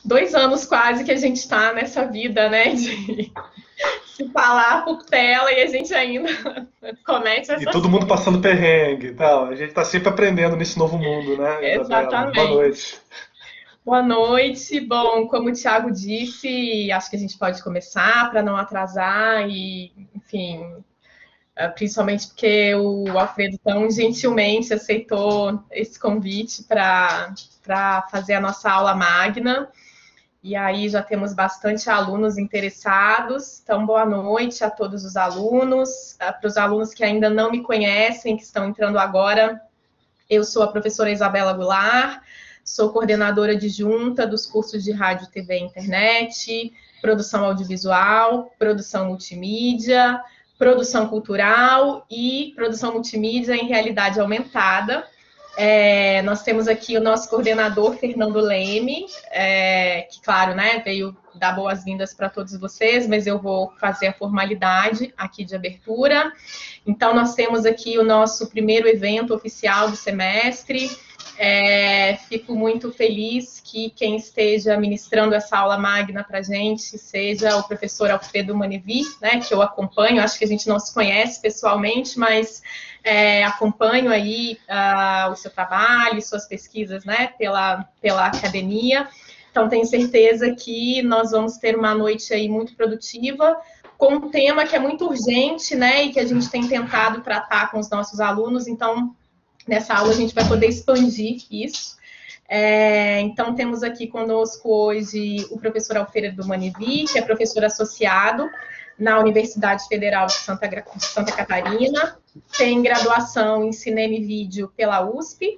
2 anos quase que a gente está nessa vida, né, de se falar por tela e a gente ainda comete E essas todo mundo coisas. passando perrengue e tal. A gente está sempre aprendendo nesse novo mundo, né, Isabela? Boa Exatamente. noite. Boa noite. Bom, como o Thiago disse, acho que a gente pode começar para não atrasar e, enfim, principalmente porque o Alfredo tão gentilmente aceitou esse convite para fazer a nossa aula magna. E aí já temos bastante alunos interessados. Então, boa noite a todos os alunos. Para os alunos que ainda não me conhecem, que estão entrando agora, eu sou a professora Isabela Goulart, sou coordenadora adjunta dos cursos de rádio, TV e internet, produção audiovisual, produção multimídia, produção cultural e produção multimídia em realidade aumentada. Nós temos aqui o nosso coordenador, Fernando Leme, que, claro, né, veio dar boas-vindas para todos vocês, mas eu vou fazer a formalidade aqui de abertura. Então, nós temos aqui o nosso primeiro evento oficial do semestre. Fico muito feliz que quem esteja ministrando essa aula magna para a gente seja o professor Alfredo Manevi, né, que eu acompanho. Acho que a gente não se conhece pessoalmente, mas acompanho aí o seu trabalho, suas pesquisas, né, pela academia. Então, tenho certeza que nós vamos ter uma noite aí muito produtiva, com um tema que é muito urgente, né, e que a gente tem tentado tratar com os nossos alunos. Então, nessa aula a gente vai poder expandir isso. Então, temos aqui conosco hoje o professor Alfredo Manevi, que é professor associado na Universidade Federal de Santa Catarina, tem graduação em Cinema e Vídeo pela USP,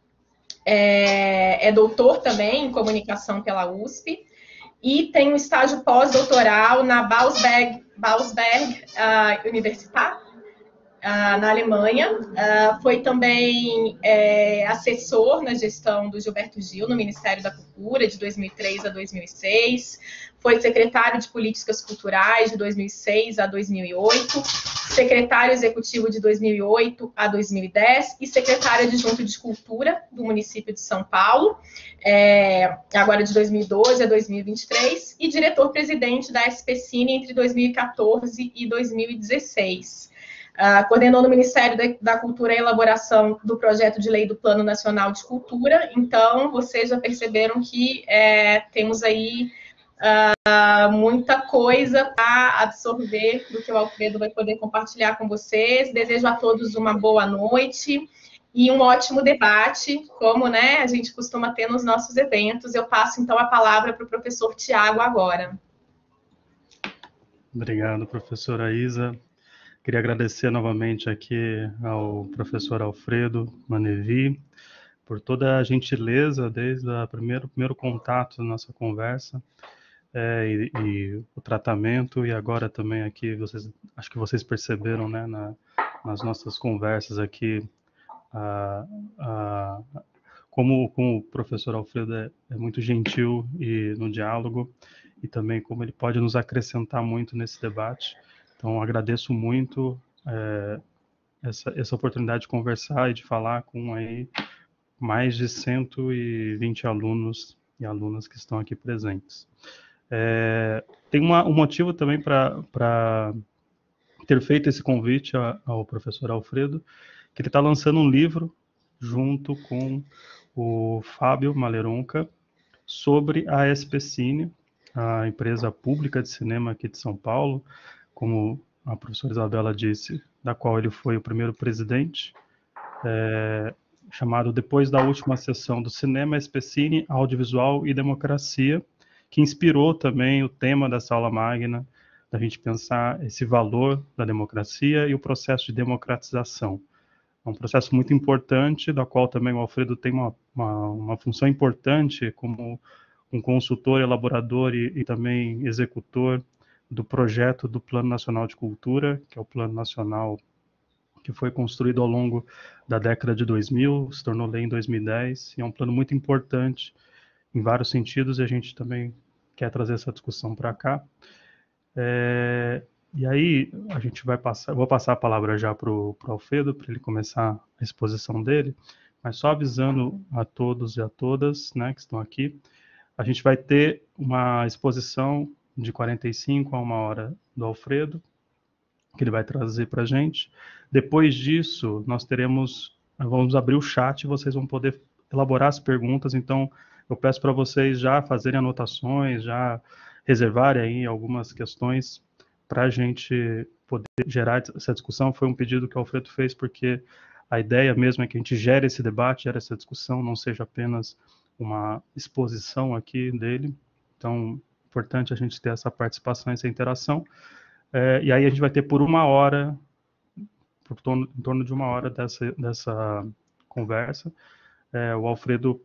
é doutor também em Comunicação pela USP, e tem um estágio pós-doutoral na Bausberg Universität, na Alemanha. Foi também assessor na gestão do Gilberto Gil no Ministério da Cultura, de 2003 a 2006. Foi secretário de Políticas Culturais de 2006 a 2008, secretário executivo de 2008 a 2010 e secretário adjunto de Cultura do município de São Paulo, agora de 2012 a 2023, e diretor-presidente da SPCine entre 2014 e 2016. Coordenou no Ministério da Cultura a elaboração do projeto de lei do Plano Nacional de Cultura. Então, vocês já perceberam que temos aí muita coisa para absorver do que o Alfredo vai poder compartilhar com vocês. Desejo a todos uma boa noite e um ótimo debate, como, né, a gente costuma ter nos nossos eventos. Eu passo, então, a palavra para o professor Tiago agora. Obrigado, professora Isa. Queria agradecer novamente aqui ao professor Alfredo Manevi por toda a gentileza desde o primeiro contato da nossa conversa e o tratamento, e agora também aqui, acho que vocês perceberam, né, nas nossas conversas aqui, como o professor Alfredo é muito gentil no diálogo, e também como ele pode nos acrescentar muito nesse debate. Então, agradeço muito essa oportunidade de conversar e de falar com aí mais de 120 alunos e alunas que estão aqui presentes. Tem um motivo também para ter feito esse convite ao professor Alfredo, que ele está lançando um livro junto com o Fábio Maleronca sobre a SPCine, a empresa pública de cinema aqui de São Paulo, como a professora Isabela disse, da qual ele foi o primeiro presidente, chamado Depois da Última Sessão do Cinema, SPCine, Audiovisual e Democracia, que inspirou também o tema dessa aula magna, da gente pensar esse valor da democracia e o processo de democratização. É um processo muito importante, da qual também o Alfredo tem uma função importante como um consultor, elaborador e também executor do projeto do Plano Nacional de Cultura, que é o Plano Nacional que foi construído ao longo da década de 2000, se tornou lei em 2010, e é um plano muito importante em vários sentidos, e a gente também quer trazer essa discussão para cá. E aí a gente vou passar a palavra já para o Alfredo, para ele começar a exposição dele, mas só avisando a todos e a todas, né, que estão aqui, A gente vai ter uma exposição de 45 a 1 hora do Alfredo, que ele vai trazer para a gente. Depois disso, vamos abrir o chat e vocês vão poder elaborar as perguntas. Então, eu peço para vocês já fazerem anotações, já reservarem aí algumas questões para a gente poder gerar essa discussão. Foi um pedido que o Alfredo fez, porque a ideia mesmo é que a gente gere esse debate, gere essa discussão, não seja apenas uma exposição aqui dele. Então, é importante a gente ter essa participação, essa interação. E aí a gente vai ter por 1 hora, em torno de 1 hora dessa conversa. O Alfredo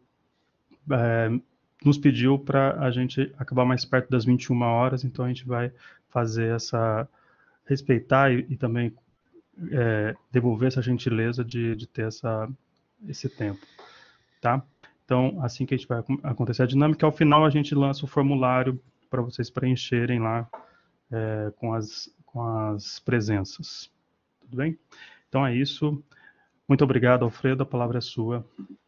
nos pediu para a gente acabar mais perto das 21 horas, então a gente vai fazer respeitar e também devolver essa gentileza de ter esse tempo, tá? Então, assim que a gente vai acontecer a dinâmica, ao final a gente lança o formulário para vocês preencherem lá com as presenças. Tudo bem? Então é isso. Muito obrigado, Alfredo. A palavra é sua.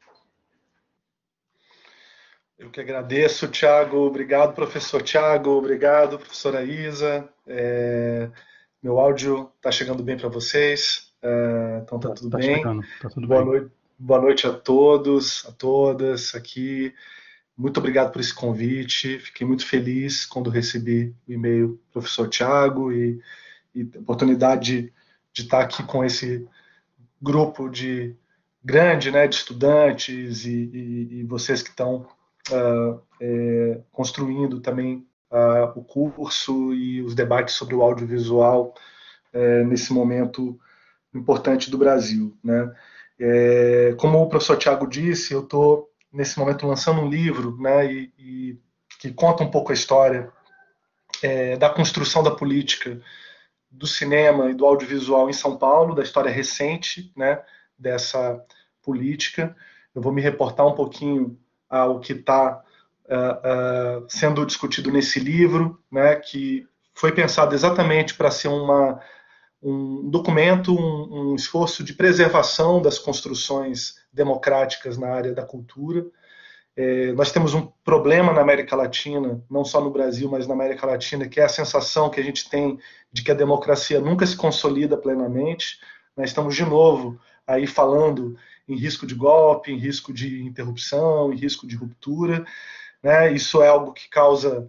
Eu que agradeço, Thiago. Obrigado, professor Thiago. Obrigado, professora Isa. Meu áudio está chegando bem para vocês? Então tá tudo bem? Chegando, tá tudo bem. Boa noite a todos, a todas aqui. Muito obrigado por esse convite. Fiquei muito feliz quando recebi o e-mail do professor Thiago e a oportunidade de estar aqui com esse grupo grande, né, de estudantes e vocês que estão construindo também o curso e os debates sobre o audiovisual nesse momento importante do Brasil, né? Como o professor Thiago disse, eu estou nesse momento lançando um livro, né, e que conta um pouco a história da construção da política do cinema e do audiovisual em São Paulo, da história recente, né, dessa política. Eu vou me reportar um pouquinho ao que está sendo discutido nesse livro, né, que foi pensado exatamente para ser um documento, um esforço de preservação das construções democráticas na área da cultura. Nós temos um problema na América Latina, não só no Brasil, mas na América Latina, que é a sensação que a gente tem de que a democracia nunca se consolida plenamente. Nós estamos, de novo, aí falando em risco de golpe, em risco de interrupção, em risco de ruptura, né? Isso é algo que causa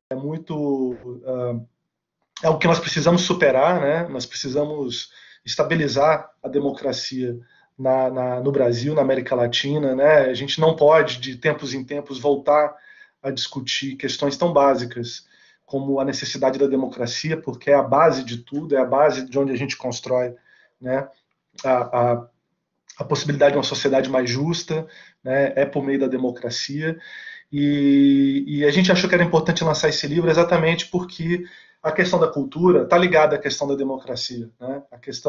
é algo que nós precisamos superar, né? Nós precisamos estabilizar a democracia no Brasil, na América Latina, né? A gente não pode, de tempos em tempos, voltar a discutir questões tão básicas como a necessidade da democracia, porque é a base de tudo, é a base de onde a gente constrói, né, a possibilidade de uma sociedade mais justa, né, é por meio da democracia. E a gente achou que era importante lançar esse livro exatamente porque a questão da cultura está ligada à questão da democracia, né?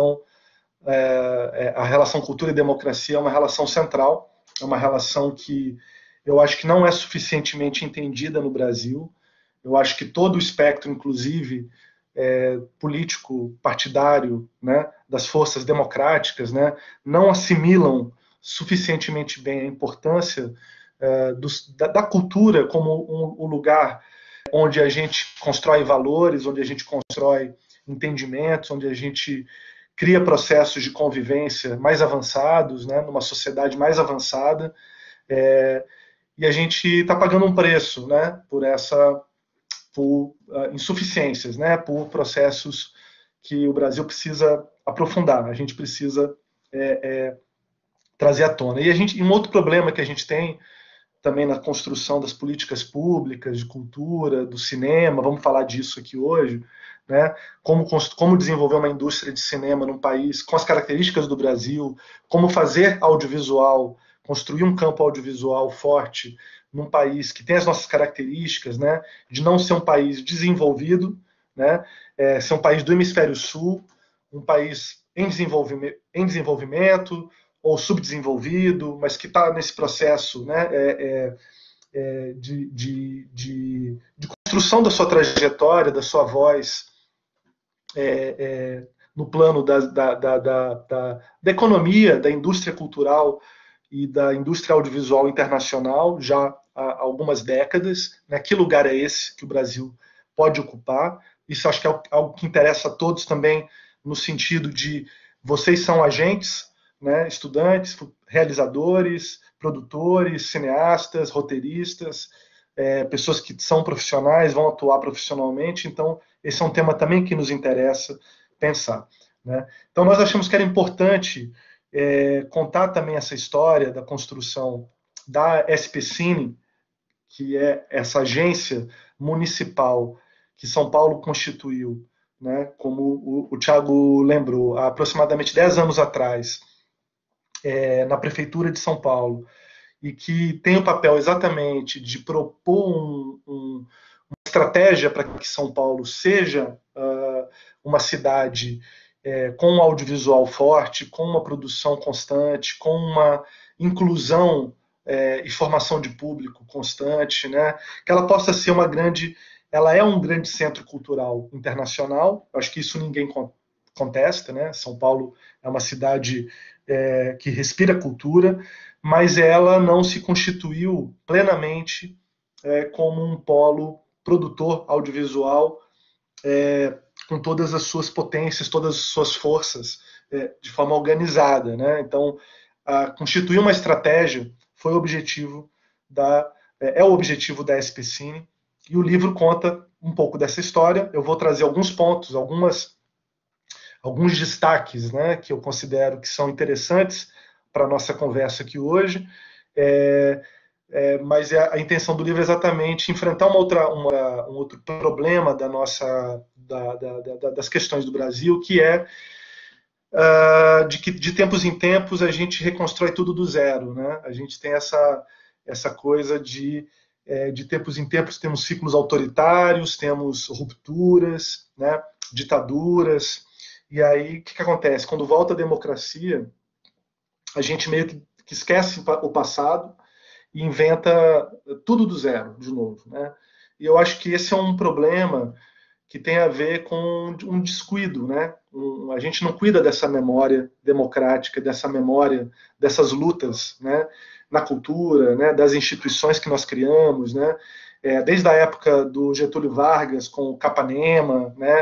A relação cultura e democracia é uma relação central, é uma relação que eu acho que não é suficientemente entendida no Brasil. Eu acho que todo o espectro, inclusive político, partidário, né, das forças democráticas, né, não assimilam suficientemente bem a importância da cultura como um lugar onde a gente constrói valores, onde a gente constrói entendimentos, onde a gente cria processos de convivência mais avançados, né, numa sociedade mais avançada, e a gente está pagando um preço, né, por insuficiências, né, por processos que o Brasil precisa aprofundar, a gente precisa trazer à tona. E um outro problema que a gente tem também na construção das políticas públicas, de cultura, do cinema, vamos falar disso aqui hoje, né? Como desenvolver uma indústria de cinema num país com as características do Brasil, como fazer audiovisual, construir um campo audiovisual forte num país que tem as nossas características, né? De não ser um país desenvolvido, né? Ser um país do hemisfério sul, um país em desenvolvimento ou subdesenvolvido, mas que está nesse processo, né, de construção da sua trajetória, da sua voz, no plano da economia, da indústria cultural e da indústria audiovisual internacional, já há algumas décadas, né? Que lugar é esse que o Brasil pode ocupar? Isso acho que é algo que interessa a todos também, no sentido de vocês são agentes, né? Estudantes, realizadores, produtores, cineastas, roteiristas, pessoas que são profissionais, vão atuar profissionalmente, então esse é um tema também que nos interessa pensar, né? Então nós achamos que era importante contar também essa história da construção da SPCine, que é essa agência municipal que São Paulo constituiu, né, como o Thiago lembrou, há aproximadamente 10 anos atrás, na Prefeitura de São Paulo, e que tem o papel exatamente de propor uma estratégia para que São Paulo seja uma cidade com um audiovisual forte, com uma produção constante, com uma inclusão e formação de público constante, né? Que ela possa ser ela é um grande centro cultural internacional, acho que isso ninguém contesta, né? São Paulo é uma cidade que respira cultura, mas ela não se constituiu plenamente como um polo produtor audiovisual com todas as suas potências, todas as suas forças, de forma organizada, né? Então, constituir uma estratégia foi o objetivo é o objetivo da SPCine, e o livro conta um pouco dessa história. Eu vou trazer alguns pontos, alguns destaques, né, que eu considero que são interessantes para a nossa conversa aqui hoje, mas a intenção do livro é exatamente enfrentar um outro problema das questões do Brasil, que é de que de tempos em tempos a gente reconstrói tudo do zero, né? A gente tem essa coisa de tempos em tempos temos ciclos autoritários, temos rupturas, né? Ditaduras, e aí o que acontece? Quando volta a democracia, a gente meio que esquece o passado e inventa tudo do zero de novo, né? E eu acho que esse é um problema que tem a ver com um descuido, né? A gente não cuida dessa memória democrática, dessa memória dessas lutas, né? Na cultura, né? Das instituições que nós criamos, né? Desde a época do Getúlio Vargas com o Capanema, né?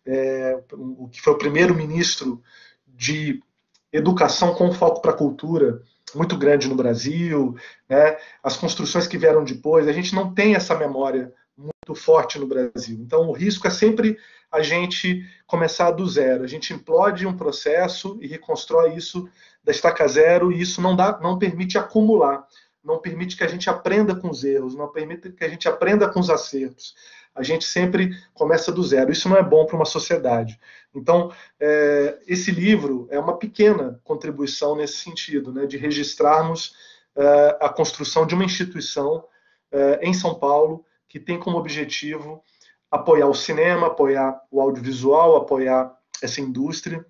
O que foi o primeiro ministro de educação com foco para a cultura, muito grande no Brasil, né? As construções que vieram depois, a gente não tem essa memória muito forte no Brasil. Então, o risco é sempre a gente começar do zero. A gente implode um processo e reconstrói isso da estaca zero, e isso não permite acumular, não permite que a gente aprenda com os erros, não permite que a gente aprenda com os acertos. A gente sempre começa do zero. Isso não é bom para uma sociedade. Então, esse livro é uma pequena contribuição nesse sentido, né, de registrarmos a construção de uma instituição em São Paulo que tem como objetivo apoiar o cinema, apoiar o audiovisual, apoiar essa indústria,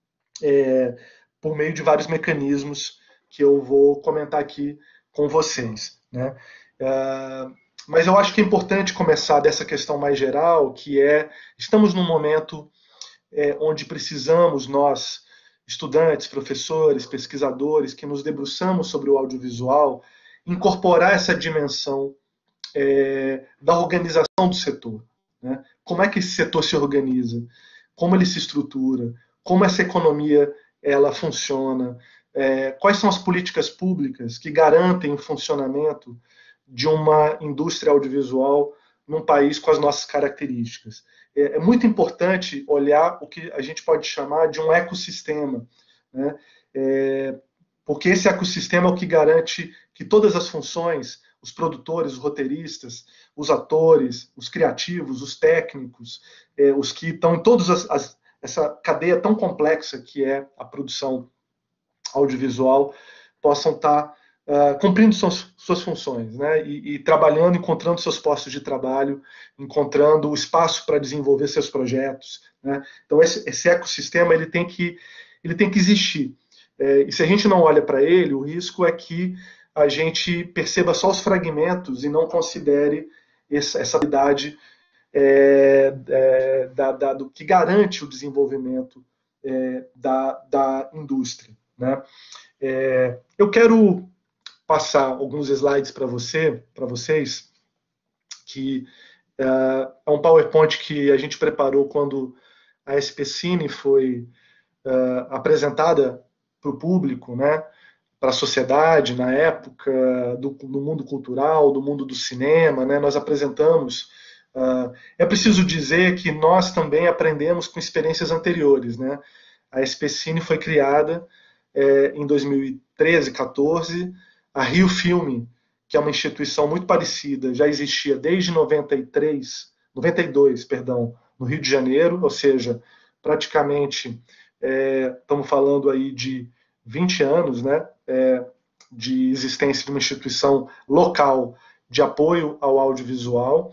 por meio de vários mecanismos que eu vou comentar aqui com vocês, né? Mas eu acho que é importante começar dessa questão mais geral, que estamos num momento onde precisamos, nós, estudantes, professores, pesquisadores, que nos debruçamos sobre o audiovisual, incorporar essa dimensão da organização do setor, né? Como é que esse setor se organiza, como ele se estrutura, como essa economia ela funciona, quais são as políticas públicas que garantem o funcionamento de uma indústria audiovisual num país com as nossas características. É muito importante olhar o que a gente pode chamar de um ecossistema, né? Porque esse ecossistema é o que garante que todas as funções, os produtores, os roteiristas, os atores, os criativos, os técnicos, os que estão em toda essa cadeia tão complexa que é a produção audiovisual, possam estar cumprindo suas funções, né? E trabalhando, encontrando seus postos de trabalho, encontrando o espaço para desenvolver seus projetos, né? Então esse ecossistema ele tem que existir. E se a gente não olha para ele, o risco é que a gente perceba só os fragmentos e não considere essa habilidade do que garante o desenvolvimento da indústria, né? Eu quero passar alguns slides para vocês, que é um PowerPoint que a gente preparou quando a SP Cine foi apresentada para o público, né, para a sociedade, na época, do mundo cultural, do mundo do cinema, né, nós apresentamos. É preciso dizer que nós também aprendemos com experiências anteriores, né? A SP Cine foi criada em 2013, 14. A Rio Filme, que é uma instituição muito parecida, já existia desde 92, perdão, no Rio de Janeiro, ou seja, praticamente estamos falando aí de 20 anos, né, de existência de uma instituição local de apoio ao audiovisual.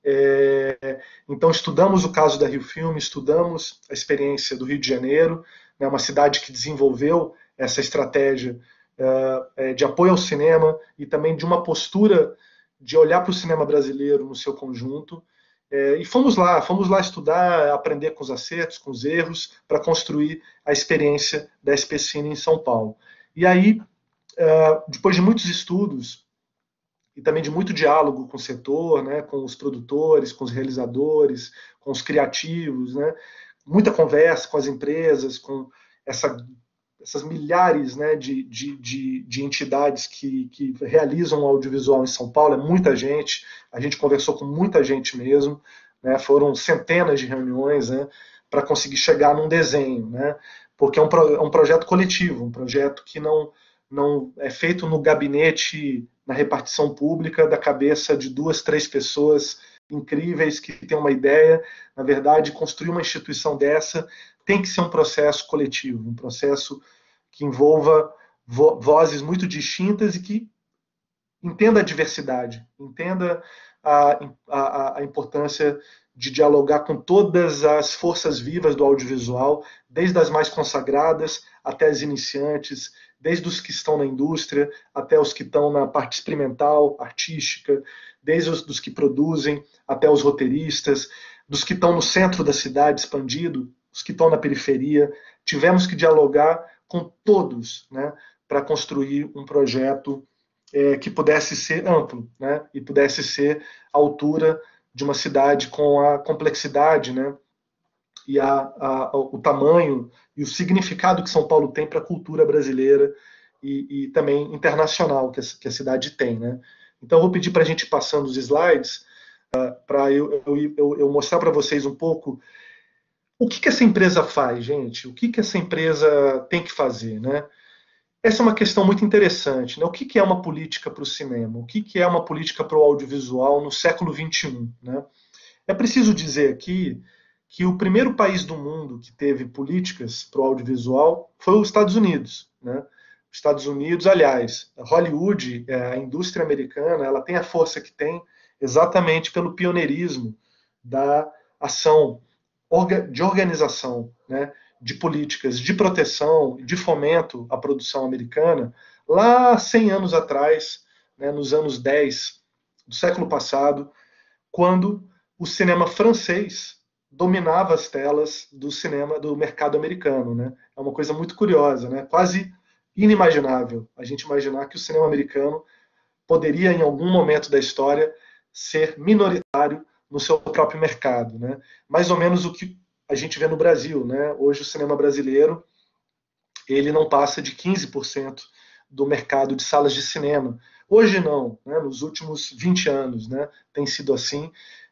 Então, estudamos o caso da Rio Filme, estudamos a experiência do Rio de Janeiro, né, uma cidade que desenvolveu essa estratégia de apoio ao cinema e também de uma postura de olhar para o cinema brasileiro no seu conjunto. E fomos lá estudar, aprender com os acertos, com os erros, para construir a experiência da SP Cine em São Paulo. E aí, depois de muitos estudos, e também de muito diálogo com o setor, né, com os produtores, com os realizadores, com os criativos, né, muita conversa com as empresas, com essas milhares, né, de entidades que realizam o audiovisual em São Paulo. É muita gente, a gente conversou com muita gente mesmo, né, foram centenas de reuniões, né, para conseguir chegar num desenho, né, porque é um projeto coletivo, um projeto que não é feito no gabinete, na repartição pública, da cabeça de 2, 3 pessoas incríveis que têm uma ideia. Na verdade, construir uma instituição dessa tem que ser um processo coletivo, um processo que envolva vozes muito distintas e que entenda a diversidade, entenda a importância de dialogar com todas as forças vivas do audiovisual, desde as mais consagradas até as iniciantes, desde os que estão na indústria até os que estão na parte experimental, artística, desde os que produzem até os roteiristas, dos que estão no centro da cidade expandido, os que estão na periferia. Tivemos que dialogar com todos, né, para construir um projeto que pudesse ser amplo, né, e pudesse ser à altura de uma cidade com a complexidade, né, e o tamanho e o significado que São Paulo tem para a cultura brasileira e também internacional que a cidade tem, né? Então, eu vou pedir para a gente ir passando os slides para eu mostrar para vocês um pouco o que essa empresa faz, gente, o que essa empresa tem que fazer, né? Essa é uma questão muito interessante, né? O que é uma política para o cinema? O que é uma política para o audiovisual no século XXI, né? É preciso dizer aqui que o primeiro país do mundo que teve políticas para o audiovisual foi os Estados Unidos, né? Os Estados Unidos, aliás, Hollywood, a indústria americana, ela tem a força que tem exatamente pelo pioneirismo da ação de organização, né, de políticas de proteção, de fomento à produção americana, lá 100 anos atrás, né, nos anos 10 do século passado, quando o cinema francês dominava as telas do cinema do mercado americano, né? É uma coisa muito curiosa, né? Quase inimaginável a gente imaginar que o cinema americano poderia, em algum momento da história, ser minoritário no seu próprio mercado, né? Mais ou menos o que a gente vê no Brasil, né? Hoje o cinema brasileiro ele não passa de 15% do mercado de salas de cinema. Hoje não, né? Nos últimos 20 anos, né? Tem sido assim.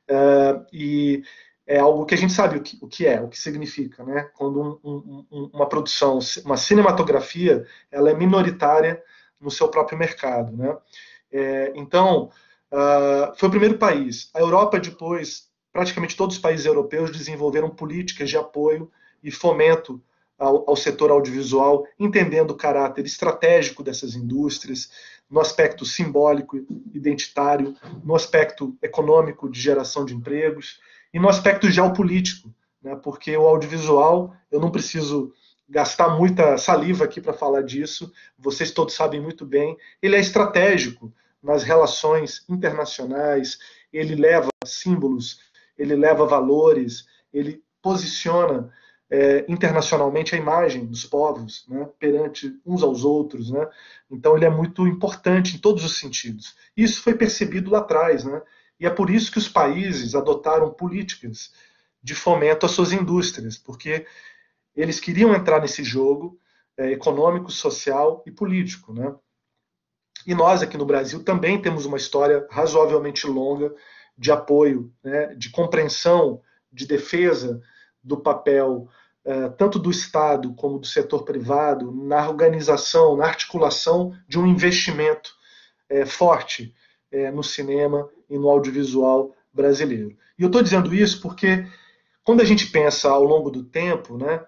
E é algo que a gente sabe o que significa, né? Quando uma produção, uma cinematografia, ela é minoritária no seu próprio mercado, né? Então, foi o primeiro país. A Europa depois, praticamente todos os países europeus desenvolveram políticas de apoio e fomento ao setor audiovisual, entendendo o caráter estratégico dessas indústrias, no aspecto simbólico, identitário, no aspecto econômico de geração de empregos e no aspecto geopolítico, né? Porque o audiovisual, eu não preciso gastar muita saliva aqui para falar disso, vocês todos sabem muito bem, ele é estratégico nas relações internacionais, ele leva símbolos, ele leva valores, ele posiciona internacionalmente a imagem dos povos, né, perante uns aos outros, né? Então ele é muito importante em todos os sentidos. Isso foi percebido lá atrás, né? E é por isso que os países adotaram políticas de fomento às suas indústrias, porque eles queriam entrar nesse jogo econômico, social e político, né? E nós aqui no Brasil também temos uma história razoavelmente longa de apoio, né, de compreensão, de defesa do papel tanto do Estado como do setor privado na organização, na articulação de um investimento forte no cinema e no audiovisual brasileiro. E eu estou dizendo isso porque quando a gente pensa ao longo do tempo, né,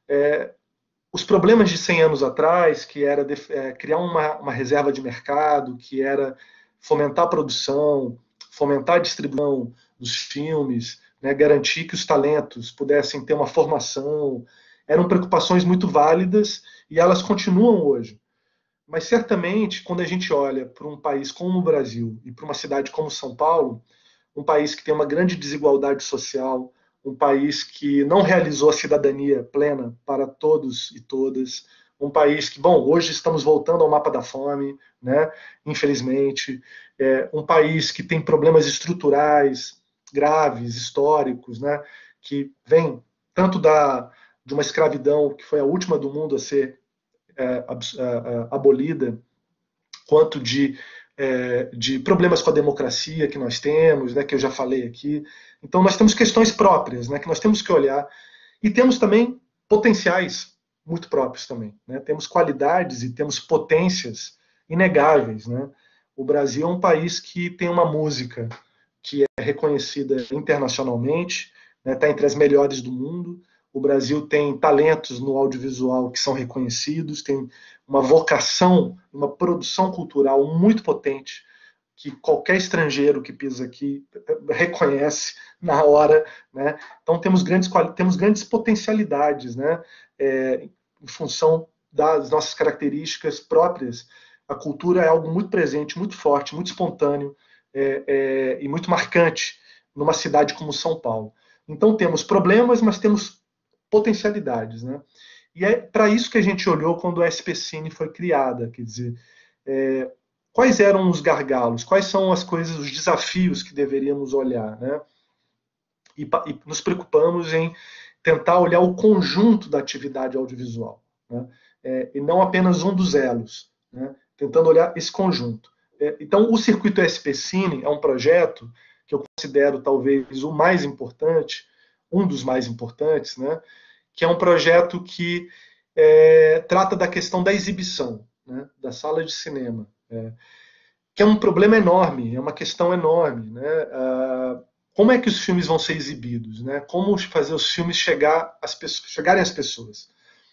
os problemas de 100 anos atrás, que era criar uma reserva de mercado, que era fomentar a produção, fomentar a distribuição dos filmes, né, garantir que os talentos pudessem ter uma formação, eram preocupações muito válidas e elas continuam hoje. Mas certamente, quando a gente olha para um país como o Brasil e para uma cidade como São Paulo, um país que tem uma grande desigualdade social, um país que não realizou a cidadania plena para todos e todas, um país que, bom, hoje estamos voltando ao mapa da fome, né, infelizmente, um país que tem problemas estruturais graves, históricos, né, que vem tanto de uma escravidão que foi a última do mundo a ser abolida, quanto de problemas com a democracia que nós temos, né, que eu já falei aqui. Então nós temos questões próprias, né, que nós temos que olhar, e temos também potenciais muito próprios também, né? Temos qualidades e temos potências inegáveis, né? O Brasil é um país que tem uma música que é reconhecida internacionalmente, né, está entre as melhores do mundo. O Brasil tem talentos no audiovisual que são reconhecidos, tem uma vocação, uma produção cultural muito potente, que qualquer estrangeiro que pisa aqui reconhece na hora, né? Então temos grandes potencialidades, né? Em função das nossas características próprias. A cultura é algo muito presente, muito forte, muito espontâneo e muito marcante numa cidade como São Paulo. Então temos problemas, mas temos potencialidades, né? E é para isso que a gente olhou quando a SP Cine foi criada, quer dizer, quais eram os gargalos, quais são as coisas, os desafios que deveríamos olhar, né? E nos preocupamos em tentar olhar o conjunto da atividade audiovisual, né? E não apenas um dos elos, né? Tentando olhar esse conjunto. Então, o Circuito SP Cine é um projeto que eu considero talvez o mais importante, um dos mais importantes, né? Que é um projeto que trata da questão da exibição, né? Da sala de cinema, que é um problema enorme, é uma questão enorme, né? Como é que os filmes vão ser exibidos, né? Como fazer os filmes chegarem às pessoas?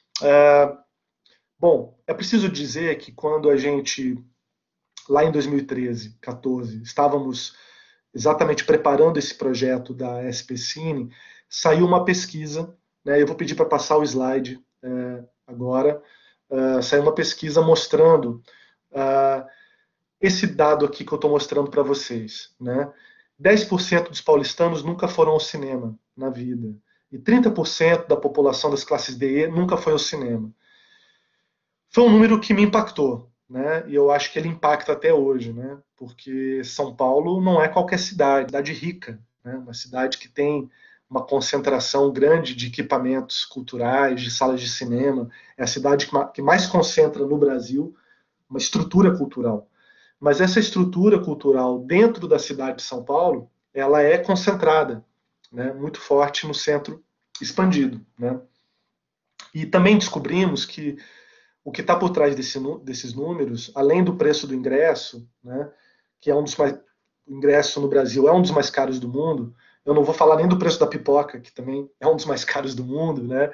Bom, é preciso dizer que quando a gente, lá em 2013, 14, estávamos exatamente preparando esse projeto da SP Cine, saiu uma pesquisa, né? Eu vou pedir para passar o slide agora. Saiu uma pesquisa mostrando esse dado aqui que eu estou mostrando para vocês, né? 10% dos paulistanos nunca foram ao cinema na vida. E 30% da população das classes D e E nunca foi ao cinema. Foi um número que me impactou, né? E eu acho que ele impacta até hoje, né? Porque São Paulo não é qualquer cidade rica, né? Uma cidade que tem uma concentração grande de equipamentos culturais, de salas de cinema. É a cidade que mais concentra no Brasil uma estrutura cultural. Mas essa estrutura cultural dentro da cidade de São Paulo, ela é concentrada, né, muito forte no centro expandido, né? E também descobrimos que o que está por trás desses números, além do preço do ingresso, né, que é o ingresso no Brasil é um dos mais caros do mundo. Eu não vou falar nem do preço da pipoca, que também é um dos mais caros do mundo, né?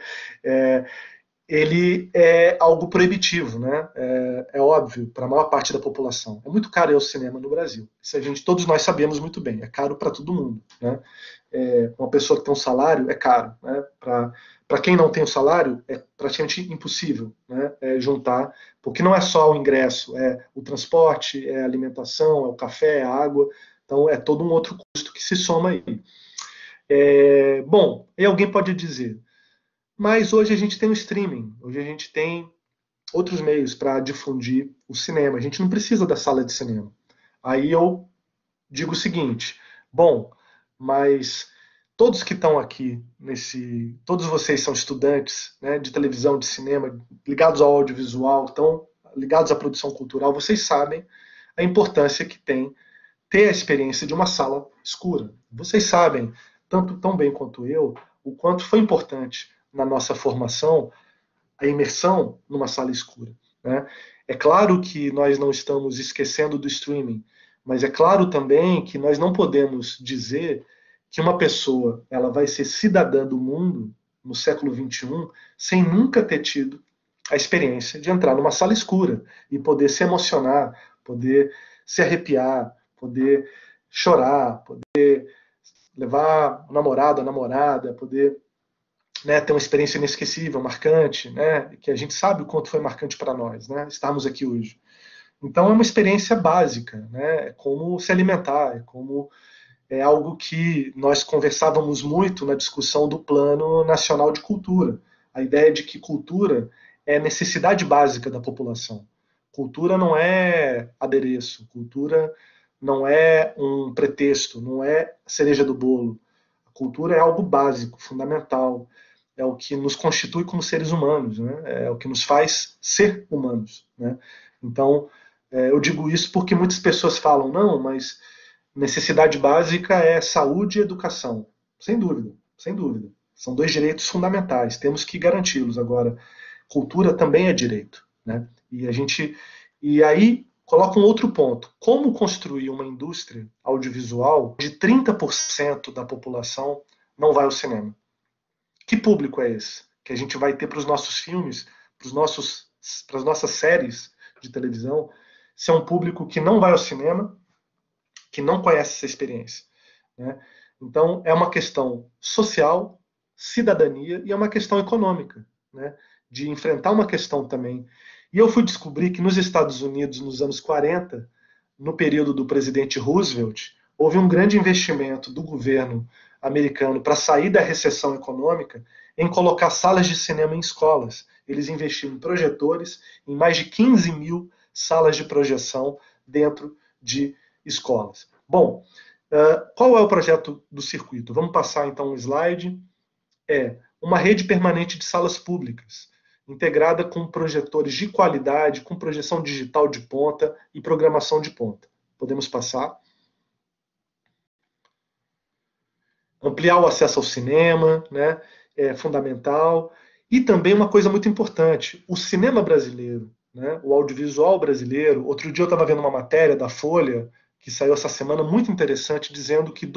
Ele é algo proibitivo, né? É óbvio para a maior parte da população. É muito caro ir ao cinema no Brasil. Isso todos nós sabemos muito bem. É caro para todo mundo, né? Uma pessoa que tem um salário é caro, né? Para quem não tem o salário é praticamente impossível, né? Juntar, porque não é só o ingresso, é o transporte, é a alimentação, é o café, é a água. Então é todo um outro custo que se soma aí. Bom, aí alguém pode dizer, Mas hoje a gente tem o streaming, hoje a gente tem outros meios para difundir o cinema. A gente não precisa da sala de cinema. Aí eu digo o seguinte: bom, mas todos que estão aqui todos vocês são estudantes, né, de televisão, de cinema, ligados ao audiovisual, estão ligados à produção cultural, vocês sabem a importância que tem ter a experiência de uma sala escura. Vocês sabem, tanto tão bem quanto eu, o quanto foi importante na nossa formação a imersão numa sala escura, né? É claro que nós não estamos esquecendo do streaming, mas é claro também que nós não podemos dizer que uma pessoa ela vai ser cidadã do mundo no século XXI sem nunca ter tido a experiência de entrar numa sala escura e poder se emocionar, poder se arrepiar, poder chorar, poder levar o namorado, a namorada, poder, né, ter uma experiência inesquecível, marcante, né, que a gente sabe o quanto foi marcante para nós, né, estarmos aqui hoje. Então é uma experiência básica, né, é como se alimentar, é algo que nós conversávamos muito na discussão do Plano Nacional de Cultura, a ideia de que cultura é necessidade básica da população. Cultura não é adereço, cultura não é um pretexto, não é cereja do bolo. A cultura é algo básico, fundamental, é o que nos constitui como seres humanos, né? É o que nos faz ser humanos, né? Então, eu digo isso porque muitas pessoas falam, não, mas necessidade básica é saúde e educação. Sem dúvida, sem dúvida. São dois direitos fundamentais, temos que garanti-los. Agora, cultura também é direito, né? E aí coloca um outro ponto. Como construir uma indústria audiovisual de 30% da população não vai ao cinema? Que público é esse que a gente vai ter para os nossos filmes, para as nossas séries de televisão, se é um público que não vai ao cinema, que não conhece essa experiência, né? Então, é uma questão social, cidadania e é uma questão econômica, né? De enfrentar uma questão também. E eu fui descobrir que nos Estados Unidos, nos anos 40, no período do presidente Roosevelt, houve um grande investimento do governo americano para sair da recessão econômica em colocar salas de cinema em escolas. Eles investiram em projetores, em mais de 15 mil salas de projeção dentro de escolas. Bom, qual é o projeto do circuito? Vamos passar então um slide. É uma rede permanente de salas públicas, integrada com projetores de qualidade, com projeção digital de ponta e programação de ponta. Podemos passar. Ampliar o acesso ao cinema, né, é fundamental. E também uma coisa muito importante, o cinema brasileiro, né, o audiovisual brasileiro. Outro dia eu estava vendo uma matéria da Folha, que saiu essa semana, muito interessante, dizendo que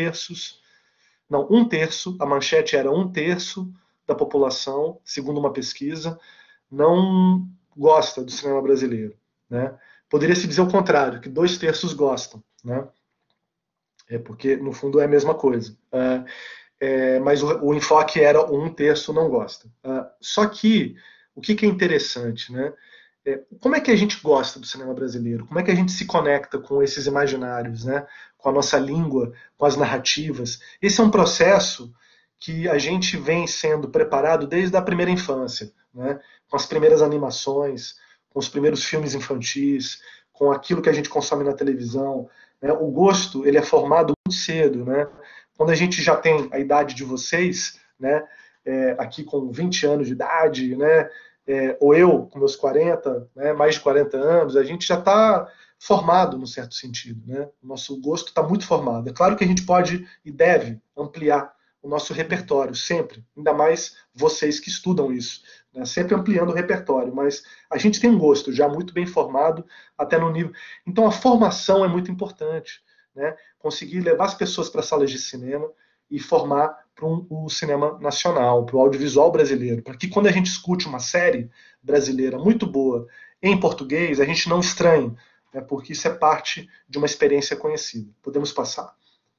um terço, a manchete era 1/3 da população, segundo uma pesquisa, não gosta do cinema brasileiro, né? Poderia-se dizer o contrário, que 2/3 gostam, né? Porque, no fundo, é a mesma coisa. Mas o enfoque era 1/3 não gosta. Só que, o que é interessante, né? Como é que a gente gosta do cinema brasileiro? Como é que a gente se conecta com esses imaginários, né? Com a nossa língua, com as narrativas? Esse é um processo que a gente vem sendo preparado desde a primeira infância, né? Com as primeiras animações, com os primeiros filmes infantis, com aquilo que a gente consome na televisão, né? O gosto ele é formado muito cedo, né? Quando a gente já tem a idade de vocês, né? Aqui com 20 anos de idade, né? Ou eu com meus 40, né? Mais de 40 anos, a gente já está formado, num certo sentido, né? O nosso gosto está muito formado. É claro que a gente pode e deve ampliar o nosso repertório, sempre. Ainda mais vocês que estudam isso, né? Sempre ampliando o repertório, mas a gente tem um gosto já muito bem formado, até no nível... Então a formação é muito importante, né? Conseguir levar as pessoas para salas de cinema e formar para o cinema nacional, para o audiovisual brasileiro, para que quando a gente escute uma série brasileira muito boa em português, a gente não estranhe, né? Porque isso é parte de uma experiência conhecida. Podemos passar?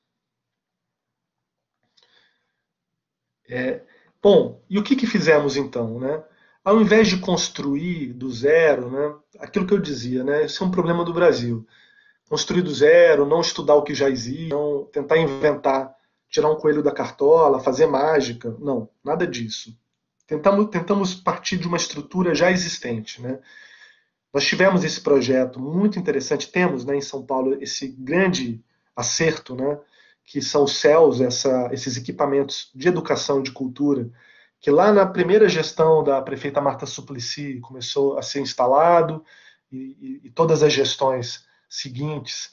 Bom, e o que fizemos então, né? Ao invés de construir do zero, né, aquilo que eu dizia, né, isso é um problema do Brasil. Construir do zero, não estudar o que já existe, não tentar inventar, tirar um coelho da cartola, fazer mágica. Não, nada disso. tentamos partir de uma estrutura já existente, né? Nós tivemos esse projeto muito interessante, temos, né, em São Paulo esse grande acerto, né, que são os CELS, esses equipamentos de educação e de cultura, que lá na primeira gestão da prefeita Marta Suplicy começou a ser instalado, e todas as gestões seguintes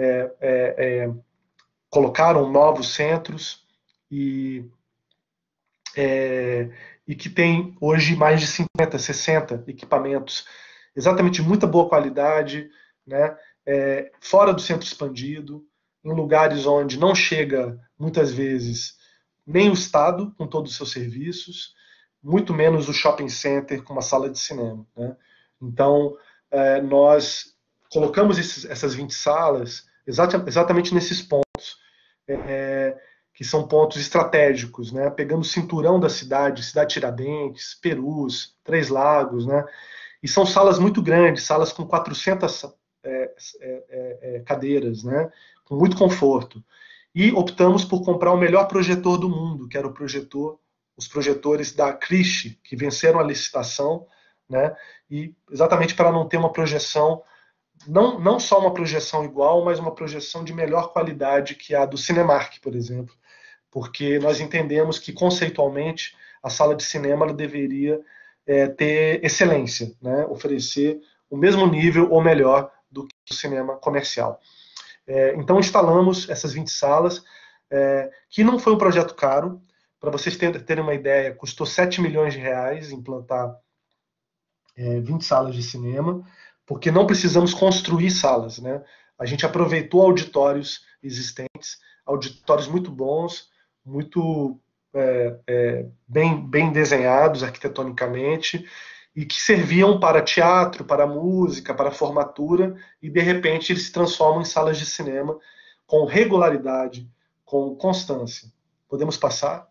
colocaram novos centros, e que tem hoje mais de 50, 60 equipamentos exatamente de muita boa qualidade, né, fora do centro expandido, em lugares onde não chega, muitas vezes, nem o Estado com todos os seus serviços, muito menos o shopping center com uma sala de cinema, né? Então, nós colocamos essas 20 salas exatamente nesses pontos, que são pontos estratégicos, né? Pegando o cinturão da cidade, Cidade Tiradentes, Perus, Três Lagos, né? E são salas muito grandes, salas com 400 cadeiras, né? Com muito conforto. E optamos por comprar o melhor projetor do mundo, que era os projetores da Clich, que venceram a licitação, né? E exatamente para não ter uma projeção, não só uma projeção igual, mas uma projeção de melhor qualidade que a do Cinemark, por exemplo. Porque nós entendemos que, conceitualmente, a sala de cinema ela deveria ter excelência, né? Oferecer o mesmo nível ou melhor do que o cinema comercial. Então, instalamos essas 20 salas, que não foi um projeto caro. Para vocês terem uma ideia, custou 7 milhões de reais implantar 20 salas de cinema, porque não precisamos construir salas, né? A gente aproveitou auditórios existentes, auditórios muito bons, muito bem desenhados arquitetonicamente, e que serviam para teatro, para música, para formatura, e de repente eles se transformam em salas de cinema com regularidade, com constância. Podemos passar?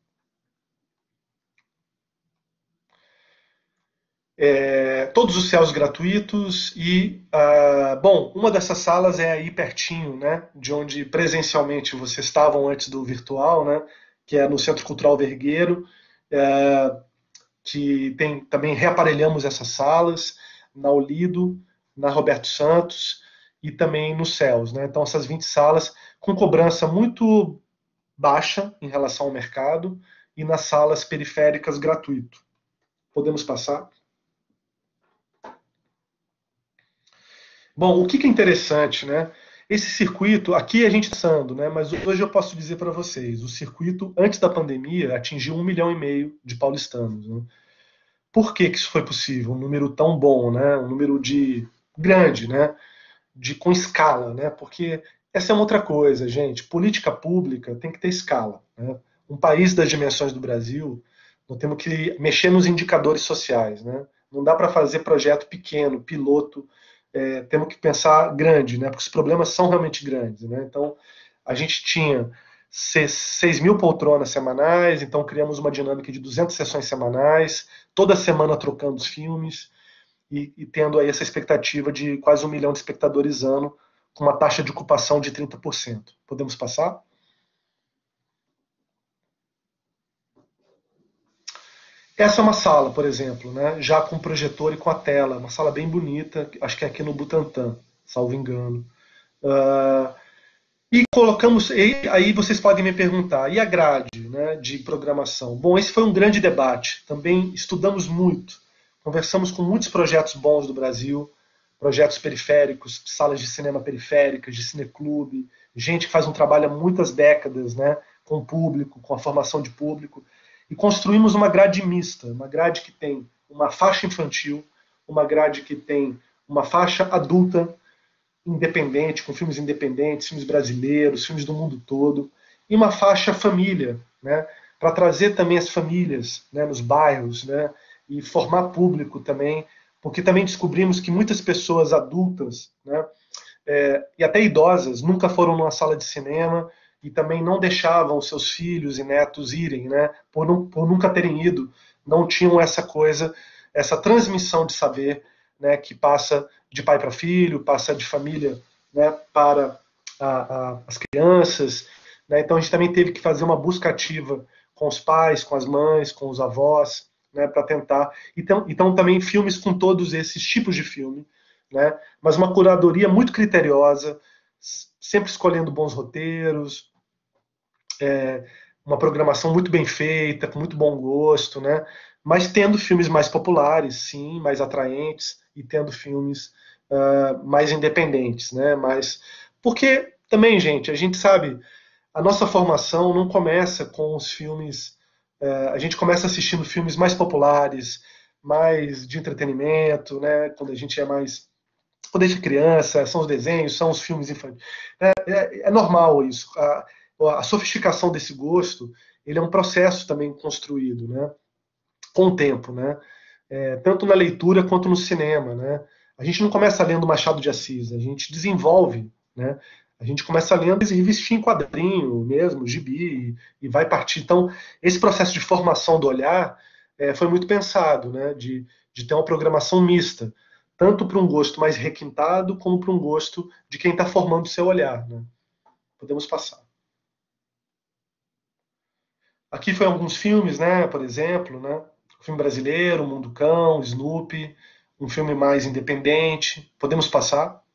Todos os céus gratuitos e, bom, uma dessas salas é aí pertinho, né, de onde presencialmente vocês estavam antes do virtual, né, que é no Centro Cultural Vergueiro, que também reaparelhamos essas salas, na Olido, na Roberto Santos e também nos céus, né? Então essas 20 salas com cobrança muito baixa em relação ao mercado e nas salas periféricas gratuito. Podemos passar? Bom, o que é interessante, né? Esse circuito, aqui a gente está passando, né? Mas hoje eu posso dizer para vocês, o circuito, antes da pandemia, atingiu 1,5 milhão de paulistanos. Né? Por que isso foi possível? Um número tão bom, né? Um número grande, né? Com escala, né? Porque essa é uma outra coisa, gente. Política pública tem que ter escala. Né? Um país das dimensões do Brasil, nós temos que mexer nos indicadores sociais, né? Não dá para fazer projeto pequeno, piloto. Temos que pensar grande, né? Porque os problemas são realmente grandes, né? Então, a gente tinha 6.000 poltronas semanais, então criamos uma dinâmica de 200 sessões semanais, toda semana trocando os filmes e tendo aí essa expectativa de quase 1 milhão de espectadores ano, com uma taxa de ocupação de 30%. Podemos passar? Essa é uma sala, por exemplo, né, já com projetor e com a tela, uma sala bem bonita, acho que é aqui no Butantã, salvo engano. E colocamos, aí vocês podem me perguntar, e a grade, né, de programação? Bom, esse foi um grande debate, também estudamos muito, conversamos com muitos projetos bons do Brasil, projetos periféricos, salas de cinema periféricas, de cineclube, gente que faz um trabalho há muitas décadas, né, com o público, com a formação de público, e construímos uma grade mista, uma grade que tem uma faixa infantil, uma grade que tem uma faixa adulta, independente, com filmes independentes, filmes brasileiros, filmes do mundo todo, e uma faixa família, né, para trazer também as famílias, né, nos bairros, né, e formar público também, porque também descobrimos que muitas pessoas adultas, né, e até idosas, nunca foram numa sala de cinema e também não deixavam seus filhos e netos irem, né, por nunca terem ido, não tinham essa coisa, essa transmissão de saber, né, que passa de pai para filho, passa de família, né, para as crianças. Né, então a gente também teve que fazer uma busca ativa com os pais, com as mães, com os avós, né, para tentar. Então também filmes com todos esses tipos de filme, né, mas uma curadoria muito criteriosa, sempre escolhendo bons roteiros, uma programação muito bem feita, com muito bom gosto, né, mas tendo filmes mais populares, sim, mais atraentes, e tendo filmes mais independentes, né, porque também, gente, a gente sabe, a nossa formação não começa com os filmes. A gente começa assistindo filmes mais populares, mais de entretenimento, né? Quando a gente é mais. Quando a gente é criança, são os desenhos, são os filmes infantis. É normal isso. A sofisticação desse gosto, ele é um processo também construído, né? Com o tempo, né? Tanto na leitura quanto no cinema, né? A gente não começa lendo Machado de Assis, a gente desenvolve, né? A gente começa lendo e vestir em quadrinho mesmo, gibi, e vai partir. Então, esse processo de formação do olhar foi muito pensado, né? De ter uma programação mista, tanto para um gosto mais requintado, como para um gosto de quem está formando o seu olhar, né? Podemos passar. Aqui foi alguns filmes, né? Por exemplo, né? Um filme brasileiro, Mundo Cão, Snoopy, um filme mais independente. Podemos passar?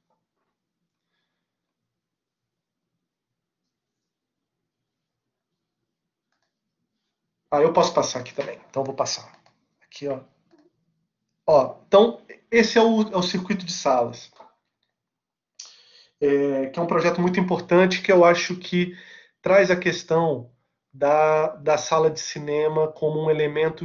Eu posso passar aqui também. Então vou passar. Aqui, ó. Então esse é o circuito de salas, que é um projeto muito importante que eu acho que traz a questão da sala de cinema como um elemento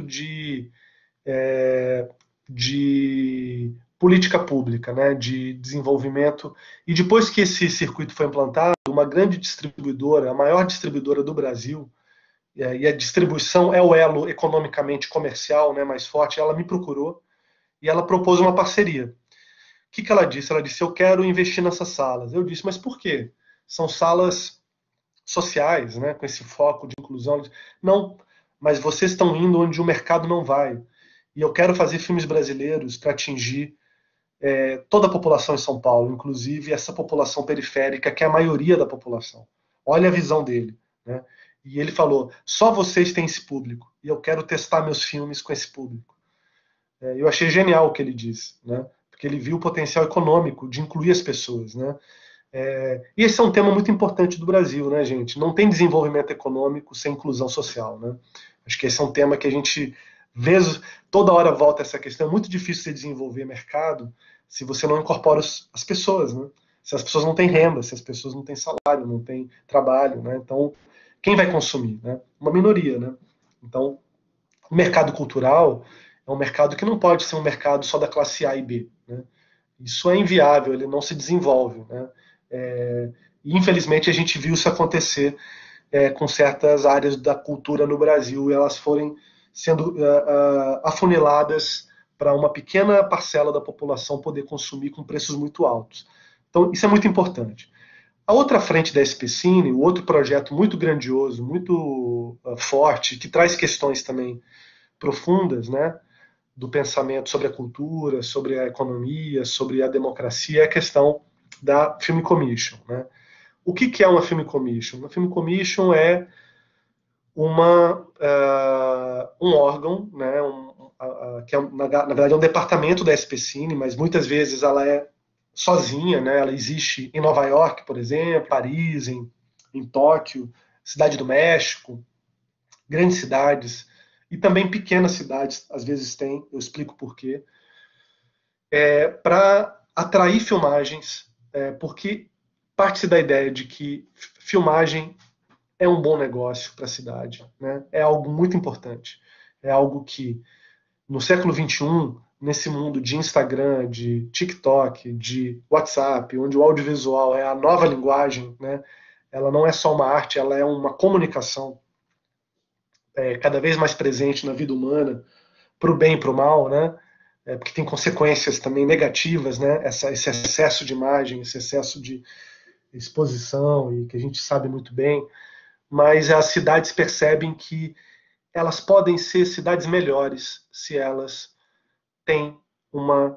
de política pública, né, de desenvolvimento. E depois que esse circuito foi implantado, uma grande distribuidora, a maior distribuidora do Brasil, e a distribuição é o elo economicamente comercial, né, mais forte, ela me procurou e ela propôs uma parceria. O que ela disse? Ela disse: eu quero investir nessas salas. Eu disse: mas por quê? São salas sociais, né, com esse foco de inclusão. Não, mas vocês estão indo onde o mercado não vai. E eu quero fazer filmes brasileiros para atingir toda a população em São Paulo, inclusive essa população periférica, que é a maioria da população. Olha a visão dele, né? E ele falou: só vocês têm esse público, e eu quero testar meus filmes com esse público. Eu achei genial o que ele disse, né? Porque ele viu o potencial econômico de incluir as pessoas, né? E esse é um tema muito importante do Brasil, né, gente? Não tem desenvolvimento econômico sem inclusão social, né? Acho que esse é um tema que a gente vê, toda hora volta essa questão. É muito difícil de desenvolver mercado se você não incorpora as pessoas, né? Se as pessoas não têm renda, se as pessoas não têm salário, não têm trabalho, né? Então, quem vai consumir, né? Uma minoria, né? Então, o mercado cultural é um mercado que não pode ser um mercado só da classe A e B, né? Isso é inviável, ele não se desenvolve, né? E infelizmente a gente viu isso acontecer com certas áreas da cultura no Brasil, e elas forem sendo afuniladas para uma pequena parcela da população poder consumir com preços muito altos. Então isso é muito importante. A outra frente da SPCine, o outro projeto muito grandioso, muito forte, que traz questões também profundas, né, do pensamento sobre a cultura, sobre a economia, sobre a democracia, é a questão da Film Commission, né? O que é uma Film Commission? Uma Film Commission é um órgão, né, que é, na verdade é um departamento da SPCine, mas muitas vezes ela é sozinha, né? Ela existe em Nova York, por exemplo, Paris, em Tóquio, Cidade do México, grandes cidades, e também pequenas cidades, às vezes tem, eu explico por quê, para atrair filmagens, porque parte-se da ideia de que filmagem é um bom negócio para a cidade, né? É algo muito importante, é algo que no século XXI, nesse mundo de Instagram, de TikTok, de WhatsApp, onde o audiovisual é a nova linguagem, né? Ela não é só uma arte, ela é uma comunicação cada vez mais presente na vida humana, para o bem e para o mal, né? Porque tem consequências também negativas, né? Esse excesso de imagem, esse excesso de exposição, e que a gente sabe muito bem, mas as cidades percebem que elas podem ser cidades melhores se elas têm uma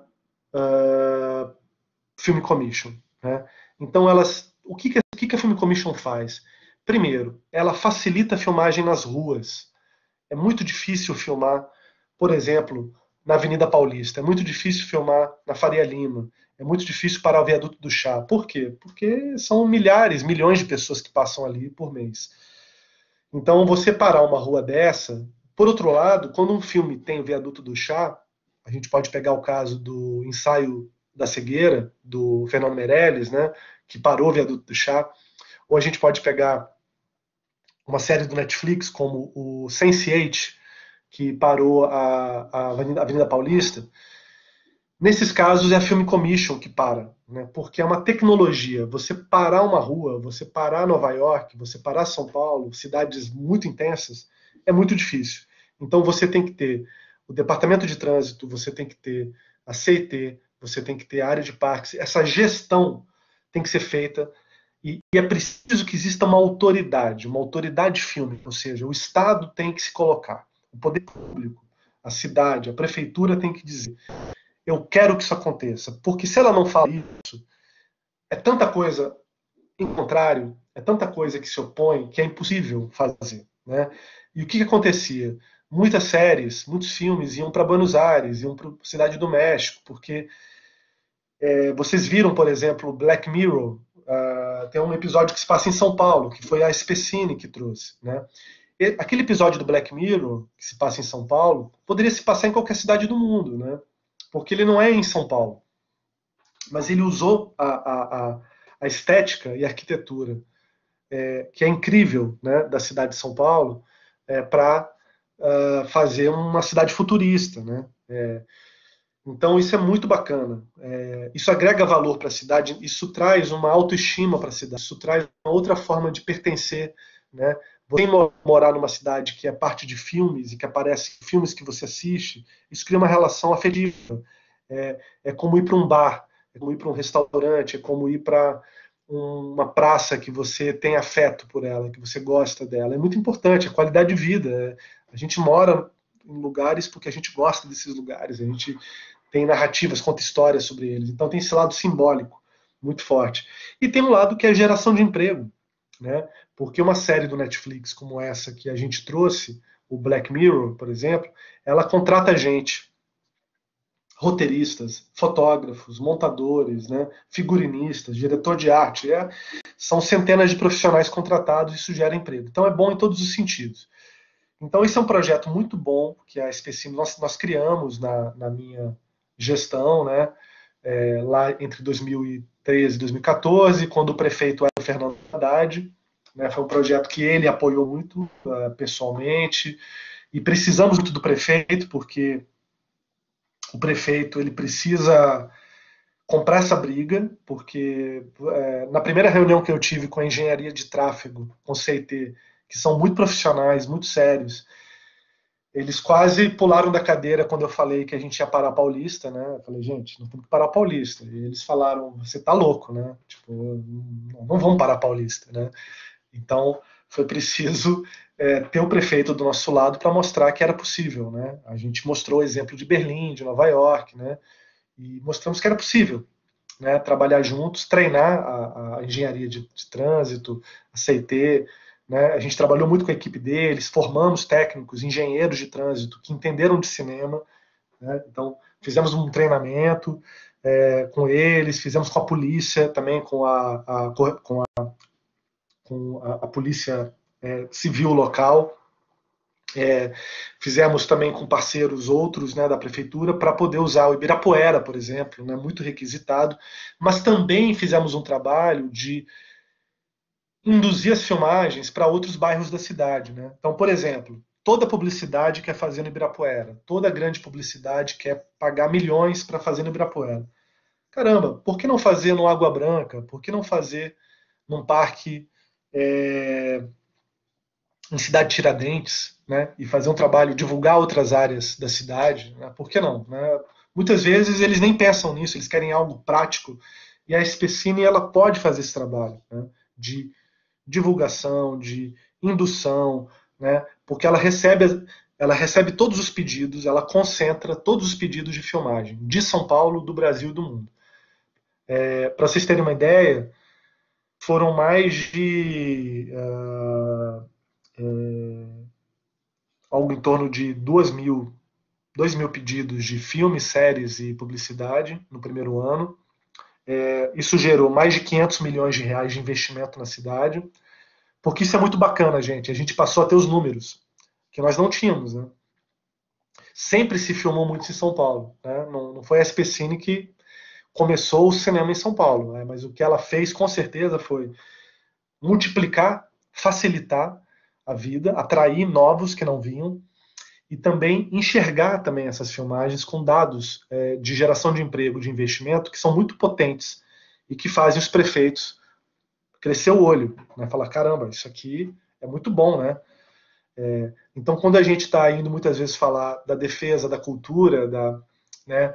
Film Commission, né? Então, o que a Film Commission faz? Primeiro, ela facilita a filmagem nas ruas. É muito difícil filmar por exemplo, na Avenida Paulista. É muito difícil filmar na Faria Lima. É muito difícil parar o Viaduto do Chá. Por quê? Porque são milhares, milhões de pessoas que passam ali por mês. Então, você parar uma rua dessa... Por outro lado, quando um filme tem o Viaduto do Chá, a gente pode pegar o caso do Ensaio da Cegueira, do Fernando Meirelles, né, que parou o Viaduto do Chá, ou a gente pode pegar uma série do Netflix, como o Sense8, que parou a Avenida Paulista. Nesses casos é a Film Commission que para, né? Porque é uma tecnologia. Você parar uma rua, você parar Nova York, você parar São Paulo, cidades muito intensas, é muito difícil. Então você tem que ter o departamento de trânsito, você tem que ter a CET, você tem que ter a área de parques. Essa gestão tem que ser feita e é preciso que exista uma autoridade fílmica, ou seja, o Estado tem que se colocar, o poder público, a cidade, a prefeitura tem que dizer: eu quero que isso aconteça. Porque se ela não fala isso, é tanta coisa em contrário, é tanta coisa que se opõe, que é impossível fazer, né? E o que acontecia? Muitas séries, muitos filmes iam para Buenos Aires, iam para Cidade do México, porque vocês viram, por exemplo, Black Mirror, tem um episódio que se passa em São Paulo, que foi a Especine que trouxe, né? Aquele episódio do Black Mirror, que se passa em São Paulo, poderia se passar em qualquer cidade do mundo, né? Porque ele não é em São Paulo. Mas ele usou a estética e a arquitetura, que é incrível, né, da cidade de São Paulo, para fazer uma cidade futurista, né? Então isso é muito bacana. Isso agrega valor para a cidade, isso traz uma autoestima para a cidade, isso traz uma outra forma de pertencer, né? Você morar numa cidade que é parte de filmes e que aparece filmes que você assiste, isso cria uma relação afetiva. É como ir para um bar, é como ir para um restaurante, é como ir para uma praça que você tem afeto por ela, que você gosta dela. É muito importante, a qualidade de vida. A gente mora em lugares porque a gente gosta desses lugares, a gente tem narrativas, conta histórias sobre eles. Então tem esse lado simbólico muito forte. E tem um lado que é a geração de emprego, né? Porque uma série do Netflix como essa que a gente trouxe, o Black Mirror, por exemplo, ela contrata gente, roteiristas, fotógrafos, montadores, né, figurinistas, diretor de arte. São centenas de profissionais contratados e isso gera emprego. Então é bom em todos os sentidos. Então esse é um projeto muito bom que a Especine nós criamos na minha gestão, né, lá entre 2013 e 2014, quando o prefeito era o Fernando Haddad. Né, foi um projeto que ele apoiou muito pessoalmente, e precisamos muito do prefeito, porque o prefeito ele precisa comprar essa briga, porque na primeira reunião que eu tive com a engenharia de tráfego, com o CIT, que são muito profissionais, muito sérios, eles quase pularam da cadeira quando eu falei que a gente ia parar a Paulista, né? Eu falei, gente, não temos que parar a Paulista. E eles falaram, você tá louco, né? Tipo, não vamos parar a Paulista, né? Então, foi preciso ter o prefeito do nosso lado para mostrar que era possível, né? A gente mostrou o exemplo de Berlim, de Nova York, né? E mostramos que era possível, né? Trabalhar juntos, treinar a engenharia de trânsito, a CIT, né? A gente trabalhou muito com a equipe deles, formamos técnicos, engenheiros de trânsito que entenderam de cinema, né? Então, fizemos um treinamento com eles, fizemos com a polícia, também com a polícia civil local. Fizemos também com parceiros outros, né, da prefeitura, para poder usar o Ibirapuera, por exemplo, né, muito requisitado, mas também fizemos um trabalho de induzir as filmagens para outros bairros da cidade. Né? Então, por exemplo, toda publicidade quer fazer no Ibirapuera, toda grande publicidade quer pagar milhões para fazer no Ibirapuera. Caramba, por que não fazer no Água Branca? Por que não fazer num parque em Cidade Tiradentes, né, e fazer um trabalho, divulgar outras áreas da cidade? Né? Por que não? Né? Muitas vezes eles nem pensam nisso, eles querem algo prático, e a Especine ela pode fazer esse trabalho, né, de divulgação, de indução, né, porque ela recebe todos os pedidos, ela concentra todos os pedidos de filmagem de São Paulo, do Brasil e do mundo. Para vocês terem uma ideia, foram mais de algo em torno de 2.000 2.000 pedidos de filmes, séries e publicidade no primeiro ano. Isso gerou mais de 500 milhões de reais de investimento na cidade, porque isso é muito bacana, gente. A gente passou a ter os números que nós não tínhamos, né? Sempre se filmou muito em São Paulo, né? Não foi a SP Cine que começou o cinema em São Paulo, né? Mas o que ela fez, com certeza, foi multiplicar, facilitar a vida, atrair novos que não vinham, e também enxergar também essas filmagens com dados de geração de emprego, de investimento, que são muito potentes e que fazem os prefeitos crescer o olho, né? Falar, caramba, isso aqui é muito bom, né? Então, quando a gente está indo muitas vezes falar da defesa da cultura, né,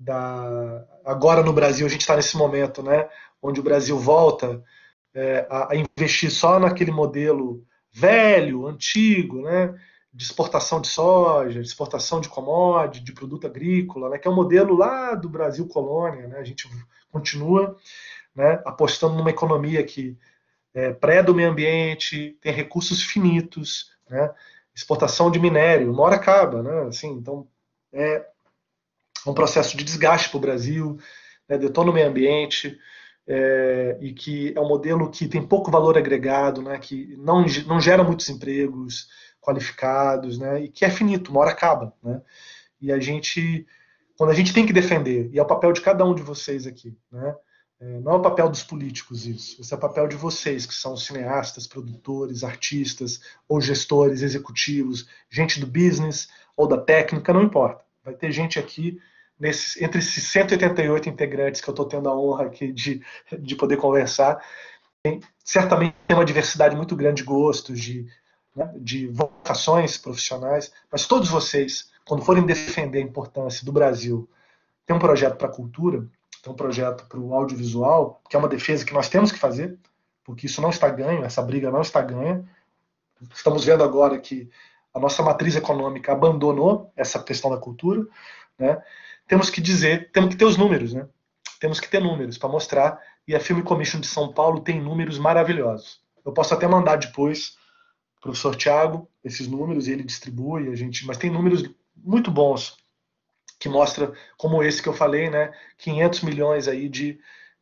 agora no Brasil a gente está nesse momento, né, onde o Brasil volta a investir só naquele modelo velho, antigo, né, de exportação de soja, de exportação de commodity, de produto agrícola, né, que é um modelo lá do Brasil colônia, né, a gente continua, né, apostando numa economia que pré do meio ambiente, tem recursos finitos, né, exportação de minério, uma hora acaba, né, assim, então é um processo de desgaste para o Brasil, né, detona o meio ambiente, e que é um modelo que tem pouco valor agregado, né, que não gera muitos empregos qualificados, né, e que é finito, uma hora acaba, né, e quando a gente tem que defender, e é o papel de cada um de vocês aqui, né, não é o papel dos políticos isso, esse é o papel de vocês, que são cineastas, produtores, artistas, ou gestores, executivos, gente do business ou da técnica, não importa. Vai ter gente aqui, entre esses 188 integrantes que eu estou tendo a honra aqui de poder conversar, certamente tem uma diversidade muito grande de gostos, de vocações profissionais, mas todos vocês, quando forem defender a importância do Brasil, tem um projeto para a cultura, tem um projeto para o audiovisual, que é uma defesa que nós temos que fazer, porque isso não está ganho, essa briga não está ganha. Estamos vendo agora que a nossa matriz econômica abandonou essa questão da cultura, né? Temos que ter os números, né? Temos que ter números para mostrar, e a Film Commission de São Paulo tem números maravilhosos. Eu posso até mandar depois para o professor Thiago esses números, e ele distribui, mas tem números muito bons, que mostra, como esse que eu falei, né, 500 milhões aí de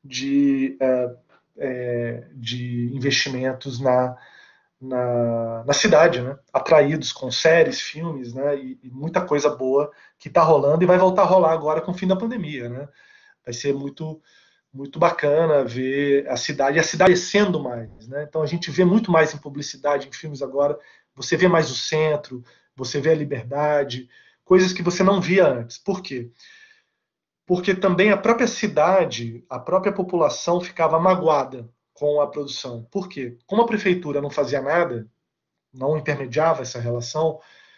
investimentos na cidade, né, atraídos com séries, filmes, né, e muita coisa boa que está rolando e vai voltar a rolar agora com o fim da pandemia, né. Vai ser muito, muito bacana ver a cidade crescendo mais, né. Então a gente vê muito mais em publicidade, em filmes agora, você vê mais o centro, você vê a liberdade, coisas que você não via antes. Por quê? Porque também a própria cidade, a própria população ficava magoada com a produção. Por quê? Como a prefeitura não fazia nada, não intermediava essa relação,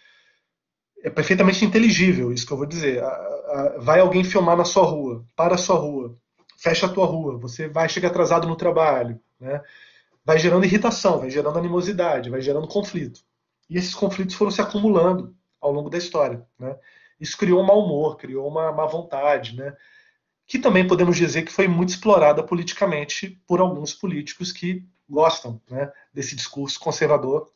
é perfeitamente inteligível isso que eu vou dizer. Vai alguém filmar na sua rua, para a sua rua, fecha a tua rua, você vai chegar atrasado no trabalho, né? Vai gerando irritação, vai gerando animosidade, vai gerando conflito. E esses conflitos foram se acumulando ao longo da história, né? Isso criou um mau humor, criou uma má vontade, né? Que também podemos dizer que foi muito explorada politicamente por alguns políticos que gostam, né, desse discurso conservador,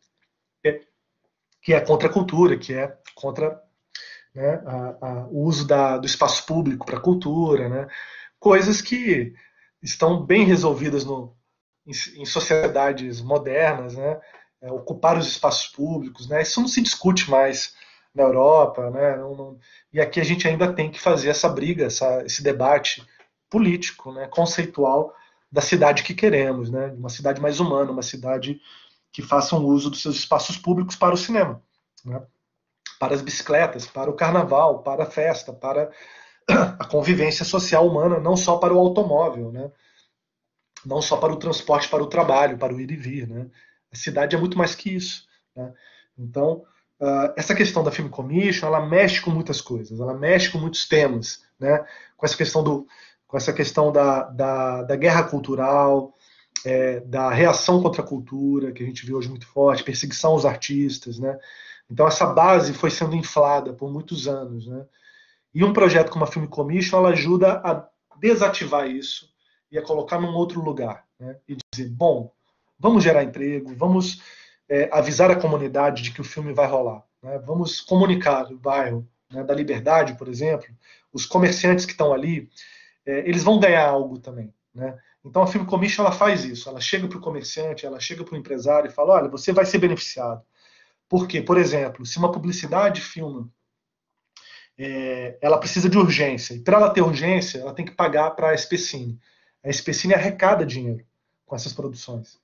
que é contra a cultura, que é contra, né, o uso do espaço público para a cultura, né? Coisas que estão bem resolvidas em sociedades modernas, né? Ocupar os espaços públicos, né? Isso não se discute mais na Europa, né? E aqui a gente ainda tem que fazer essa briga, esse debate político, né? Conceitual da cidade que queremos, né? Uma cidade mais humana, uma cidade que faça um uso dos seus espaços públicos para o cinema, né? Para as bicicletas, para o carnaval, para a festa, para a convivência social humana, não só para o automóvel, né? Não só para o transporte, para o trabalho, para o ir e vir, né? A cidade é muito mais que isso, né? Então, essa questão da Film Commission, ela mexe com muitas coisas, ela mexe com muitos temas, né? Com essa questão da guerra cultural, da reação contra a cultura, que a gente vê hoje muito forte, perseguição aos artistas, né? Então essa base foi sendo inflada por muitos anos, né? E um projeto como a Film Commission, ela ajuda a desativar isso e a colocar num outro lugar, né? E dizer, bom, vamos gerar emprego, vamos avisar a comunidade de que o filme vai rolar, né? Vamos comunicar o bairro, né, da Liberdade, por exemplo, os comerciantes que estão ali, eles vão ganhar algo também, né? Então a Film Commission ela faz isso, ela chega para o comerciante, ela chega para o empresário e fala, olha, você vai ser beneficiado. Por quê? Por exemplo, se uma publicidade filma, ela precisa de urgência, e para ela ter urgência, ela tem que pagar para a SPCine. A SPCine arrecada dinheiro com essas produções.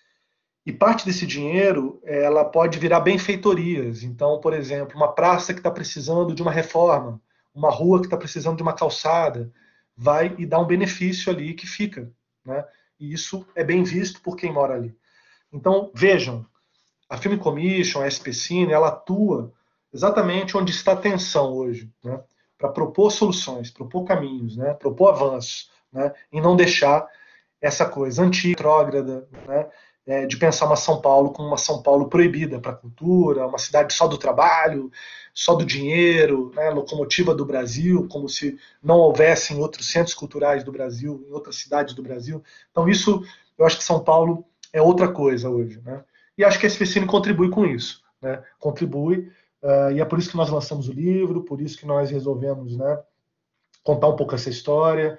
E parte desse dinheiro, ela pode virar benfeitorias. Então, por exemplo, uma praça que está precisando de uma reforma, uma rua que está precisando de uma calçada, vai e dá um benefício ali que fica, né? E isso é bem visto por quem mora ali. Então, vejam, a Film Commission, a SPCine, ela atua exatamente onde está a tensão hoje, né? Para propor soluções, propor caminhos, né? Propor avanços, né? E não deixar essa coisa antiga, retrógrada, né? De pensar uma São Paulo como uma São Paulo proibida para a cultura, uma cidade só do trabalho, só do dinheiro, né? Locomotiva do Brasil, como se não houvesse em outros centros culturais do Brasil, em outras cidades do Brasil. Então isso, eu acho que São Paulo é outra coisa hoje, né? E acho que a SPCine contribui com isso, né? Contribui, e é por isso que nós lançamos o livro, por isso que nós resolvemos, né, contar um pouco essa história,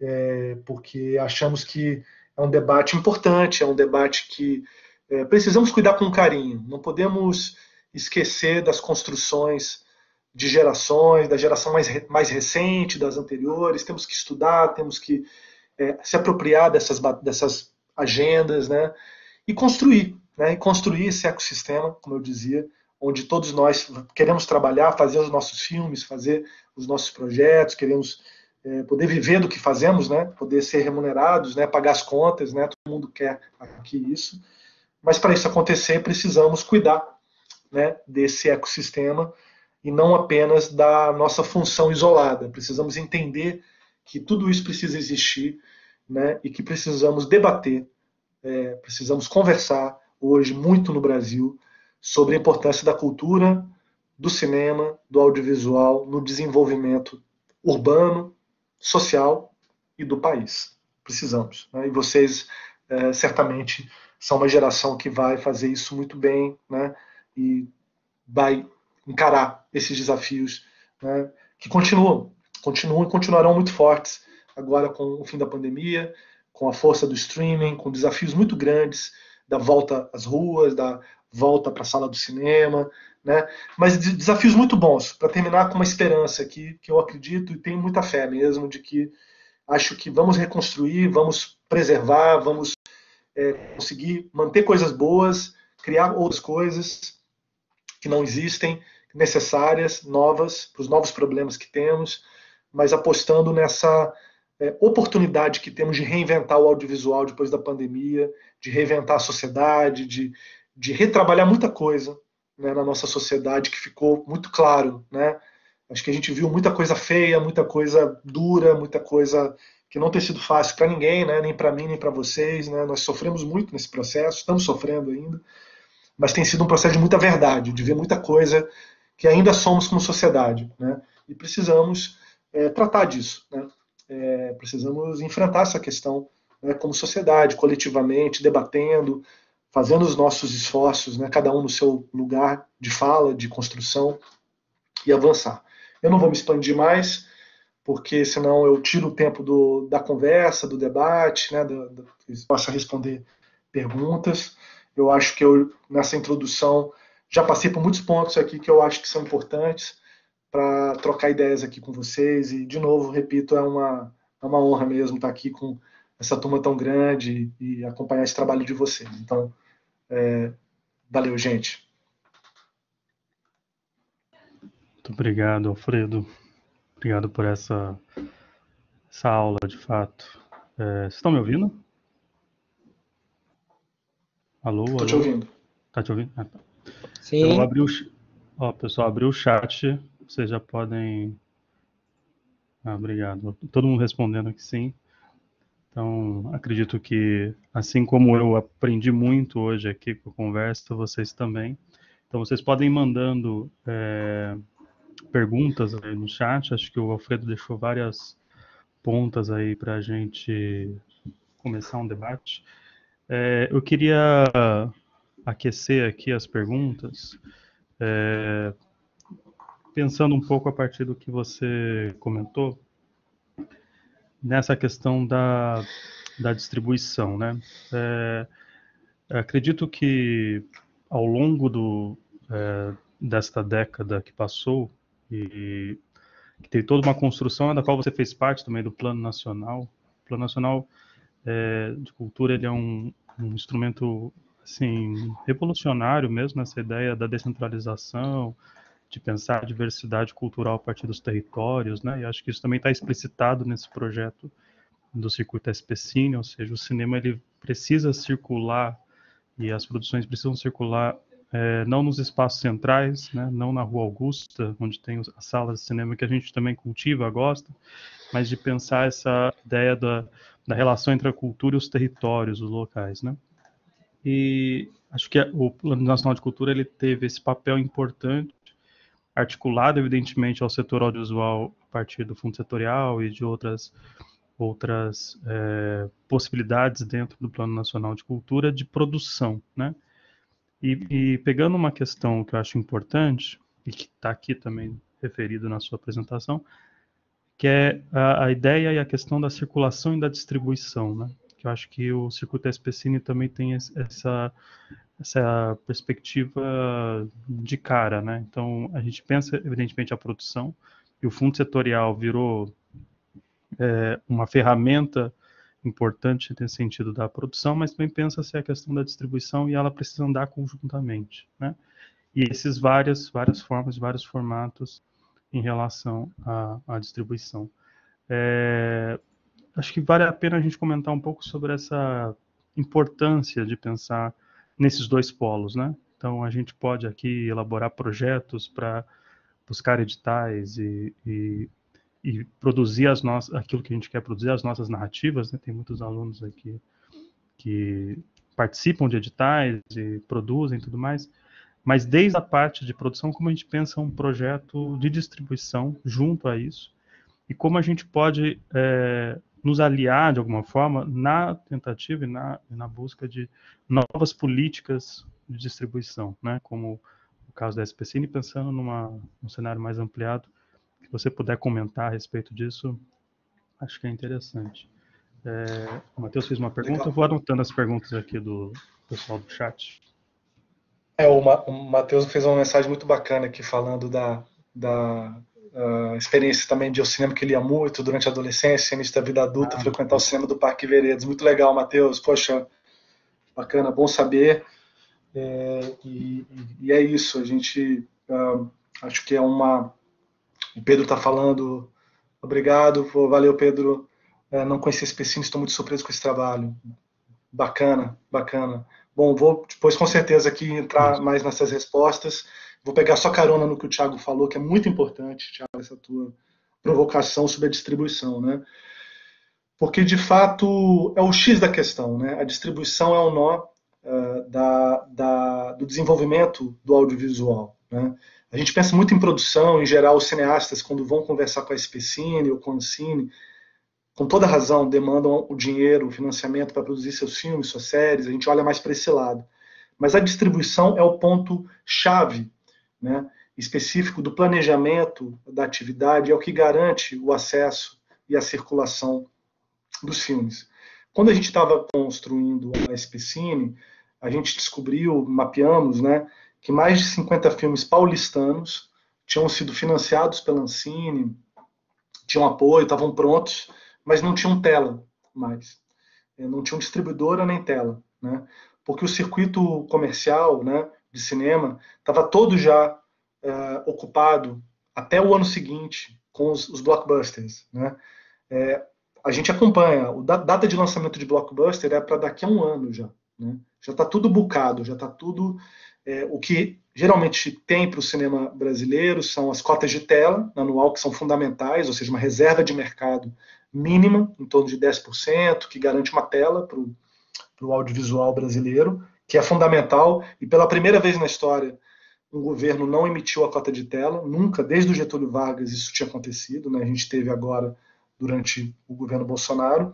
porque achamos que é um debate importante, é um debate que precisamos cuidar com carinho. Não podemos esquecer das construções de gerações, da geração mais recente, das anteriores. Temos que estudar, temos que se apropriar dessas agendas, né? E construir, né? E construir esse ecossistema, como eu dizia, onde todos nós queremos trabalhar, fazer os nossos filmes, fazer os nossos projetos, queremos poder viver do que fazemos, né? Poder ser remunerados, né? Pagar as contas, né? Todo mundo quer aqui isso. Mas para isso acontecer, precisamos cuidar, né, desse ecossistema e não apenas da nossa função isolada. Precisamos entender que tudo isso precisa existir, né? E que precisamos debater, precisamos conversar hoje muito no Brasil sobre a importância da cultura, do cinema, do audiovisual no desenvolvimento urbano, social e do país. Precisamos, né? E vocês certamente são uma geração que vai fazer isso muito bem, né? E vai encarar esses desafios, né? Que continuam e continuarão muito fortes agora com o fim da pandemia, com a força do streaming, com desafios muito grandes da volta às ruas, da volta para a sala do cinema, né? Mas desafios muito bons, para terminar com uma esperança aqui, que eu acredito e tenho muita fé mesmo, de que acho que vamos reconstruir, vamos preservar, vamos conseguir manter coisas boas, criar outras coisas que não existem, necessárias, novas, para os novos problemas que temos, mas apostando nessa oportunidade que temos de reinventar o audiovisual depois da pandemia, de reinventar a sociedade, de retrabalhar muita coisa, né, na nossa sociedade, que ficou muito claro, né? Acho que a gente viu muita coisa feia, muita coisa dura, muita coisa que não tem sido fácil para ninguém, né? Nem para mim, nem para vocês, né? Nós sofremos muito nesse processo, estamos sofrendo ainda, mas tem sido um processo de muita verdade, de ver muita coisa que ainda somos como sociedade, né? E precisamos tratar disso, né? Precisamos enfrentar essa questão, né, como sociedade, coletivamente, debatendo, fazendo os nossos esforços, né, cada um no seu lugar de fala, de construção, e avançar. Eu não vou me expandir mais, porque senão eu tiro o tempo da conversa, do debate, né, possa responder perguntas. Eu acho que eu, nessa introdução, já passei por muitos pontos aqui que eu acho que são importantes para trocar ideias aqui com vocês. E, de novo, repito, é uma honra mesmo estar aqui com essa turma tão grande e acompanhar esse trabalho de vocês. Então, valeu, gente. Muito obrigado, Alfredo. Obrigado por essa aula, de fato. Vocês estão me ouvindo? Alô, alô? Estou te ouvindo. Tá te ouvindo? Ah, tá. Sim. Eu vou abrir pessoal, abriu o chat. Vocês já podem... obrigado. Todo mundo respondendo que sim. Então, acredito que, assim como eu aprendi muito hoje aqui com a conversa, vocês também. Então, vocês podem ir mandando perguntas aí no chat. Acho que o Alfredo deixou várias pontas aí para a gente começar um debate. Eu queria aquecer aqui as perguntas, pensando um pouco a partir do que você comentou, nessa questão da distribuição, né? Acredito que ao longo desta década que passou, e que tem toda uma construção da qual você fez parte também do Plano Nacional. O Plano Nacional de Cultura, ele é um instrumento assim, revolucionário mesmo, essa ideia da descentralização, de pensar a diversidade cultural a partir dos territórios, né? E acho que isso também está explicitado nesse projeto do Circuito SPCine, ou seja, o cinema ele precisa circular e as produções precisam circular não nos espaços centrais, né? Não na Rua Augusta, onde tem as salas de cinema que a gente também cultiva, gosta, mas de pensar essa ideia da relação entre a cultura e os territórios, os locais, né? E acho que o Plano Nacional de Cultura ele teve esse papel importante, articulado evidentemente ao setor audiovisual a partir do Fundo Setorial e de outras possibilidades dentro do Plano Nacional de Cultura de produção, né? E pegando uma questão que eu acho importante, e que está aqui também referido na sua apresentação, que é a ideia e a questão da circulação e da distribuição, né? Que eu acho que o Circuito SPCine também tem essa perspectiva de cara, né? Então, a gente pensa, evidentemente, a produção, e o Fundo Setorial virou uma ferramenta importante nesse sentido da produção, mas também pensa-se a questão da distribuição e ela precisa andar conjuntamente, né? E esses várias formas, vários formatos em relação à distribuição. Acho que vale a pena a gente comentar um pouco sobre essa importância de pensar nesses dois polos, né? Então, a gente pode aqui elaborar projetos para buscar editais e produzir aquilo que a gente quer produzir, as nossas narrativas, né? Tem muitos alunos aqui que participam de editais e produzem e tudo mais, mas desde a parte de produção, como a gente pensa um projeto de distribuição junto a isso, e como a gente pode nos aliar, de alguma forma, na tentativa e na busca de novas políticas de distribuição, né? Como o caso da SPCine, pensando num cenário mais ampliado. Se você puder comentar a respeito disso, acho que é interessante. O Matheus fez uma pergunta, legal. Eu vou anotando as perguntas aqui do pessoal do chat. O Matheus fez uma mensagem muito bacana aqui, falando da experiência também de ir ao cinema, que ele ia muito durante a adolescência, início da vida adulta, frequentar o cinema do Parque Veredas. Muito legal, Matheus. Poxa, bacana, bom saber. E é isso, a gente acho que é uma... O Pedro está falando, obrigado, valeu, Pedro. Não conhecia esse SPCine, estou muito surpreso com esse trabalho. Bacana, bacana. Bom, vou depois com certeza aqui entrar mais nessas respostas. Vou pegar só carona no que o Thiago falou, que é muito importante, Thiago, essa tua provocação sobre a distribuição, né? Porque, de fato, é o X da questão, né? A distribuição é o nó do desenvolvimento do audiovisual, né? A gente pensa muito em produção, em geral, os cineastas, quando vão conversar com a SPCine ou com a Ancine, com toda razão, demandam o dinheiro, o financiamento para produzir seus filmes, suas séries, a gente olha mais para esse lado. Mas a distribuição é o ponto-chave, né, específico do planejamento da atividade, é o que garante o acesso e a circulação dos filmes. Quando a gente estava construindo a SPCine, a gente descobriu, mapeamos, né, que mais de 50 filmes paulistanos tinham sido financiados pela Ancine, tinham apoio, estavam prontos, mas não tinham tela mais. Não tinham distribuidora nem tela, né? Porque o circuito comercial, né, de cinema estava todo já ocupado até o ano seguinte com os blockbusters, né? A gente acompanha, a data de lançamento de blockbuster é para daqui a um ano já, né? Já está tudo bucado, já está tudo... o que geralmente tem para o cinema brasileiro são as cotas de tela anual, que são fundamentais, ou seja, uma reserva de mercado mínima, em torno de 10%, que garante uma tela para o audiovisual brasileiro, que é fundamental, e pela primeira vez na história, um governo não emitiu a cota de tela, nunca, desde o Getúlio Vargas, isso tinha acontecido, né? A gente teve agora, durante o governo Bolsonaro,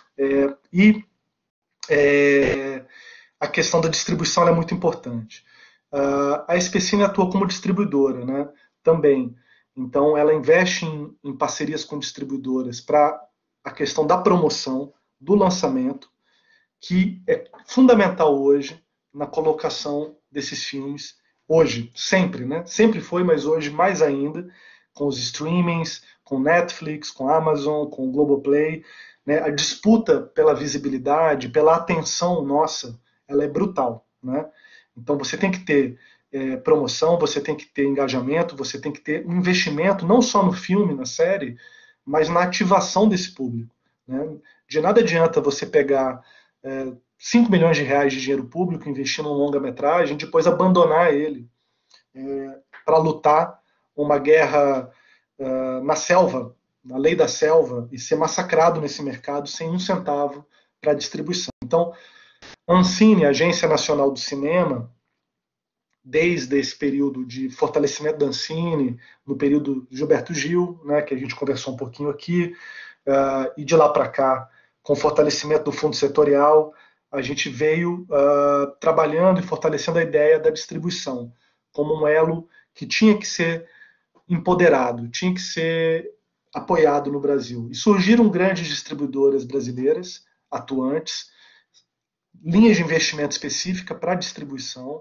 a questão da distribuição é muito importante. A SPCine atua como distribuidora, né? Também. Então, ela investe em parcerias com distribuidoras para a questão da promoção, do lançamento, que é fundamental hoje na colocação desses filmes. Hoje, sempre, né? Sempre foi, mas hoje mais ainda, com os streamings, com Netflix, com Amazon, com o Globoplay, né? A disputa pela visibilidade, pela atenção nossa, ela é brutal, né? Então você tem que ter promoção, você tem que ter engajamento, você tem que ter um investimento não só no filme, na série, mas na ativação desse público, né? De nada adianta você pegar 5 milhões de reais de dinheiro público, investir num longa-metragem, depois abandonar ele para lutar uma guerra na selva, na lei da selva, e ser massacrado nesse mercado sem um centavo para distribuição. Então, a Ancine, a Agência Nacional do Cinema, desde esse período de fortalecimento da Ancine, no período Gilberto Gil, né, que a gente conversou um pouquinho aqui, e de lá para cá, com o fortalecimento do fundo setorial, a gente veio trabalhando e fortalecendo a ideia da distribuição como um elo que tinha que ser empoderado, tinha que ser apoiado no Brasil. E surgiram grandes distribuidoras brasileiras atuantes, linhas de investimento específica para distribuição,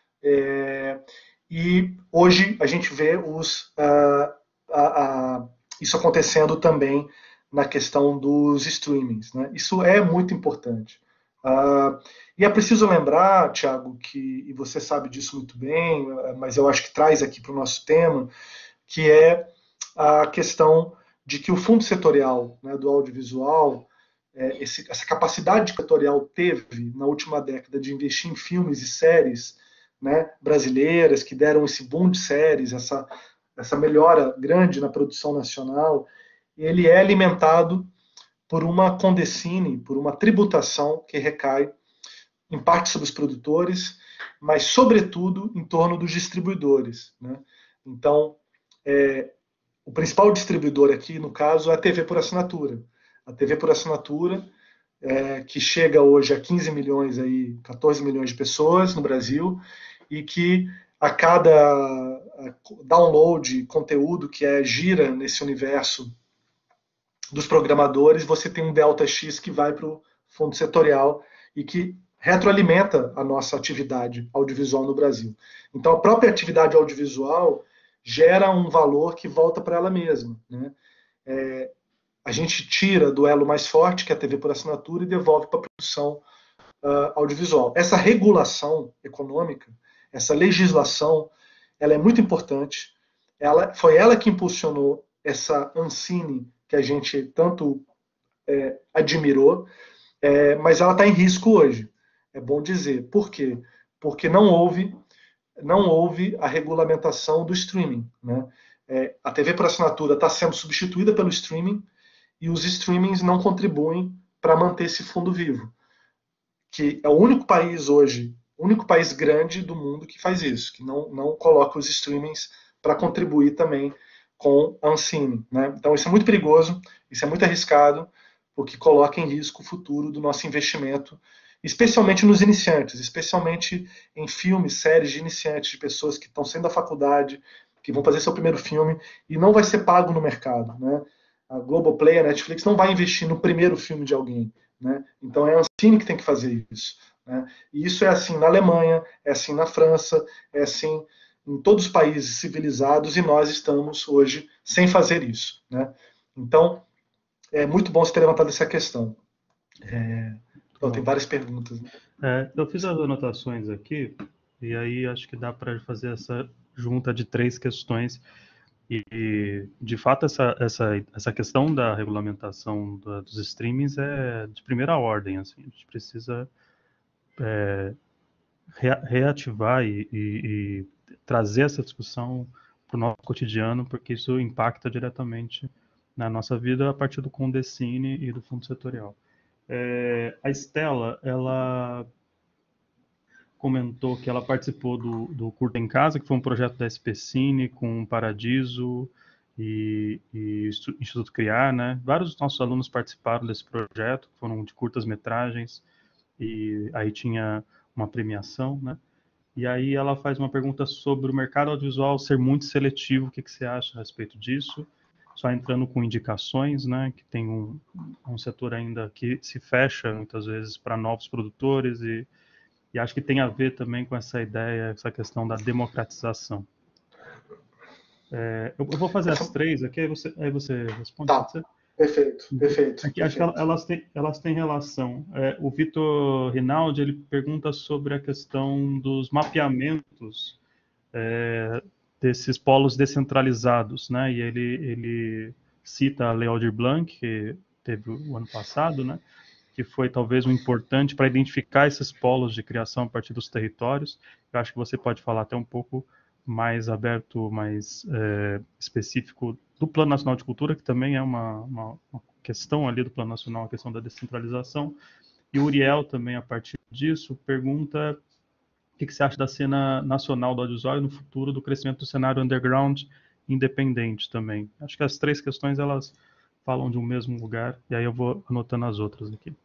e hoje a gente vê isso acontecendo também na questão dos streamings, né? Isso é muito importante. E é preciso lembrar, Thiago, e você sabe disso muito bem, mas eu acho que traz aqui para o nosso tema, que é a questão de que o fundo setorial, né, do audiovisual, essa capacidade que o setorial teve na última década de investir em filmes e séries, né, brasileiras, que deram esse boom de séries, essa melhora grande na produção nacional, ele é alimentado por uma condecine, por uma tributação que recai em parte sobre os produtores, mas sobretudo em torno dos distribuidores, né? Então, o principal distribuidor aqui, no caso, é a TV por assinatura. A TV por assinatura, que chega hoje a 15 milhões, 14 milhões de pessoas no Brasil, e que a cada download, conteúdo que gira nesse universo dos programadores, você tem um delta X que vai para o fundo setorial e que retroalimenta a nossa atividade audiovisual no Brasil. Então, a própria atividade audiovisual gera um valor que volta para ela mesma, né? A gente tira do elo mais forte, que é a TV por assinatura, e devolve para a produção audiovisual. Essa regulação econômica, essa legislação, ela é muito importante. Foi ela que impulsionou essa Ancine que a gente tanto admirou, mas ela está em risco hoje. É bom dizer. Por quê? Porque não houve a regulamentação do streaming, né? A TV por assinatura está sendo substituída pelo streaming e os streamings não contribuem para manter esse fundo vivo, que é o único país hoje, o único país grande do mundo que faz isso, que não coloca os streamings para contribuir também com a Ancine, né? Então isso é muito perigoso, isso é muito arriscado, porque coloca em risco o futuro do nosso investimento, especialmente nos iniciantes, especialmente em filmes, séries de iniciantes, de pessoas que estão saindo da faculdade, que vão fazer seu primeiro filme e não vai ser pago no mercado, né? A Globoplay, a Netflix não vai investir no primeiro filme de alguém, né? Então é a Ancine que tem que fazer isso, né? E isso é assim na Alemanha, é assim na França, é assim em todos os países civilizados, e nós estamos hoje sem fazer isso, né? Então, é muito bom você ter levantado essa questão. Então, tem várias perguntas, né? Eu fiz as anotações aqui, e aí acho que dá para fazer essa junta de 3 questões. E, de fato, essa questão da regulamentação dos streamings é de primeira ordem. Assim, a gente precisa reativar e trazer essa discussão para o nosso cotidiano, porque isso impacta diretamente na nossa vida a partir do Condecine e do Fundo Setorial. A Estela, ela comentou que ela participou do Curta em Casa, que foi um projeto da SPCine com Paradiso e Instituto Criar, né? Vários dos nossos alunos participaram desse projeto, foram de curtas metragens, e aí tinha uma premiação, né? E aí ela faz uma pergunta sobre o mercado audiovisual ser muito seletivo. O que você acha a respeito disso? Só entrando com indicações, né, que tem um setor ainda que se fecha muitas vezes para novos produtores e acho que tem a ver também com essa ideia, essa questão da democratização. Eu vou fazer as três aqui, aí você responde, Tá, pode ser? perfeito. Aqui, acho que elas têm relação. O Vitor Rinaldi, ele pergunta sobre a questão dos mapeamentos desses polos descentralizados, né? E ele cita a Lei Aldir Blanc, que teve o ano passado, né? Que foi talvez um importante para identificar esses polos de criação a partir dos territórios. Eu acho que você pode falar até um pouco mais aberto, mais específico do Plano Nacional de Cultura, que também é uma questão ali do Plano Nacional, a questão da descentralização. E o Uriel também, a partir disso, pergunta o que você acha da cena nacional do audiovisual e no futuro do crescimento do cenário underground independente também. Acho que as três questões, elas falam de um mesmo lugar, e aí eu vou anotando as outras aqui.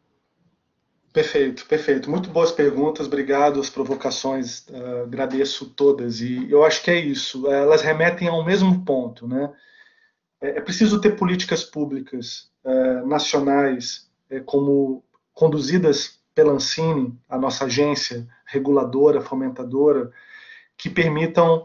Perfeito. Muito boas perguntas, obrigado. As provocações, agradeço todas. E eu acho que é isso, elas remetem ao mesmo ponto, né? É preciso ter políticas públicas nacionais como conduzidas pela Ancine, a nossa agência reguladora, fomentadora, que permitam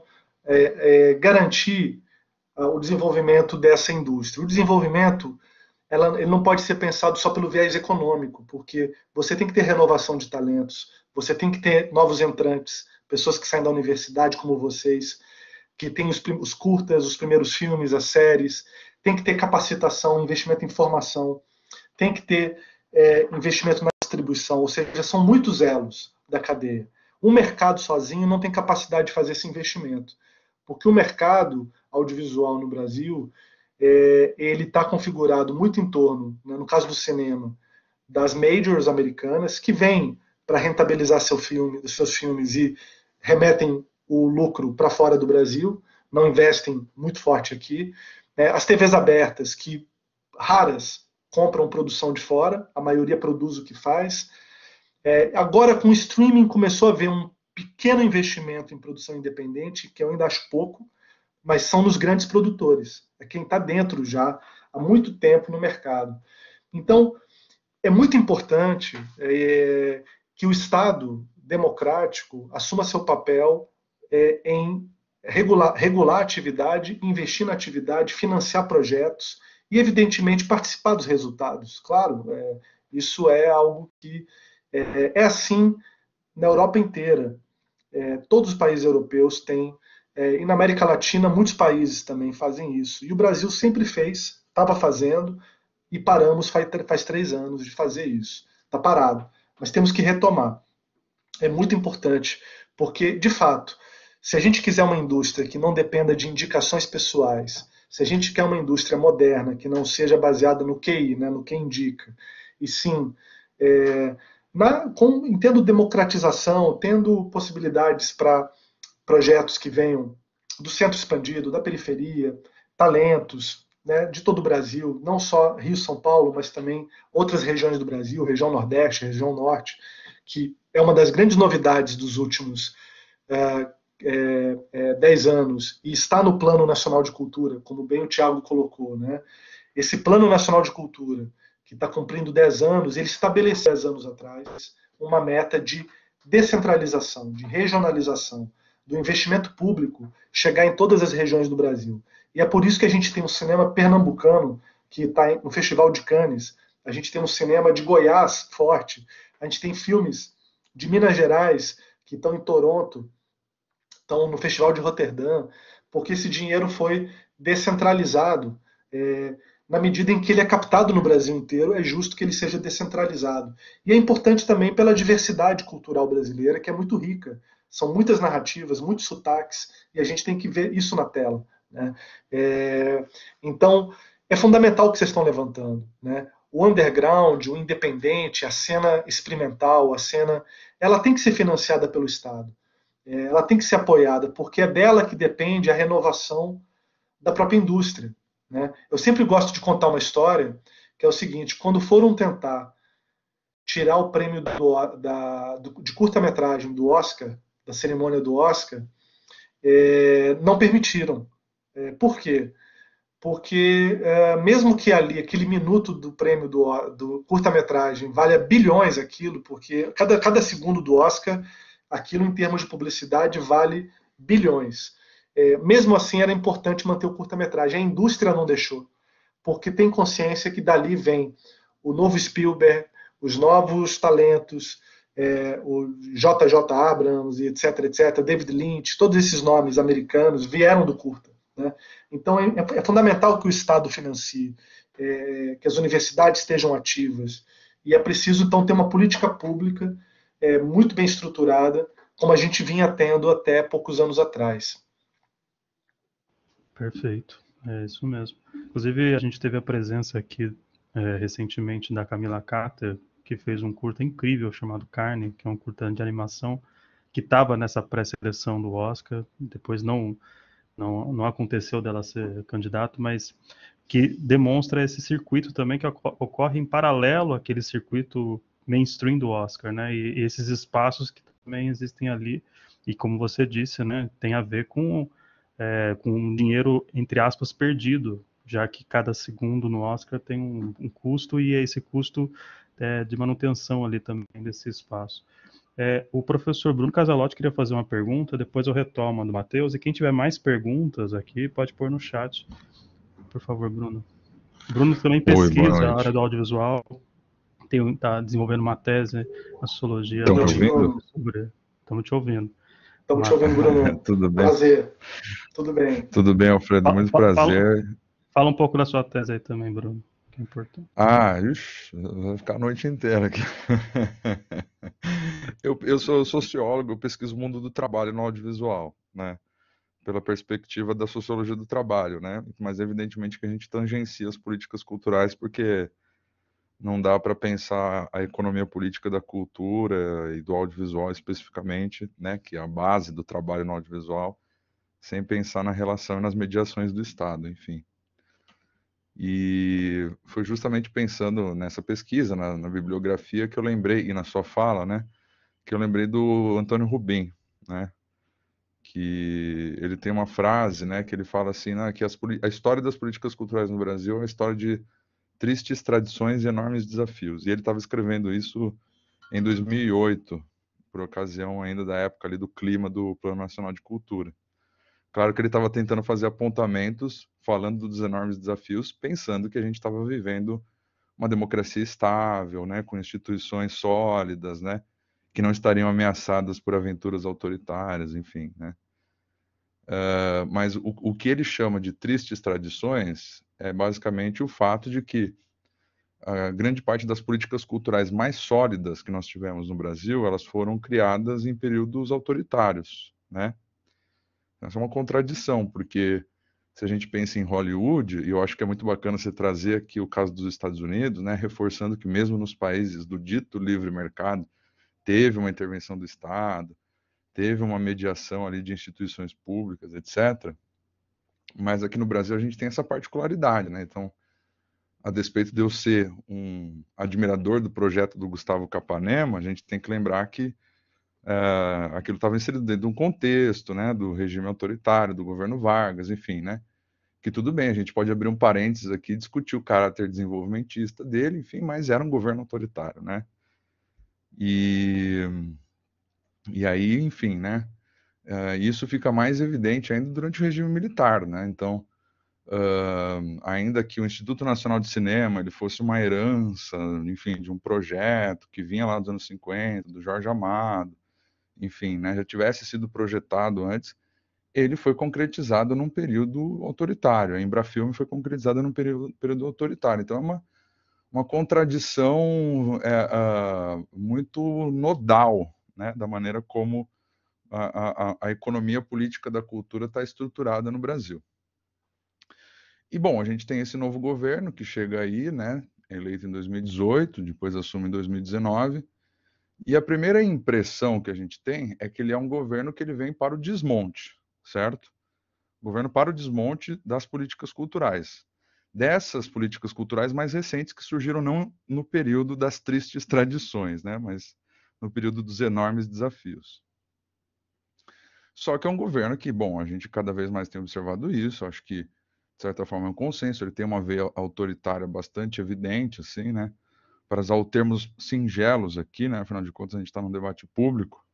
garantir o desenvolvimento dessa indústria. O desenvolvimento ele não pode ser pensado só pelo viés econômico, porque você tem que ter renovação de talentos, você tem que ter novos entrantes, pessoas que saem da universidade como vocês, que têm os curtas, os primeiros filmes, as séries, tem que ter capacitação, investimento em formação, tem que ter investimento na distribuição, ou seja, são muitos elos da cadeia. Um mercado sozinho não tem capacidade de fazer esse investimento, porque o mercado audiovisual no Brasil ele está configurado muito em torno, né, no caso do cinema, das majors americanas, que vêm para rentabilizar seus filmes e remetem o lucro para fora do Brasil, não investem muito forte aqui. As TVs abertas, que raras compram produção de fora, a maioria produz o que faz. Agora, com o streaming, começou a haver um pequeno investimento em produção independente, que eu ainda acho pouco, mas são nos grandes produtores. É quem está dentro já há muito tempo no mercado. Então, é muito importante que o Estado democrático assuma seu papel em regular a atividade, investir na atividade, financiar projetos e, evidentemente, participar dos resultados. Claro, isso é algo que é assim na Europa inteira. Todos os países europeus têm, e na América Latina muitos países também fazem isso. E o Brasil sempre fez, estava fazendo, e paramos faz 3 anos de fazer isso. Está parado. Mas temos que retomar. É muito importante, porque, de fato, se a gente quiser uma indústria que não dependa de indicações pessoais, se a gente quer uma indústria moderna, que não seja baseada no QI, né, no que indica, e sim tendo democratização, tendo possibilidades para projetos que venham do centro expandido, da periferia, talentos, né, de todo o Brasil, não só Rio, São Paulo, mas também outras regiões do Brasil, região Nordeste, região Norte, que é uma das grandes novidades dos últimos 10 anos, e está no Plano Nacional de Cultura, como bem o Thiago colocou, né? Esse Plano Nacional de Cultura, que está cumprindo 10 anos, ele estabeleceu 10 anos atrás uma meta de descentralização, de regionalização, do investimento público chegar em todas as regiões do Brasil. E é por isso que a gente tem um cinema pernambucano, que está no Festival de Cannes, a gente tem um cinema de Goiás forte, a gente tem filmes de Minas Gerais, que estão em Toronto, estão no Festival de Roterdã, porque esse dinheiro foi descentralizado. Na medida em que ele é captado no Brasil inteiro, é justo que ele seja descentralizado. E é importante também pela diversidade cultural brasileira, que é muito rica. São muitas narrativas, muitos sotaques, e a gente tem que ver isso na tela, né? Então, é fundamental o que vocês estão levantando, né? O underground, o independente, a cena experimental, ela tem que ser financiada pelo Estado. Ela tem que ser apoiada, porque é dela que depende a renovação da própria indústria, né? Eu sempre gosto de contar uma história, que é o seguinte: quando foram tentar tirar o prêmio de curta-metragem do Oscar, da cerimônia do Oscar, não permitiram. Por quê? Porque mesmo que ali, aquele minuto do prêmio do curta-metragem valha bilhões aquilo, porque cada segundo do Oscar, aquilo em termos de publicidade vale bilhões. Mesmo assim era importante manter o curta-metragem. A indústria não deixou, porque tem consciência que dali vem o novo Spielberg, os novos talentos, o J.J. Abrams, etc., etc., David Lynch, todos esses nomes americanos vieram do curta. Né? Então é fundamental que o Estado financie, que as universidades estejam ativas, e é preciso então ter uma política pública muito bem estruturada, como a gente vinha tendo até poucos anos atrás. Perfeito, é isso mesmo. Inclusive, a gente teve a presença aqui recentemente da Camila Carter, que fez um curta incrível chamado Carne, que é um curta de animação, que estava nessa pré-seleção do Oscar, depois não aconteceu dela ser candidato, mas que demonstra esse circuito também que ocorre em paralelo àquele circuito mainstream do Oscar, né? E esses espaços que também existem ali, e como você disse, né, tem a ver com um dinheiro, entre aspas, perdido, já que cada segundo no Oscar tem um custo, e é esse custo de manutenção ali também desse espaço. O professor Bruno Casalotti queria fazer uma pergunta, depois eu retomo a do Matheus, e quem tiver mais perguntas aqui pode pôr no chat. Por favor, Bruno. Bruno também pesquisa a área do audiovisual, está desenvolvendo uma tese na sociologia. Estão me ouvindo? Estamos te ouvindo. Estamos te ouvindo, Bruno. Tudo bem? Prazer. Tudo bem. Tudo bem, Alfredo. Muito prazer. Fala um pouco da sua tese aí também, Bruno, que é importante. Vai ficar a noite inteira aqui. Eu sou sociólogo, eu pesquiso o mundo do trabalho no audiovisual, né? Pela perspectiva da sociologia do trabalho, né? Mas evidentemente que a gente tangencia as políticas culturais, porque não dá para pensar a economia política da cultura e do audiovisual especificamente, né? Que é a base do trabalho no audiovisual, sem pensar na relação e nas mediações do Estado, enfim. E foi justamente pensando nessa pesquisa, na bibliografia, que eu lembrei, e na sua fala, né? Que eu lembrei do Antônio Rubin, né? Que ele tem uma frase, né? Que ele fala assim, né, que a história das políticas culturais no Brasil é uma história de tristes tradições e enormes desafios. E ele estava escrevendo isso em 2008, por ocasião ainda da época ali do clima do Plano Nacional de Cultura. Claro que ele estava tentando fazer apontamentos, falando dos enormes desafios, pensando que a gente estava vivendo uma democracia estável, né, com instituições sólidas, né, que não estariam ameaçadas por aventuras autoritárias, enfim, né. Mas o que ele chama de tristes tradições é basicamente o fato de que a grande parte das políticas culturais mais sólidas que nós tivemos no Brasil, elas foram criadas em períodos autoritários, né. Essa é uma contradição, porque se a gente pensa em Hollywood, e eu acho que é muito bacana você trazer aqui o caso dos Estados Unidos, né, reforçando que mesmo nos países do dito livre mercado, teve uma intervenção do Estado, teve uma mediação ali de instituições públicas, etc. Mas aqui no Brasil a gente tem essa particularidade, né? Então, a despeito de eu ser um admirador do projeto do Gustavo Capanema, a gente tem que lembrar que aquilo estava inserido dentro de um contexto, né, do regime autoritário, do governo Vargas, enfim, né, que tudo bem, a gente pode abrir um parênteses aqui, discutir o caráter desenvolvimentista dele, enfim, mas era um governo autoritário, né, e aí, enfim, né, isso fica mais evidente ainda durante o regime militar, né, então, ainda que o Instituto Nacional de Cinema ele fosse uma herança, enfim, de um projeto que vinha lá dos anos 50, do Jorge Amado, enfim, né, já tivesse sido projetado antes, ele foi concretizado num período autoritário. A Embrafilme foi concretizada num período autoritário. Então, é uma contradição muito nodal, né, da maneira como a economia política da cultura está estruturada no Brasil. E, bom, a gente tem esse novo governo que chega aí, né, eleito em 2018, depois assume em 2019, e a primeira impressão que a gente tem é que ele é um governo que ele vem para o desmonte, certo? Governo para o desmonte das políticas culturais. Dessas políticas culturais mais recentes que surgiram não no período das tristes tradições, né, mas no período dos enormes desafios. Só que é um governo que, bom, a gente cada vez mais tem observado isso, acho que, de certa forma, é um consenso, ele tem uma veia autoritária bastante evidente, assim, né? Para usar os termos singelos aqui, né? Afinal de contas, a gente está num debate público.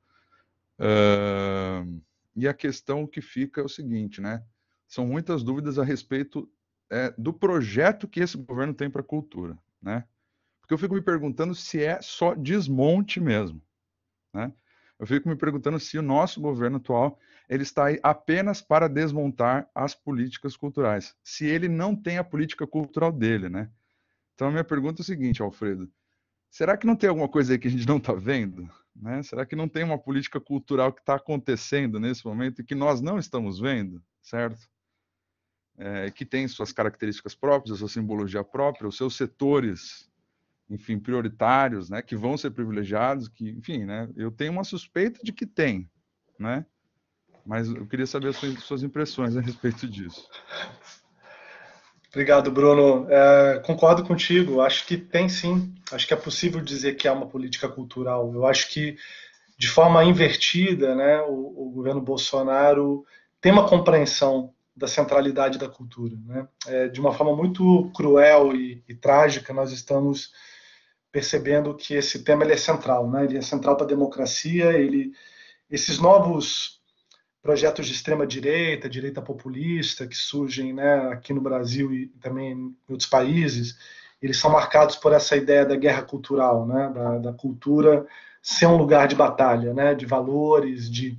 E a questão que fica é o seguinte, né? São muitas dúvidas a respeito do projeto que esse governo tem para a cultura, né? Porque eu fico me perguntando se é só desmonte mesmo, né? Eu fico me perguntando se o nosso governo atual ele está aí apenas para desmontar as políticas culturais, se ele não tem a política cultural dele, né? Então a minha pergunta é o seguinte, Alfredo, será que não tem alguma coisa aí que a gente não está vendo? Né? Será que não tem uma política cultural que está acontecendo nesse momento e que nós não estamos vendo, certo? Que tem suas características próprias, a sua simbologia própria, os seus setores, enfim, prioritários, né, que vão ser privilegiados, que, enfim, né, eu tenho uma suspeita de que tem, né? Mas eu queria saber as suas impressões a respeito disso. Obrigado, Bruno. Concordo contigo. Acho que tem sim. Acho que é possível dizer que há uma política cultural. Eu acho que, de forma invertida, né, o governo Bolsonaro tem uma compreensão da centralidade da cultura. Né? De uma forma muito cruel e trágica, nós estamos percebendo que esse tema ele é central. Né? Ele é central para a democracia. Esses novos projetos de extrema-direita, direita populista, que surgem, né, aqui no Brasil e também em outros países, eles são marcados por essa ideia da guerra cultural, né, da cultura ser um lugar de batalha, né, de valores, de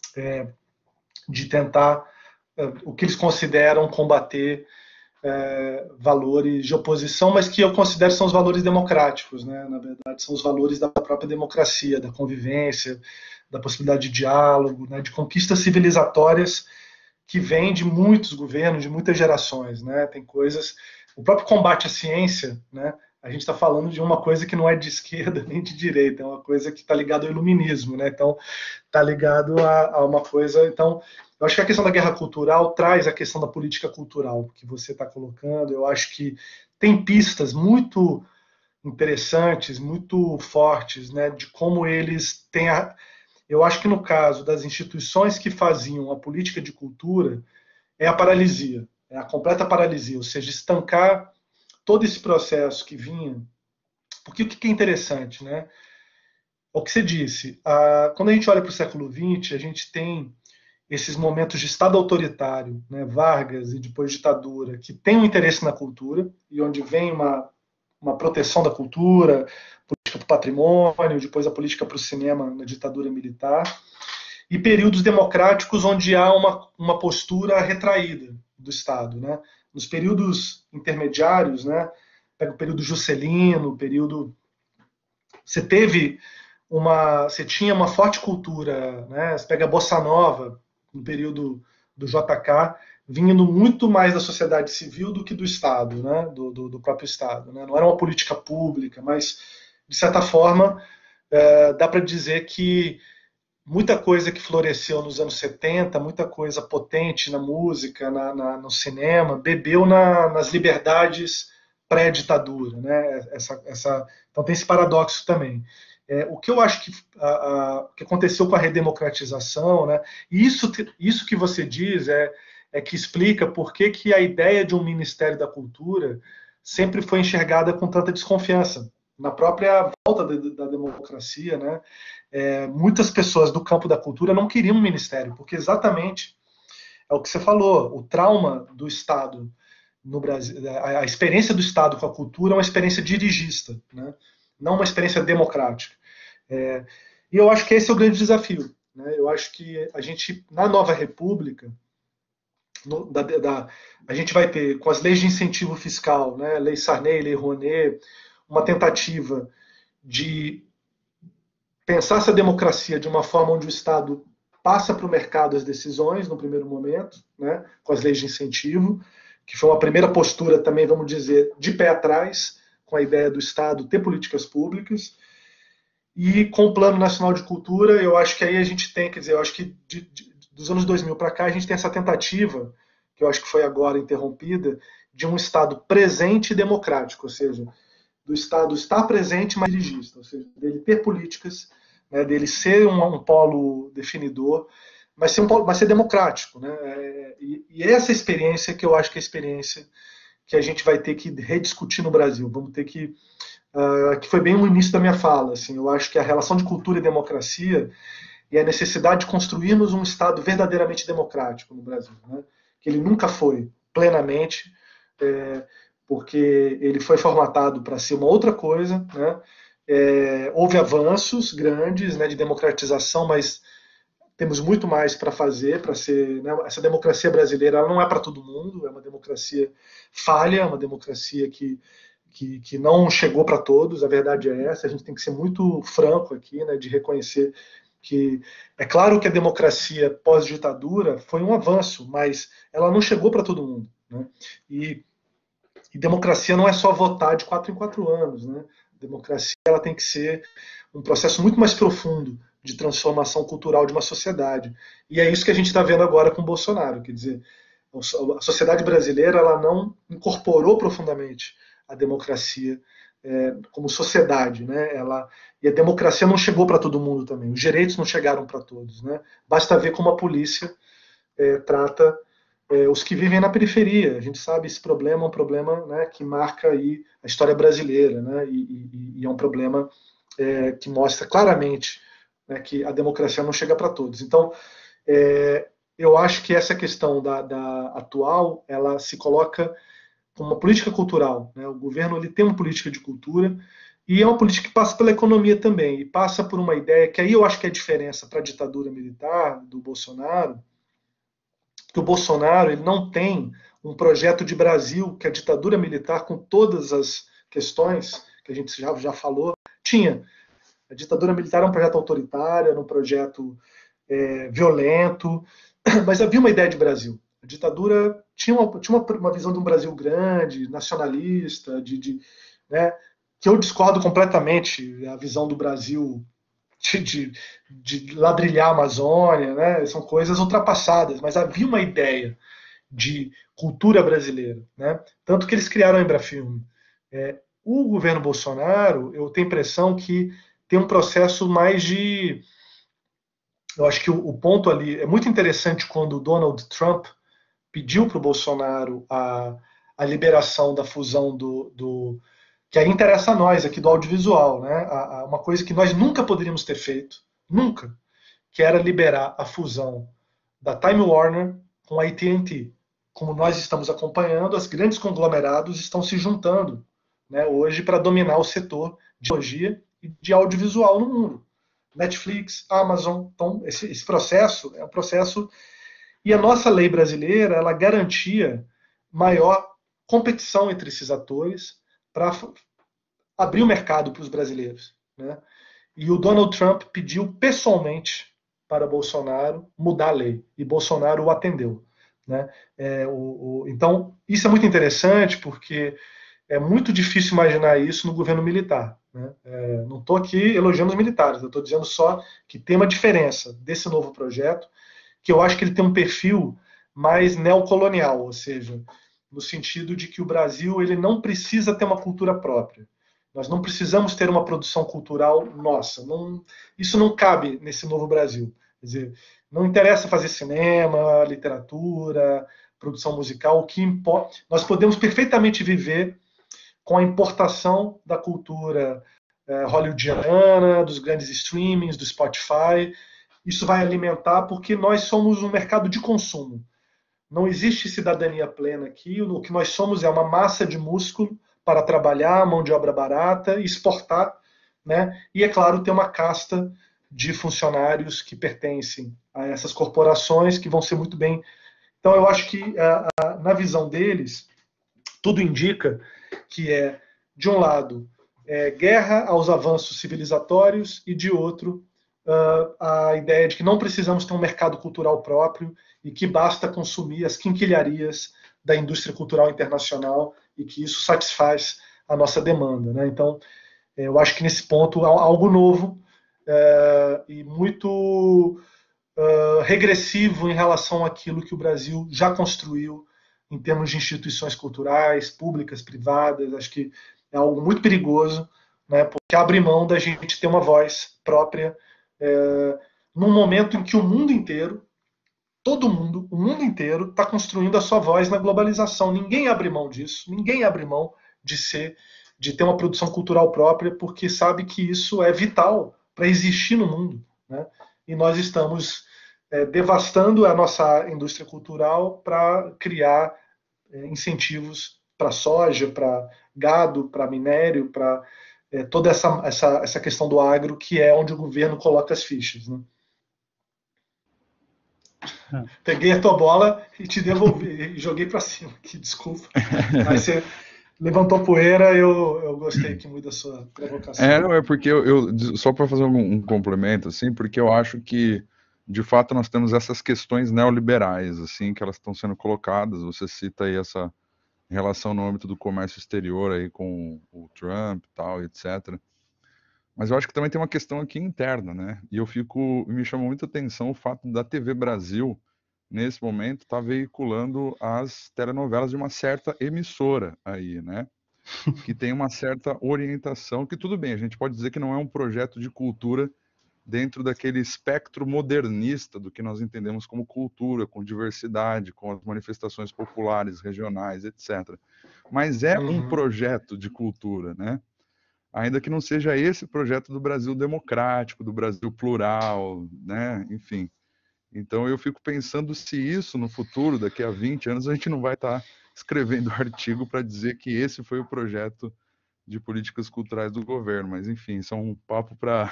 tentar o que eles consideram combater valores de oposição, mas que eu considero são os valores democráticos, né, na verdade são os valores da própria democracia, da convivência, da possibilidade de diálogo, né, de conquistas civilizatórias que vêm de muitos governos, de muitas gerações. Né? Tem coisas... O próprio combate à ciência, né, a gente está falando de uma coisa que não é de esquerda nem de direita, é uma coisa que está ligada ao iluminismo. Né? Então, está ligado a uma coisa... Então, eu acho que a questão da guerra cultural traz a questão da política cultural que você está colocando. Eu acho que tem pistas muito interessantes, muito fortes, né, de como eles têm Eu acho que no caso das instituições que faziam a política de cultura, é a paralisia, é a completa paralisia, ou seja, estancar todo esse processo que vinha. Porque o que é interessante, né? O que você disse, quando a gente olha para o século XX, a gente tem esses momentos de Estado autoritário, né, Vargas e depois ditadura, que tem um interesse na cultura, e onde vem uma proteção da cultura, política para o patrimônio, depois a política para o cinema na ditadura militar, e períodos democráticos onde há uma postura retraída do Estado. Né? Nos períodos intermediários, né, pega o período Juscelino, o período... Você tinha uma forte cultura, né? Você pega a Bossa Nova, no período do JK, vindo muito mais da sociedade civil do que do Estado, né? do próprio Estado. Né? Não era uma política pública, mas, de certa forma, dá para dizer que muita coisa que floresceu nos anos 70, muita coisa potente na música, no cinema, bebeu nas liberdades pré-ditadura. Né? Então tem esse paradoxo também. O que eu acho que aconteceu com a redemocratização, né? E isso que você diz que explica por que a ideia de um Ministério da Cultura sempre foi enxergada com tanta desconfiança. Na própria volta da democracia, né? Muitas pessoas do campo da cultura não queriam um ministério, porque exatamente é o que você falou, o trauma do Estado no Brasil, a experiência do Estado com a cultura é uma experiência dirigista, né? Não uma experiência democrática. E eu acho que esse é o grande desafio. Né? Eu acho que a gente, na nova república, a gente vai ter, com as leis de incentivo fiscal, né? Lei Sarney, Lei Rouanet, uma tentativa de pensar essa democracia de uma forma onde o Estado passa para o mercado as decisões, no primeiro momento, né, com as leis de incentivo, que foi uma primeira postura também, vamos dizer, de pé atrás, com a ideia do Estado ter políticas públicas, e com o Plano Nacional de Cultura, eu acho que aí a gente tem, quer dizer, eu acho que dos anos 2000 para cá, a gente tem essa tentativa, que eu acho que foi agora interrompida, de um Estado presente e democrático, ou seja, do Estado estar presente, mas dirigista, ou seja, dele ter políticas, né, dele ser um polo definidor, mas ser democrático, né? E essa experiência que eu acho que é a experiência que a gente vai ter que rediscutir no Brasil. Vamos ter que foi bem no início da minha fala, assim, eu acho que a relação de cultura e democracia e a necessidade de construirmos um Estado verdadeiramente democrático no Brasil, né? Que ele nunca foi plenamente, porque ele foi formatado para ser uma outra coisa, né? Houve avanços grandes, né, de democratização, mas temos muito mais para fazer, para ser, né, essa democracia brasileira ela não é para todo mundo, é uma democracia falha, é uma democracia que não chegou para todos, a verdade é essa, a gente tem que ser muito franco aqui, né, de reconhecer que é claro que a democracia pós-ditadura foi um avanço, mas ela não chegou para todo mundo, né? E democracia não é só votar de 4 em 4 anos, né? Democracia ela tem que ser um processo muito mais profundo de transformação cultural de uma sociedade. E é isso que a gente está vendo agora com o Bolsonaro. Quer dizer, a sociedade brasileira ela não incorporou profundamente a democracia como sociedade, né? E a democracia não chegou para todo mundo também. Os direitos não chegaram para todos, né? Basta ver como a polícia trata os que vivem na periferia. A gente sabe esse problema é um problema, né, que marca aí a história brasileira, né? E é um problema que mostra claramente, né, que a democracia não chega para todos. Então, eu acho que essa questão da atual, ela se coloca como uma política cultural, né? O governo ele tem uma política de cultura e é uma política que passa pela economia também, e passa por uma ideia que aí eu acho que é a diferença para a ditadura militar do Bolsonaro, que o Bolsonaro ele não tem um projeto de Brasil que a ditadura militar, com todas as questões que a gente já falou, tinha. A ditadura militar era um projeto autoritário, era um projeto violento, mas havia uma ideia de Brasil. A ditadura tinha uma visão de um Brasil grande, nacionalista, né, que eu discordo completamente a visão do Brasil de ladrilhar a Amazônia, né, são coisas ultrapassadas, mas havia uma ideia de cultura brasileira, né, tanto que eles criaram a Embrafilme. O governo Bolsonaro, eu tenho a impressão que tem um processo mais de... Eu acho que o ponto ali é muito interessante quando o Donald Trump pediu para o Bolsonaro a liberação da fusão que aí interessa a nós aqui do audiovisual, né? Uma coisa que nós nunca poderíamos ter feito, nunca, que era liberar a fusão da Time Warner com a AT&T. Como nós estamos acompanhando, os grandes conglomerados estão se juntando, né, hoje para dominar o setor de tecnologia e de audiovisual no mundo. Netflix, Amazon, então esse processo é um processo... E a nossa lei brasileira, ela garantia maior competição entre esses atores para abrir o mercado para os brasileiros, né? E o Donald Trump pediu pessoalmente para Bolsonaro mudar a lei, e Bolsonaro o atendeu, né? Então, isso é muito interessante, porque é muito difícil imaginar isso no governo militar, né? Não estou aqui elogiando os militares, eu estou dizendo só que tem uma diferença desse novo projeto, que eu acho que ele tem um perfil mais neocolonial, ou seja, no sentido de que o Brasil ele não precisa ter uma cultura própria. Nós não precisamos ter uma produção cultural nossa. Isso não cabe nesse novo Brasil. Quer dizer, não interessa fazer cinema, literatura, produção musical. O que importa, nós podemos perfeitamente viver com a importação da cultura hollywoodiana, dos grandes streamings, do Spotify. Isso vai alimentar, porque nós somos um mercado de consumo. Não existe cidadania plena aqui. O que nós somos é uma massa de músculo para trabalhar, mão de obra barata e exportar, né? E, é claro, ter uma casta de funcionários que pertencem a essas corporações que vão ser muito bem... Então, eu acho que, na visão deles, tudo indica que de um lado, guerra aos avanços civilizatórios e, de outro, a ideia de que não precisamos ter um mercado cultural próprio e que basta consumir as quinquilharias da indústria cultural internacional e que isso satisfaz a nossa demanda, né? Então, eu acho que nesse ponto há algo novo e muito regressivo em relação àquilo que o Brasil já construiu em termos de instituições culturais, públicas, privadas. Acho que é algo muito perigoso, né? Porque abre mão da gente ter uma voz própria num momento em que o mundo inteiro todo mundo, o mundo inteiro, está construindo a sua voz na globalização. Ninguém abre mão disso, ninguém abre mão de ter uma produção cultural própria, porque sabe que isso é vital para existir no mundo, né? E nós estamos devastando a nossa indústria cultural para criar incentivos para soja, para gado, para minério, para toda essa questão do agro, que é onde o governo coloca as fichas, né? Peguei a tua bola e te devolvi, e joguei para cima, que desculpa. Mas você levantou poeira, eu gostei aqui muito da sua provocação. Não, é porque só para fazer um complemento, assim, porque eu acho que, de fato, nós temos essas questões neoliberais, assim, que elas estão sendo colocadas. Você cita aí essa relação no âmbito do comércio exterior aí com o Trump e tal, etc. Mas eu acho que também tem uma questão aqui interna, né? E me chamou muita atenção o fato da TV Brasil, nesse momento, estar veiculando as telenovelas de uma certa emissora aí, né? Que tem uma certa orientação, que tudo bem, a gente pode dizer que não é um projeto de cultura dentro daquele espectro modernista do que nós entendemos como cultura, com diversidade, com as manifestações populares, regionais, etc. Mas é um projeto de cultura, né? Ainda que não seja esse projeto do Brasil democrático, do Brasil plural, né? Enfim. Então eu fico pensando se isso no futuro, daqui a 20 anos, a gente não vai estar escrevendo artigo para dizer que esse foi o projeto de políticas culturais do governo. Mas enfim, isso é um papo para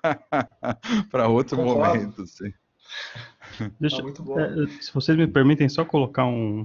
para outro momento. Assim. Deixa, se vocês me permitem só colocar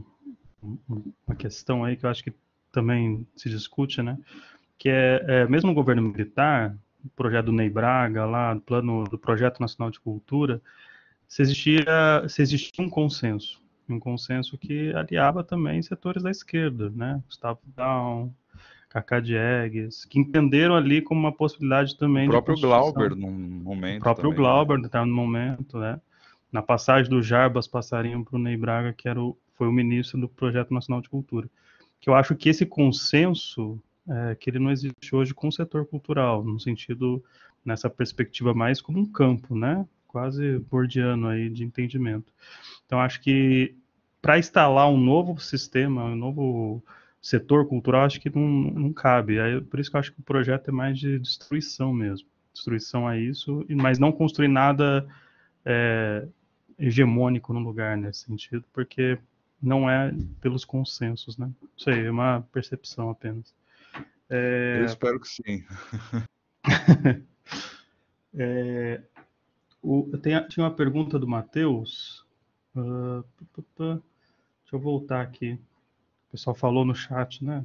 uma questão aí que eu acho que também se discute, né? Que mesmo o governo militar, o projeto do Ney Braga, lá, do plano do Projeto Nacional de Cultura, se existia um consenso que aliava também setores da esquerda, né? Gustavo Down, Cacá Diegues, que entenderam ali como uma possibilidade também o próprio Glauber, num momento. O próprio também, Glauber, né? Tá no momento, né? Na passagem do Jarbas Passarinho para o Ney Braga, que foi o ministro do Projeto Nacional de Cultura. Que eu acho que esse consenso que ele não existe hoje com o setor cultural, no sentido, nessa perspectiva mais como um campo, né? Quase bordiano aí de entendimento. Então, acho que para instalar um novo sistema, um novo setor cultural, acho que não cabe. Por isso que eu acho que o projeto é mais de destruição mesmo. Destruição a isso, mas não construir nada hegemônico no lugar nesse sentido, porque não é pelos consensos, né? Não sei, é uma percepção apenas. Eu espero que sim. Tinha uma pergunta do Matheus. Deixa eu voltar aqui. O pessoal falou no chat, né?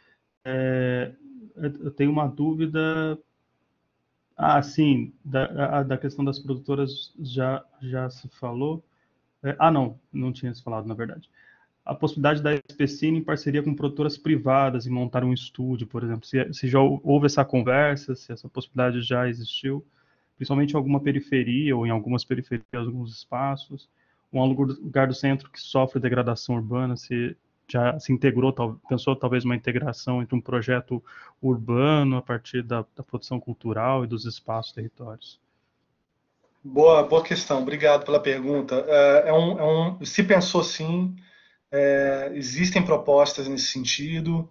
Eu tenho uma dúvida. Sim, da questão das produtoras já se falou. Não tinha se falado, na verdade. A possibilidade da SPCine em parceria com produtoras privadas em montar um estúdio, por exemplo. Se já houve essa conversa, se essa possibilidade já existiu, principalmente em alguma periferia ou em algumas periferias, alguns espaços, um lugar do centro que sofre degradação urbana, se já se integrou, pensou talvez uma integração entre um projeto urbano a partir da produção cultural e dos espaços territórios. Boa questão, obrigado pela pergunta. Se pensou sim, existem propostas nesse sentido.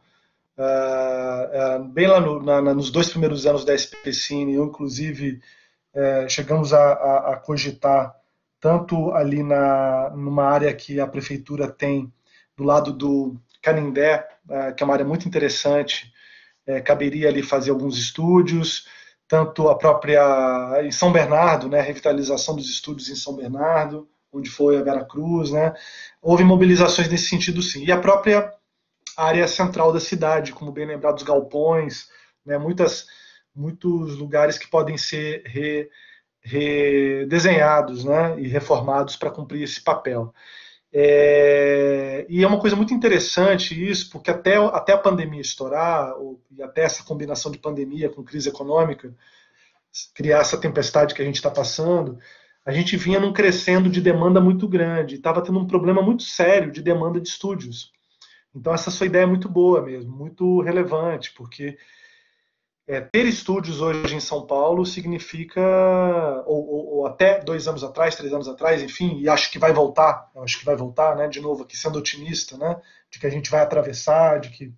Bem lá nos 2 primeiros anos da SPCine, eu inclusive chegamos a cogitar tanto ali numa área que a prefeitura tem do lado do Canindé, que é uma área muito interessante, caberia ali fazer alguns estúdios, tanto a própria em São Bernardo, né, a revitalização dos estúdios em São Bernardo, onde foi a Vera Cruz, né, houve mobilizações nesse sentido sim, e a própria área central da cidade, como bem lembrado, os galpões, né, muitos lugares que podem ser redesenhados, né, e reformados para cumprir esse papel. E é uma coisa muito interessante isso, porque até a pandemia estourar, e até essa combinação de pandemia com crise econômica, criar essa tempestade que a gente está passando, a gente vinha num crescendo de demanda muito grande, estava tendo um problema muito sério de demanda de estúdios. Então essa sua ideia é muito boa mesmo, muito relevante, porque ter estúdios hoje em São Paulo significa, ou até 2 anos atrás, 3 anos atrás, enfim, e acho que vai voltar, né, de novo aqui sendo otimista, né, de que a gente vai atravessar, de que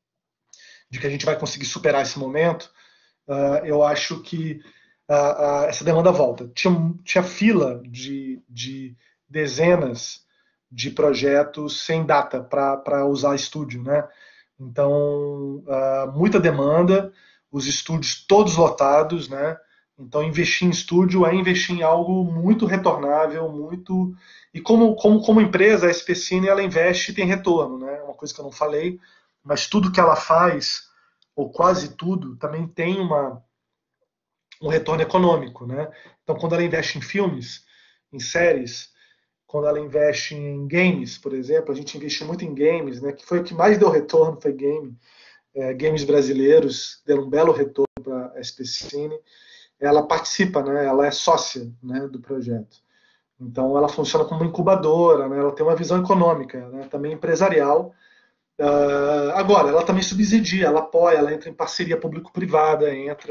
a gente vai conseguir superar esse momento. Eu acho que essa demanda volta. Tinha fila de dezenas de projetos sem data para usar estúdio, né? Então, muita demanda, os estúdios todos lotados, né? Então, investir em estúdio é investir em algo muito retornável, muito... E como empresa, a SPCine, ela investe e tem retorno, né? Uma coisa que eu não falei, mas tudo que ela faz, ou quase tudo, também tem um retorno econômico, né? Então, quando ela investe em filmes, em séries, quando ela investe em games, por exemplo, a gente investiu muito em games, né? Que foi o que mais deu retorno, foi game. Games brasileiros deram um belo retorno para a SPCine. Ela participa, né? Ela é sócia, né, do projeto. Então, ela funciona como uma incubadora, né? Ela tem uma visão econômica, né, também empresarial. Agora, ela também subsidia, ela apoia, ela entra em parceria público-privada,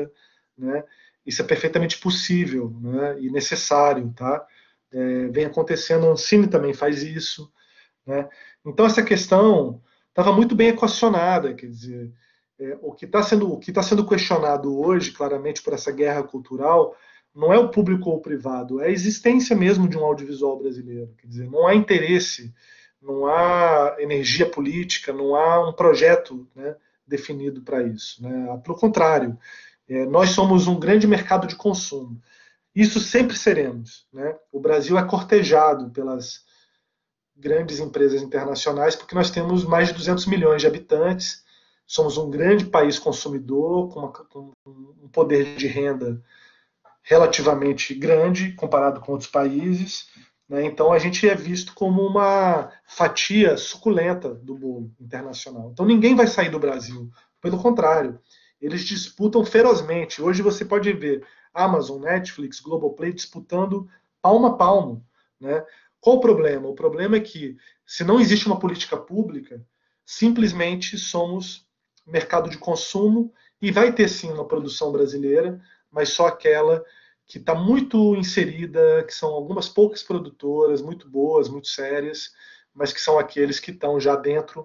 né? Isso é perfeitamente possível, né, e necessário, tá? Vem acontecendo, a Ancine também faz isso, né? Então essa questão estava muito bem equacionada, quer dizer, o que está sendo questionado hoje, claramente por essa guerra cultural, não é o público ou o privado, é a existência mesmo de um audiovisual brasileiro, quer dizer, não há interesse, não há energia política, não há um projeto, né, definido para isso, né? Pelo contrário, nós somos um grande mercado de consumo. Isso sempre seremos, né? O Brasil é cortejado pelas grandes empresas internacionais porque nós temos mais de 200 milhões de habitantes, somos um grande país consumidor, com um poder de renda relativamente grande comparado com outros países, né? Então a gente é visto como uma fatia suculenta do bolo internacional. Então ninguém vai sair do Brasil, pelo contrário, eles disputam ferozmente. Hoje você pode ver Amazon, Netflix, Globoplay disputando palmo a palmo, né? Qual o problema? O problema é que, se não existe uma política pública, simplesmente somos mercado de consumo e vai ter sim uma produção brasileira, mas só aquela que está muito inserida, que são algumas poucas produtoras, muito boas, muito sérias, mas que são aqueles que estão já dentro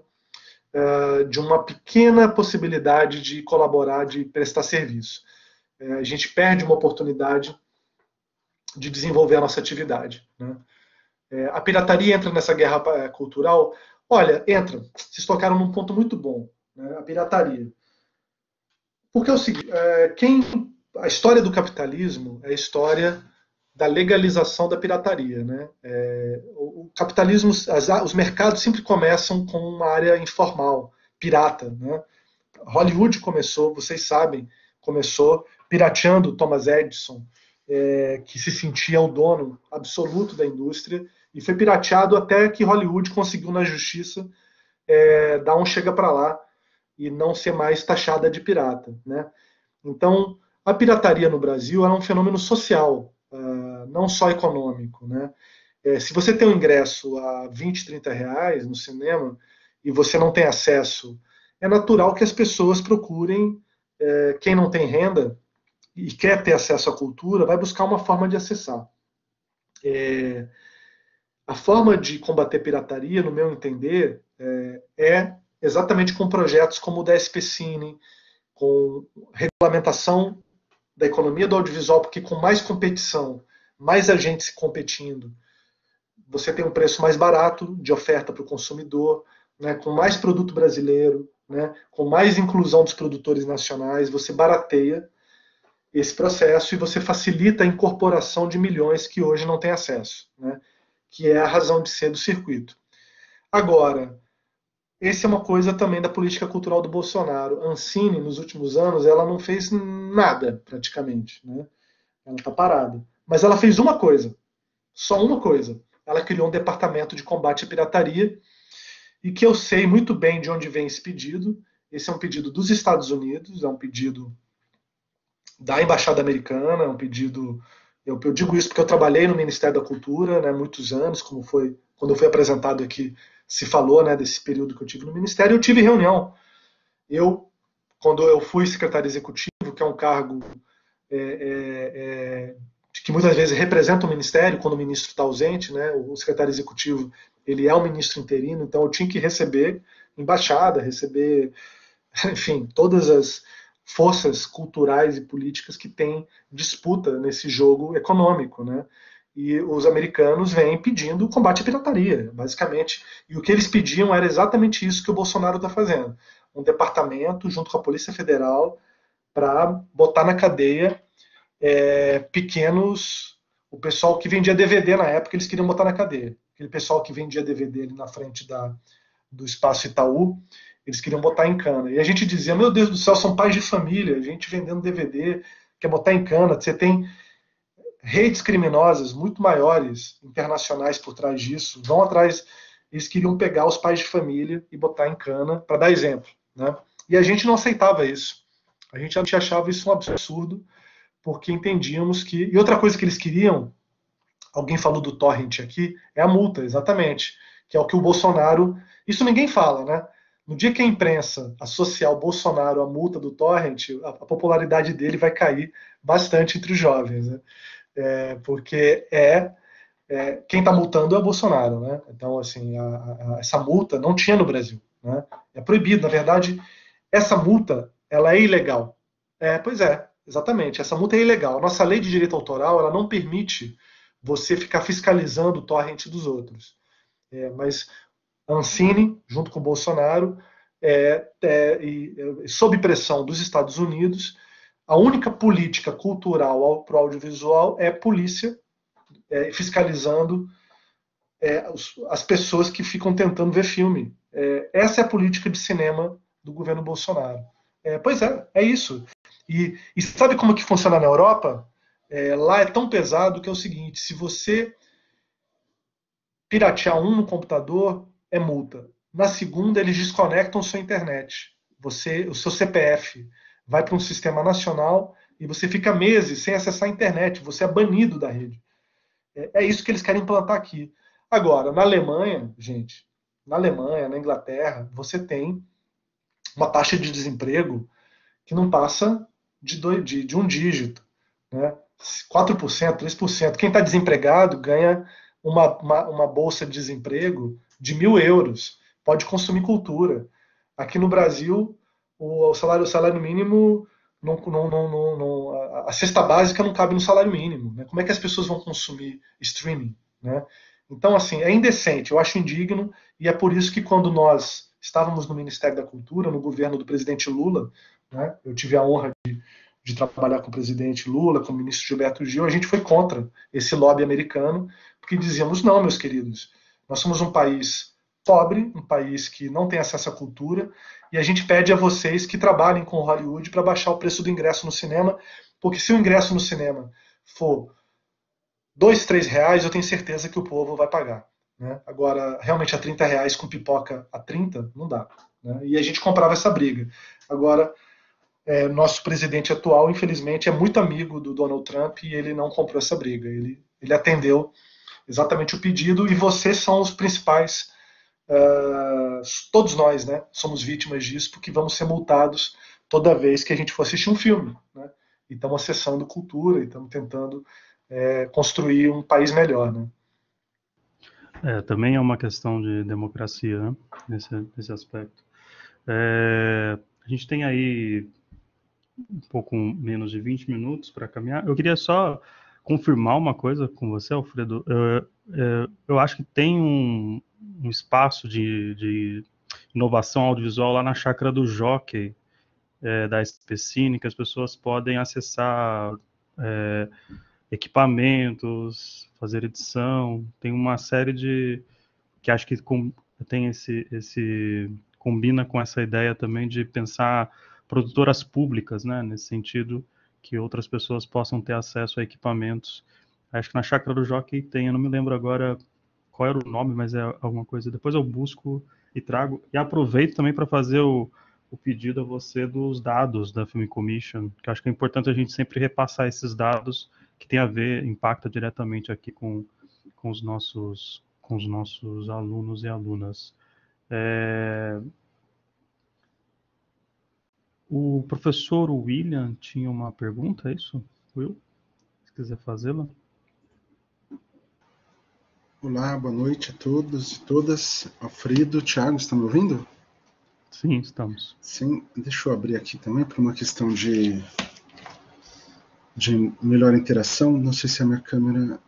de uma pequena possibilidade de colaborar, de prestar serviço. A gente perde uma oportunidade de desenvolver a nossa atividade, né? A pirataria entra nessa guerra cultural? Olha, entra. Vocês tocaram num ponto muito bom, né? A pirataria. Porque é o seguinte, a história do capitalismo é a história da legalização da pirataria, né? O capitalismo, os mercados sempre começam com uma área informal, pirata, né? Hollywood começou, vocês sabem, começou pirateando Thomas Edison, que se sentia o dono absoluto da indústria, e foi pirateado até que Hollywood conseguiu na justiça dar um chega para lá e não ser mais taxada de pirata, né? Então, a pirataria no Brasil é um fenômeno social, não só econômico, né? Se você tem um ingresso a 20, 30 reais no cinema e você não tem acesso, é natural que as pessoas procurem, quem não tem renda e quer ter acesso à cultura, vai buscar uma forma de acessar. A forma de combater pirataria, no meu entender, é exatamente com projetos como o da SPCine, com regulamentação da economia do audiovisual, porque com mais competição, mais agentes competindo, você tem um preço mais barato de oferta para o consumidor, né, com mais produto brasileiro, né, com mais inclusão dos produtores nacionais, você barateia esse processo e você facilita a incorporação de milhões que hoje não têm acesso, né, que é a razão de ser do circuito. Agora, essa é uma coisa também da política cultural do Bolsonaro. A Ancine, nos últimos anos, ela não fez nada, praticamente, né? Ela está parada. Mas ela fez uma coisa, só uma coisa. Ela criou um departamento de combate à pirataria, e que eu sei muito bem de onde vem esse pedido. Esse é um pedido dos Estados Unidos, é um pedido da Embaixada Americana, é um pedido... Eu digo isso porque eu trabalhei no Ministério da Cultura, né, muitos anos, quando eu fui apresentado aqui, se falou, né, desse período que eu tive no Ministério, eu tive reunião. Quando eu fui secretário executivo, que é um cargo que muitas vezes representa o ministério quando o ministro está ausente, né? O secretário executivo, ele é o ministro interino, então eu tinha que receber embaixada, receber, enfim, todas as forças culturais e políticas que têm disputa nesse jogo econômico, né? E os americanos vêm pedindo o combate à pirataria, basicamente. E o que eles pediam era exatamente isso que o Bolsonaro está fazendo. Um departamento, junto com a Polícia Federal, para botar na cadeia pequenos... O pessoal que vendia DVD na época, eles queriam botar na cadeia. Aquele pessoal que vendia DVD ali na frente do Espaço Itaú, eles queriam botar em cana. E a gente dizia, meu Deus do céu, são pais de família, a gente vendendo DVD, quer botar em cana. Você tem redes criminosas muito maiores, internacionais, por trás disso, vão atrás, eles queriam pegar os pais de família e botar em cana, para dar exemplo, né? E a gente não aceitava isso. A gente achava isso um absurdo, porque entendíamos que... E outra coisa que eles queriam, alguém falou do torrent aqui, é a multa, exatamente, que é o que o Bolsonaro... Isso ninguém fala, né? No dia que a imprensa associar o Bolsonaro à multa do torrent, a popularidade dele vai cair bastante entre os jovens, né? Porque quem está multando é o Bolsonaro, né? Então, assim, essa multa não tinha no Brasil, né? É proibido, na verdade, essa multa, ela é ilegal. Pois é, exatamente, essa multa é ilegal. A nossa lei de direito autoral, ela não permite você ficar fiscalizando o torrent dos outros. Mas a Ancine, junto com o Bolsonaro, sob pressão dos Estados Unidos, a única política cultural para o audiovisual é polícia fiscalizando as pessoas que ficam tentando ver filme. Essa é a política de cinema do governo Bolsonaro. Pois é isso. E sabe como que funciona na Europa? Lá é tão pesado que é o seguinte, se você piratear no computador, é multa. Na segunda, eles desconectam sua internet. O seu CPF vai para um sistema nacional e você fica meses sem acessar a internet. Você é banido da rede. É isso que eles querem implantar aqui. Agora, na Alemanha, gente, na Inglaterra, você tem uma taxa de desemprego que não passa de um dígito, né? 4%, 3%. Quem está desempregado ganha uma bolsa de desemprego de 1.000 euros. Pode consumir cultura. Aqui no Brasil, o salário mínimo, a cesta básica não cabe no salário mínimo. Né? Como é que as pessoas vão consumir streaming? Né? Então, assim, é indecente, eu acho indigno, e é por isso que quando nós estávamos no Ministério da Cultura, no governo do presidente Lula, né, eu tive a honra de trabalhar com o presidente Lula, com o ministro Gilberto Gil, a gente foi contra esse lobby americano, porque dizíamos, não, meus queridos, nós somos um país pobre, um país que não tem acesso à cultura, e a gente pede a vocês que trabalhem com Hollywood para baixar o preço do ingresso no cinema, porque se o ingresso no cinema for R$2, R$3, eu tenho certeza que o povo vai pagar. Né? Agora, realmente a R$30 com pipoca a 30, não dá. Né? E a gente comprava essa briga. Agora, nosso presidente atual, infelizmente, é muito amigo do Donald Trump e ele não comprou essa briga. Ele atendeu exatamente o pedido e vocês são os principais, todos nós, né, somos vítimas disso, porque vamos ser multados toda vez que a gente for assistir um filme. Né? E estamos acessando cultura, e estamos tentando construir um país melhor. Né? Também é uma questão de democracia, né, nesse aspecto. A gente tem aí um pouco menos de 20 minutos para caminhar. Eu queria só confirmar uma coisa com você, Alfredo. Eu acho que tem um espaço de inovação audiovisual lá na Chácara do Jockey, da SPCine, que as pessoas podem acessar equipamentos, fazer edição. Tem uma série que acho que tem combina com essa ideia também de pensar produtoras públicas, né, nesse sentido, que outras pessoas possam ter acesso a equipamentos. Acho que na Chácara do Jockey tem, eu não me lembro agora qual era o nome, mas é alguma coisa. Depois eu busco e trago. E aproveito também para fazer o pedido a você dos dados da Film Commission, que acho que é importante a gente sempre repassar esses dados que tem a ver, impacta diretamente aqui com os nossos alunos e alunas. O professor William tinha uma pergunta, é isso? Will, se quiser fazê-la. Olá, boa noite a todos e todas. Alfredo, Thiago, estão me ouvindo? Sim, estamos. Sim, deixa eu abrir aqui também para uma questão de melhor interação. Não sei se a minha câmera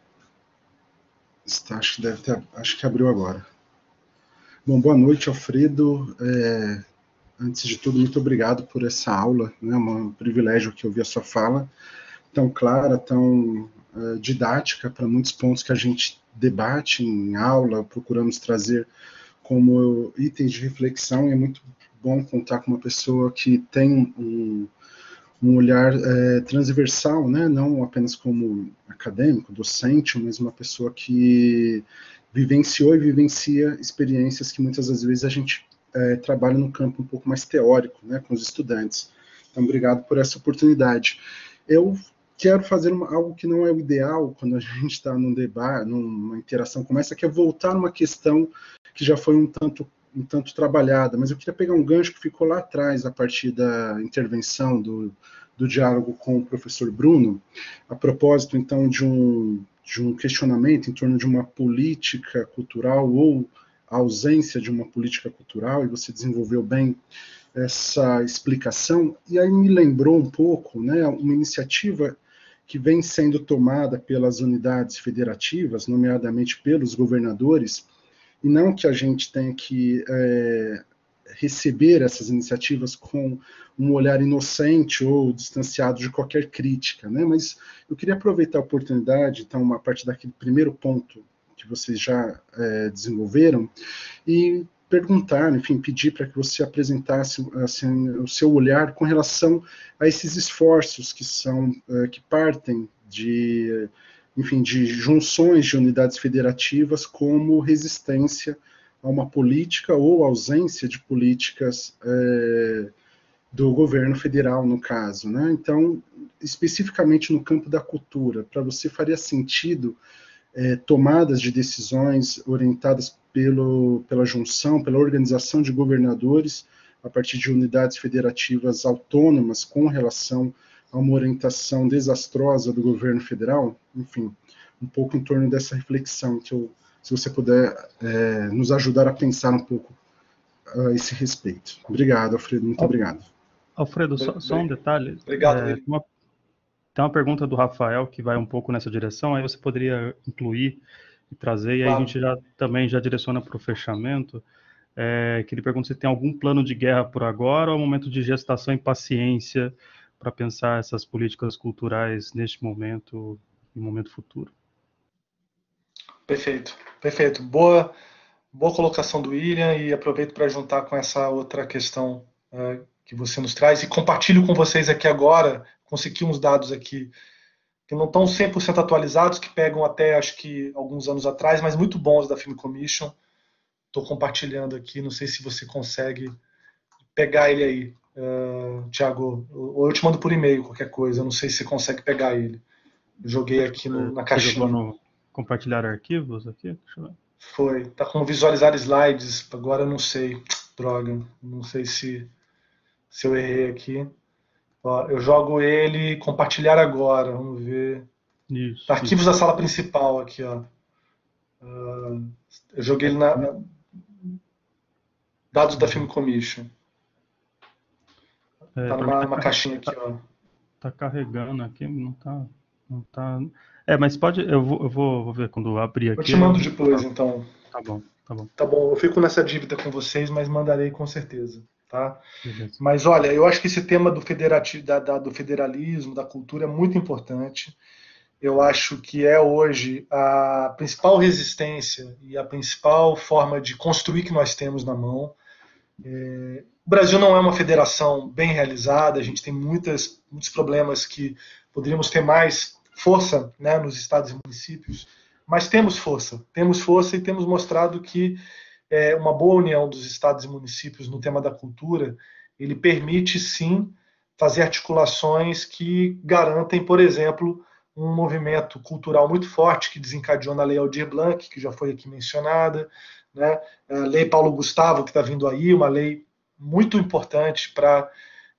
está, acho que abriu agora. Bom, boa noite, Alfredo. Antes de tudo, muito obrigado por essa aula, né? É um privilégio que ouvir a sua fala, tão clara, tão didática para muitos pontos que a gente debate em aula, procuramos trazer como itens de reflexão, e é muito bom contar com uma pessoa que tem um olhar transversal, né? Não apenas como acadêmico, docente, mas uma pessoa que vivenciou e vivencia experiências que muitas das vezes a gente trabalha no campo um pouco mais teórico, né, com os estudantes. Então, obrigado por essa oportunidade. Eu quero fazer algo que não é o ideal quando a gente está num debate, numa interação como essa, que é voltar numa questão que já foi um tanto trabalhada, mas eu queria pegar um gancho que ficou lá atrás, a partir da intervenção do diálogo com o professor Bruno, a propósito, então, de um questionamento em torno de uma política cultural ou a ausência de uma política cultural, e você desenvolveu bem essa explicação, e aí me lembrou um pouco, né, uma iniciativa que vem sendo tomada pelas unidades federativas, nomeadamente pelos governadores, e não que a gente tenha que receber essas iniciativas com um olhar inocente ou distanciado de qualquer crítica, né? Mas eu queria aproveitar a oportunidade, então, a partir daquele primeiro ponto que vocês já desenvolveram, e perguntar, enfim, pedir para que você apresentasse assim, o seu olhar com relação a esses esforços que partem de, enfim, de junções de unidades federativas como resistência a uma política ou ausência de políticas do governo federal, no caso, né? Então, especificamente no campo da cultura, para você faria sentido tomadas de decisões orientadas pela junção, pela organização de governadores, a partir de unidades federativas autônomas com relação a uma orientação desastrosa do governo federal? Enfim, um pouco em torno dessa reflexão, se você puder nos ajudar a pensar um pouco a esse respeito. Obrigado, Alfredo, muito obrigado. Alfredo, só um detalhe. Obrigado. Tem uma pergunta do Rafael que vai um pouco nessa direção, aí você poderia incluir e trazer, e aí Claro. a gente também já direciona para o fechamento, que ele pergunta se tem algum plano de guerra por agora ou um momento de gestação e paciência para pensar essas políticas culturais neste momento e momento futuro. Perfeito, perfeito. Boa colocação do William, e aproveito para juntar com essa outra questão que você nos traz, e compartilho com vocês aqui agora, consegui uns dados aqui que não estão 100% atualizados, que pegam até, acho que, alguns anos atrás, mas muito bons da Film Commission. Estou compartilhando aqui, não sei se você consegue pegar ele aí, Thiago, ou eu te mando por e-mail, qualquer coisa, eu não sei se você consegue pegar ele. Eu joguei aqui na caixinha. Você jogou no compartilhar arquivos aqui? Deixa eu ver. Foi, tá com visualizar slides, agora eu não sei, droga, não sei se eu errei aqui. Ó, eu jogo ele, compartilhar agora, vamos ver. Isso, Arquivos da sala principal aqui, ó. Eu joguei ele dados da Film Commission. Tá numa caixinha aqui, ó. Tá carregando aqui, não tá. Mas pode, eu vou ver quando abrir aqui. Eu te mando depois, então. Tá bom. Tá bom, eu fico nessa dívida com vocês, mas mandarei com certeza, tá? Beleza. Mas olha, eu acho que esse tema do federalismo, da cultura é muito importante. Eu acho que é hoje a principal resistência e a principal forma de construir que nós temos na mão. O Brasil não é uma federação bem realizada, a gente tem muitos problemas que poderíamos ter mais força, né, nos estados e municípios, mas temos força e temos mostrado que uma boa união dos estados e municípios no tema da cultura, ele permite sim fazer articulações que garantem, por exemplo, um movimento cultural muito forte que desencadeou na Lei Aldir Blanc, que já foi aqui mencionada, né? A Lei Paulo Gustavo, que está vindo aí, uma lei muito importante para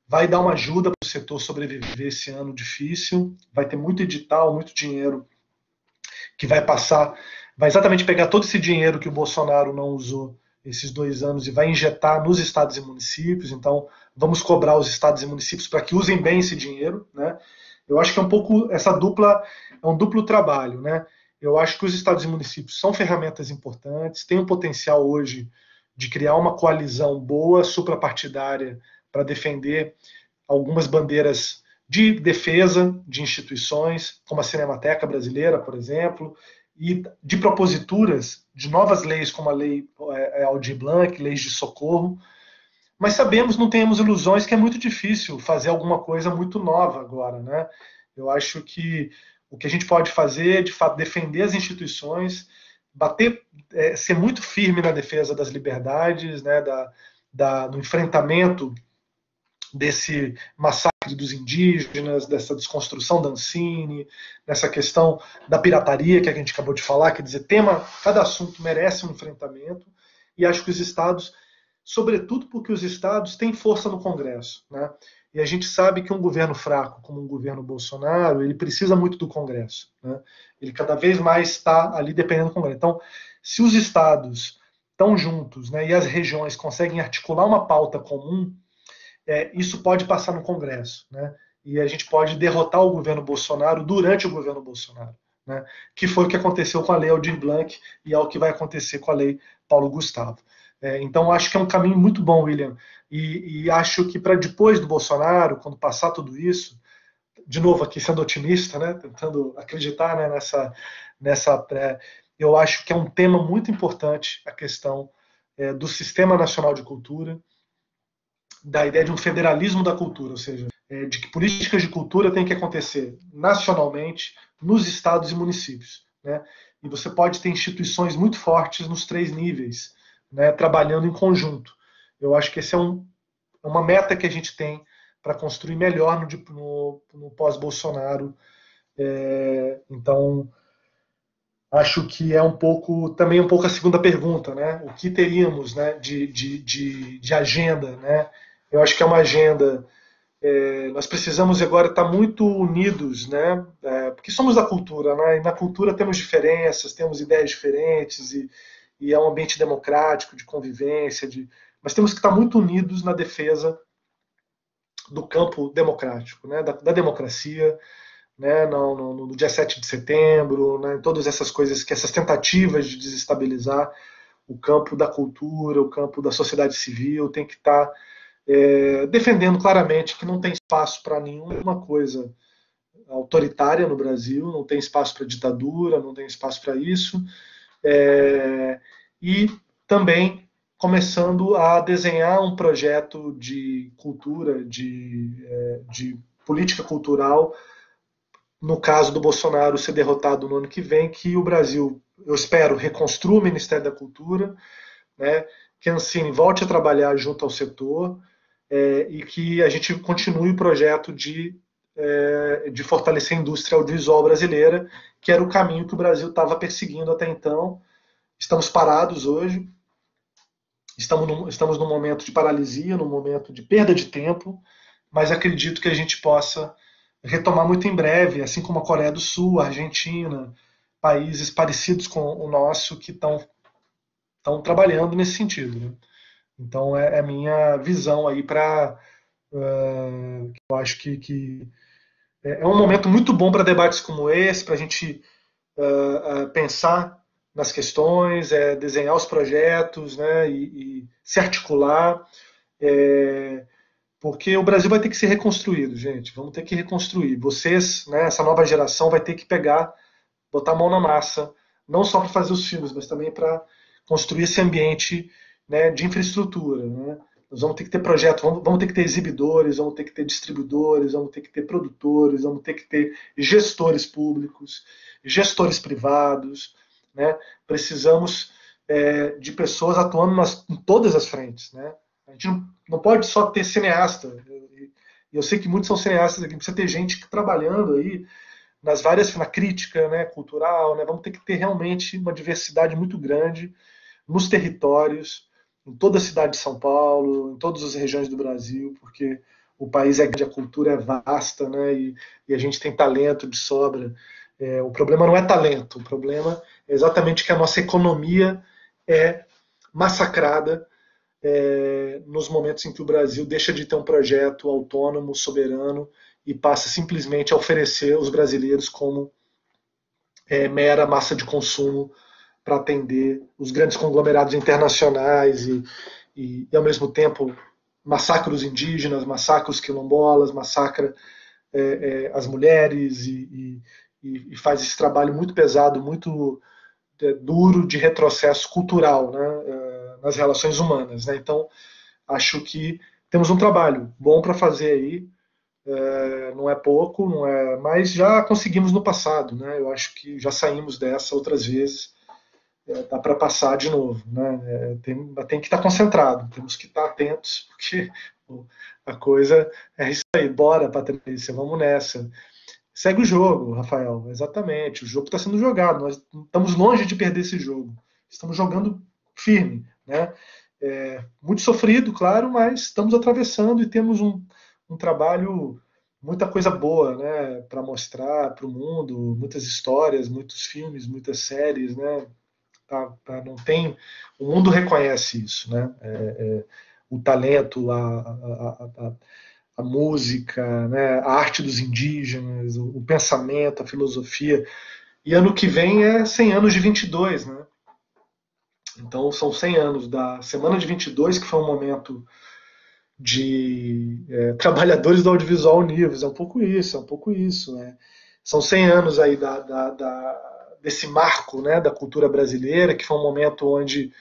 vai dar uma ajuda para o setor sobreviver esse ano difícil, vai ter muito edital, muito dinheiro que vai passar, vai exatamente pegar todo esse dinheiro que o Bolsonaro não usou esses 2 anos e vai injetar nos estados e municípios. Então, vamos cobrar os estados e municípios para que usem bem esse dinheiro, né? Eu acho que é um pouco essa dupla, é um duplo trabalho, né? Eu acho que os estados e municípios são ferramentas importantes, têm o potencial hoje de criar uma coalizão boa, suprapartidária, para defender algumas bandeiras de defesa de instituições, como a Cinemateca Brasileira, por exemplo, e de proposituras de novas leis, como a lei Aldir Blanc, leis de socorro. Mas sabemos, não temos ilusões, que é muito difícil fazer alguma coisa muito nova agora, né? Eu acho que o que a gente pode fazer é, de fato, defender as instituições, bater, ser muito firme na defesa das liberdades, né, do enfrentamento desse massacre dos indígenas, dessa desconstrução da Ancine, dessa questão da pirataria que a gente acabou de falar, quer dizer, cada assunto merece um enfrentamento, e acho que os estados, sobretudo porque os estados têm força no Congresso, né? E a gente sabe que um governo fraco, como um governo Bolsonaro, ele precisa muito do Congresso, né? Ele cada vez mais está ali dependendo do Congresso. Então, se os estados estão juntos, né, e as regiões conseguem articular uma pauta comum, isso pode passar no Congresso, né? E a gente pode derrotar o governo Bolsonaro durante o governo Bolsonaro, né? Que foi o que aconteceu com a lei Aldir Blanc e é o que vai acontecer com a lei Paulo Gustavo. Então, acho que é um caminho muito bom, William. E acho que para depois do Bolsonaro, quando passar tudo isso, de novo aqui sendo otimista, né, tentando acreditar, né, eu acho que é um tema muito importante a questão do Sistema Nacional de Cultura, da ideia de um federalismo da cultura, ou seja, de que políticas de cultura têm que acontecer nacionalmente, nos estados e municípios, né? E você pode ter instituições muito fortes nos 3 níveis, né, trabalhando em conjunto. Eu acho que essa é uma meta que a gente tem para construir melhor no pós-Bolsonaro. Então, acho que é também um pouco a segunda pergunta, né? O que teríamos, né, de agenda, né? Eu acho que é uma agenda. Nós precisamos agora estar muito unidos, né? Porque somos da cultura, né? E na cultura temos diferenças, temos ideias diferentes e é um ambiente democrático, de convivência, mas temos que estar muito unidos na defesa do campo democrático, né? Da democracia, né? No dia 7 de setembro, né? Todas essas coisas, essas tentativas de desestabilizar o campo da cultura, o campo da sociedade civil, tem que estar defendendo claramente que não tem espaço para nenhuma coisa autoritária no Brasil, não tem espaço para ditadura, não tem espaço para isso, e também começando a desenhar um projeto de cultura, de política cultural, no caso do Bolsonaro ser derrotado no ano que vem, que o Brasil, eu espero, reconstrua o Ministério da Cultura, né, que a Ancine volte a trabalhar junto ao setor, e que a gente continue o projeto de fortalecer a indústria audiovisual brasileira, que era o caminho que o Brasil estava perseguindo até então. Estamos parados hoje, estamos num momento de paralisia, num momento de perda de tempo, mas acredito que a gente possa retomar muito em breve, assim como a Coreia do Sul, a Argentina, países parecidos com o nosso que estão trabalhando nesse sentido, né? Então, é a minha visão aí para. Eu acho que é um momento muito bom para debates como esse, para a gente pensar nas questões, desenhar os projetos, né, e se articular, porque o Brasil vai ter que ser reconstruído, gente. Vamos ter que reconstruir. Vocês, né, essa nova geração, vai ter que botar a mão na massa, não só para fazer os filmes, mas também para construir esse ambiente, né, de infraestrutura, né? Nós vamos ter que ter projetos, vamos ter que ter exibidores, vamos ter que ter distribuidores, vamos ter que ter produtores, vamos ter que ter gestores públicos, gestores privados, né? Precisamos de pessoas atuando em todas as frentes, né? A gente não pode só ter cineasta, e eu sei que muitos são cineastas aqui, precisa ter gente trabalhando aí na crítica, né, cultural, né? Vamos ter que ter realmente uma diversidade muito grande nos territórios, em toda a cidade de São Paulo, em todas as regiões do Brasil, porque o país é grande, a cultura é vasta, né? E a gente tem talento de sobra. O problema não é talento, o problema é exatamente que a nossa economia é massacrada nos momentos em que o Brasil deixa de ter um projeto autônomo, soberano, e passa simplesmente a oferecer os brasileiros como mera massa de consumo para atender os grandes conglomerados internacionais e, ao mesmo tempo, massacra os indígenas, massacra os quilombolas, massacra as mulheres e faz esse trabalho muito pesado, muito duro de retrocesso cultural, né, nas relações humanas. Né? Então, acho que temos um trabalho bom para fazer aí, não é pouco, não é, mas já conseguimos no passado. Né? Eu acho que já saímos dessa outras vezes, dá para passar de novo. Né? Tem que estar concentrado, temos que estar atentos, porque a coisa é isso aí. Bora, Patrícia, vamos nessa. Segue o jogo, Rafael, exatamente. O jogo está sendo jogado, nós estamos longe de perder esse jogo. Estamos jogando firme. Né? Muito sofrido, claro, mas estamos atravessando e temos um trabalho, muita coisa boa, né, para mostrar para o mundo, muitas histórias, muitos filmes, muitas séries. Né? Não tem, o mundo reconhece isso. Né? O talento, a música, né, a arte dos indígenas, o pensamento, a filosofia. E ano que vem é 100 anos de 22, né? Então são 100 anos da Semana de 22, que foi um momento de trabalhadores do audiovisual unidos. É um pouco isso. Né? São 100 anos aí desse marco, né, da cultura brasileira, que foi um momento onde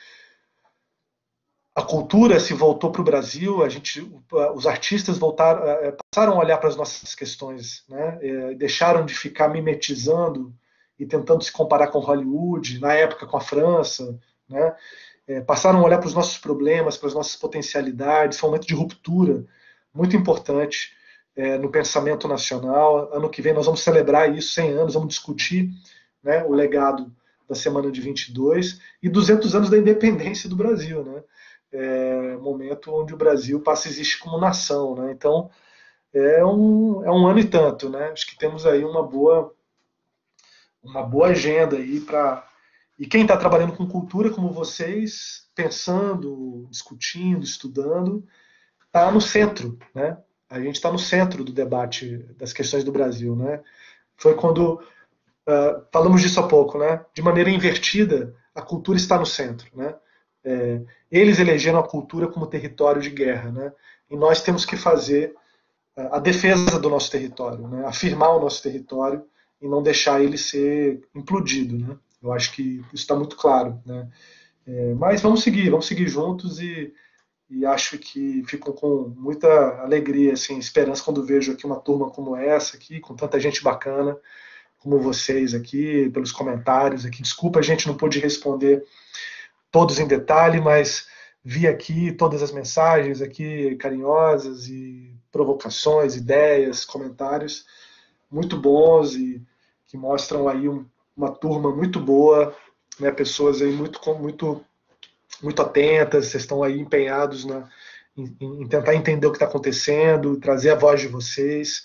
a cultura se voltou para o Brasil, os artistas passaram a olhar para as nossas questões, né? Deixaram de ficar mimetizando e tentando se comparar com Hollywood, na época com a França, né? Passaram a olhar para os nossos problemas, para as nossas potencialidades. Foi um momento de ruptura muito importante no pensamento nacional. Ano que vem nós vamos celebrar isso, 100 anos, vamos discutir, né, o legado da Semana de 22 e 200 anos da independência do Brasil, né? Momento onde o Brasil passa a existir como nação. Né? Então, é um ano e tanto. Né? Acho que temos aí uma boa agenda aí para. E quem está trabalhando com cultura, como vocês, pensando, discutindo, estudando, está no centro. Né? A gente está no centro do debate das questões do Brasil. Né? Foi quando falamos disso há pouco, né? De maneira invertida, a cultura está no centro. Né? Eles elegeram a cultura como território de guerra, né? E nós temos que fazer a defesa do nosso território, né? Afirmar o nosso território e não deixar ele ser implodido. Né? Eu acho que isso está muito claro. Né? Mas vamos seguir juntos e acho que fico com muita alegria, assim, esperança quando vejo aqui uma turma como essa, aqui, com tanta gente bacana como vocês aqui, pelos comentários aqui. Desculpa, a gente não pôde responder todos em detalhe, mas vi aqui todas as mensagens aqui carinhosas e provocações, ideias, comentários muito bons e que mostram aí uma turma muito boa, né? Pessoas aí muito atentas, vocês estão aí empenhados em tentar entender o que está acontecendo, trazer a voz de vocês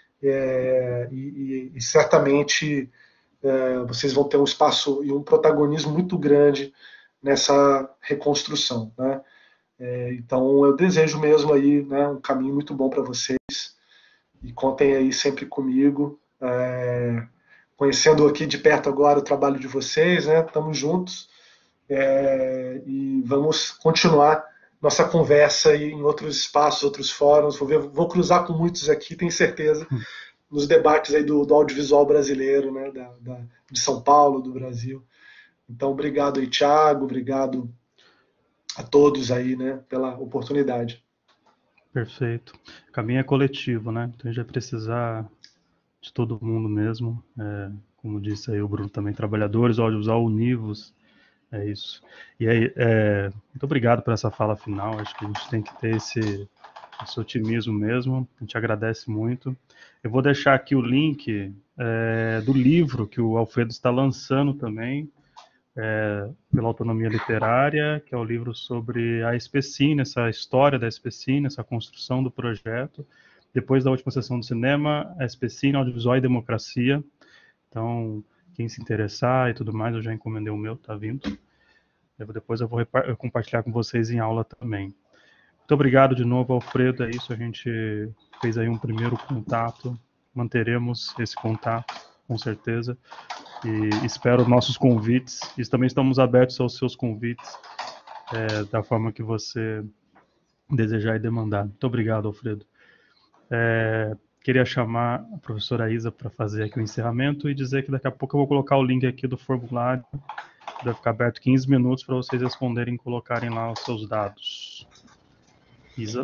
e certamente vocês vão ter um espaço e um protagonismo muito grande nessa reconstrução. Né? Então eu desejo mesmo aí, né, um caminho muito bom para vocês e contem aí sempre comigo, conhecendo aqui de perto agora o trabalho de vocês, né? Estamos juntos e vamos continuar nossa conversa aí em outros espaços, outros fóruns. Vou cruzar com muitos aqui, tenho certeza, nos debates aí do audiovisual brasileiro, né? De São Paulo, do Brasil. Então, obrigado aí, Thiago, obrigado a todos aí, né, pela oportunidade. Perfeito. O caminho é coletivo, né? Então a gente vai precisar de todo mundo mesmo. Como disse aí o Bruno também, trabalhadores, audiovisual univos, é isso. E aí, muito obrigado por essa fala final. Acho que a gente tem que ter esse otimismo mesmo. A gente agradece muito. Eu vou deixar aqui o link do livro que o Alfredo está lançando também. pela Autonomia Literária, que é o livro sobre a Especine, essa história da Especine, essa construção do projeto. Depois da última sessão do cinema, a Especine, Audiovisual e Democracia. Então, quem se interessar e tudo mais, eu já encomendei o meu, tá vindo. Depois eu vou compartilhar com vocês em aula também. Muito obrigado de novo, Alfredo. É isso, a gente fez aí um primeiro contato. Manteremos esse contato, com certeza. E espero nossos convites. E também estamos abertos aos seus convites, da forma que você desejar e demandar. Muito obrigado, Alfredo. Queria chamar a professora Isa para fazer aqui o encerramento e dizer que daqui a pouco eu vou colocar o link aqui do formulário. Vai ficar aberto 15 minutos para vocês responderem e colocarem lá os seus dados. Isa?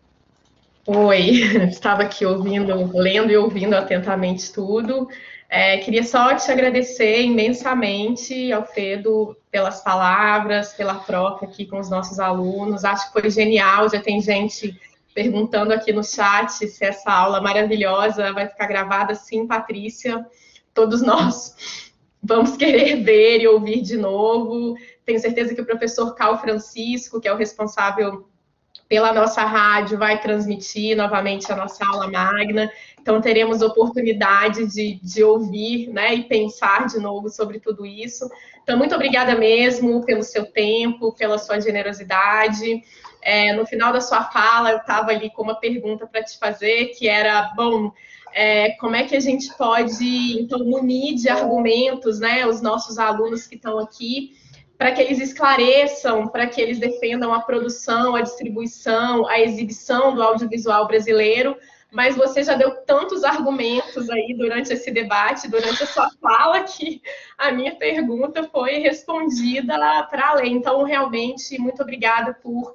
Oi, estava aqui lendo e ouvindo atentamente tudo. Queria só te agradecer imensamente, Alfredo, pelas palavras, pela troca aqui com os nossos alunos. Acho que foi genial, já tem gente perguntando aqui no chat se essa aula maravilhosa vai ficar gravada. Sim, Patrícia, todos nós vamos querer ver e ouvir de novo. Tenho certeza que o professor Cal Francisco, que é o responsável pela nossa rádio, vai transmitir novamente a nossa aula magna. Então, teremos oportunidade de ouvir, né, e pensar de novo sobre tudo isso. Então, muito obrigada mesmo pelo seu tempo, pela sua generosidade. No final da sua fala, eu estava ali com uma pergunta para te fazer, que era, como é que a gente pode, então, munir de argumentos, né, os nossos alunos que estão aqui, para que eles esclareçam, para que eles defendam a produção, a distribuição, a exibição do audiovisual brasileiro. Mas você já deu tantos argumentos aí durante esse debate, durante a sua fala, que a minha pergunta foi respondida para além. Então, realmente, muito obrigada por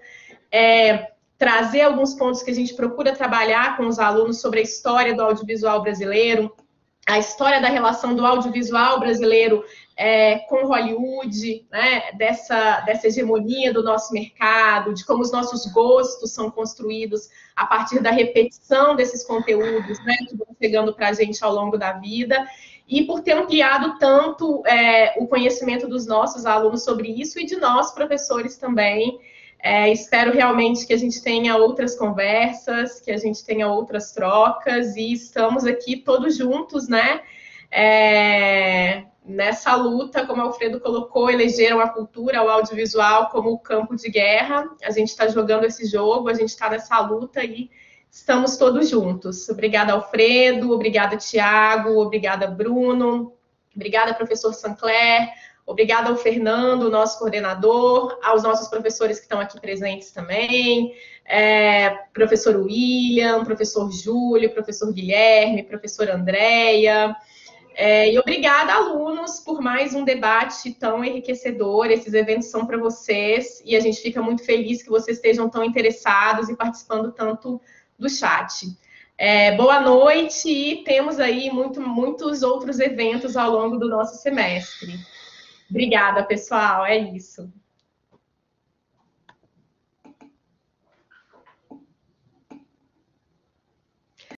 trazer alguns pontos que a gente procura trabalhar com os alunos sobre a história do audiovisual brasileiro, a história da relação do audiovisual brasileiro com Hollywood, né, dessa hegemonia do nosso mercado, de como os nossos gostos são construídos a partir da repetição desses conteúdos, né, que vão chegando para a gente ao longo da vida, e por ter ampliado tanto o conhecimento dos nossos alunos sobre isso e de nós, professores, também. Espero realmente que a gente tenha outras conversas, que a gente tenha outras trocas, e estamos aqui todos juntos, né? Nessa luta, como o Alfredo colocou, elegeram a cultura, o audiovisual como campo de guerra. A gente está jogando esse jogo, a gente está nessa luta e estamos todos juntos. Obrigada, Alfredo, obrigada, Tiago, obrigada, Bruno, obrigada, professor Sancler, obrigada ao Fernando, nosso coordenador, aos nossos professores que estão aqui presentes também, professor William, professor Júlio, professor Guilherme, professora Andréia, e obrigada, alunos, por mais um debate tão enriquecedor. Esses eventos são para vocês e a gente fica muito feliz que vocês estejam tão interessados e participando tanto do chat. Boa noite, e temos aí muitos outros eventos ao longo do nosso semestre. Obrigada, pessoal, é isso.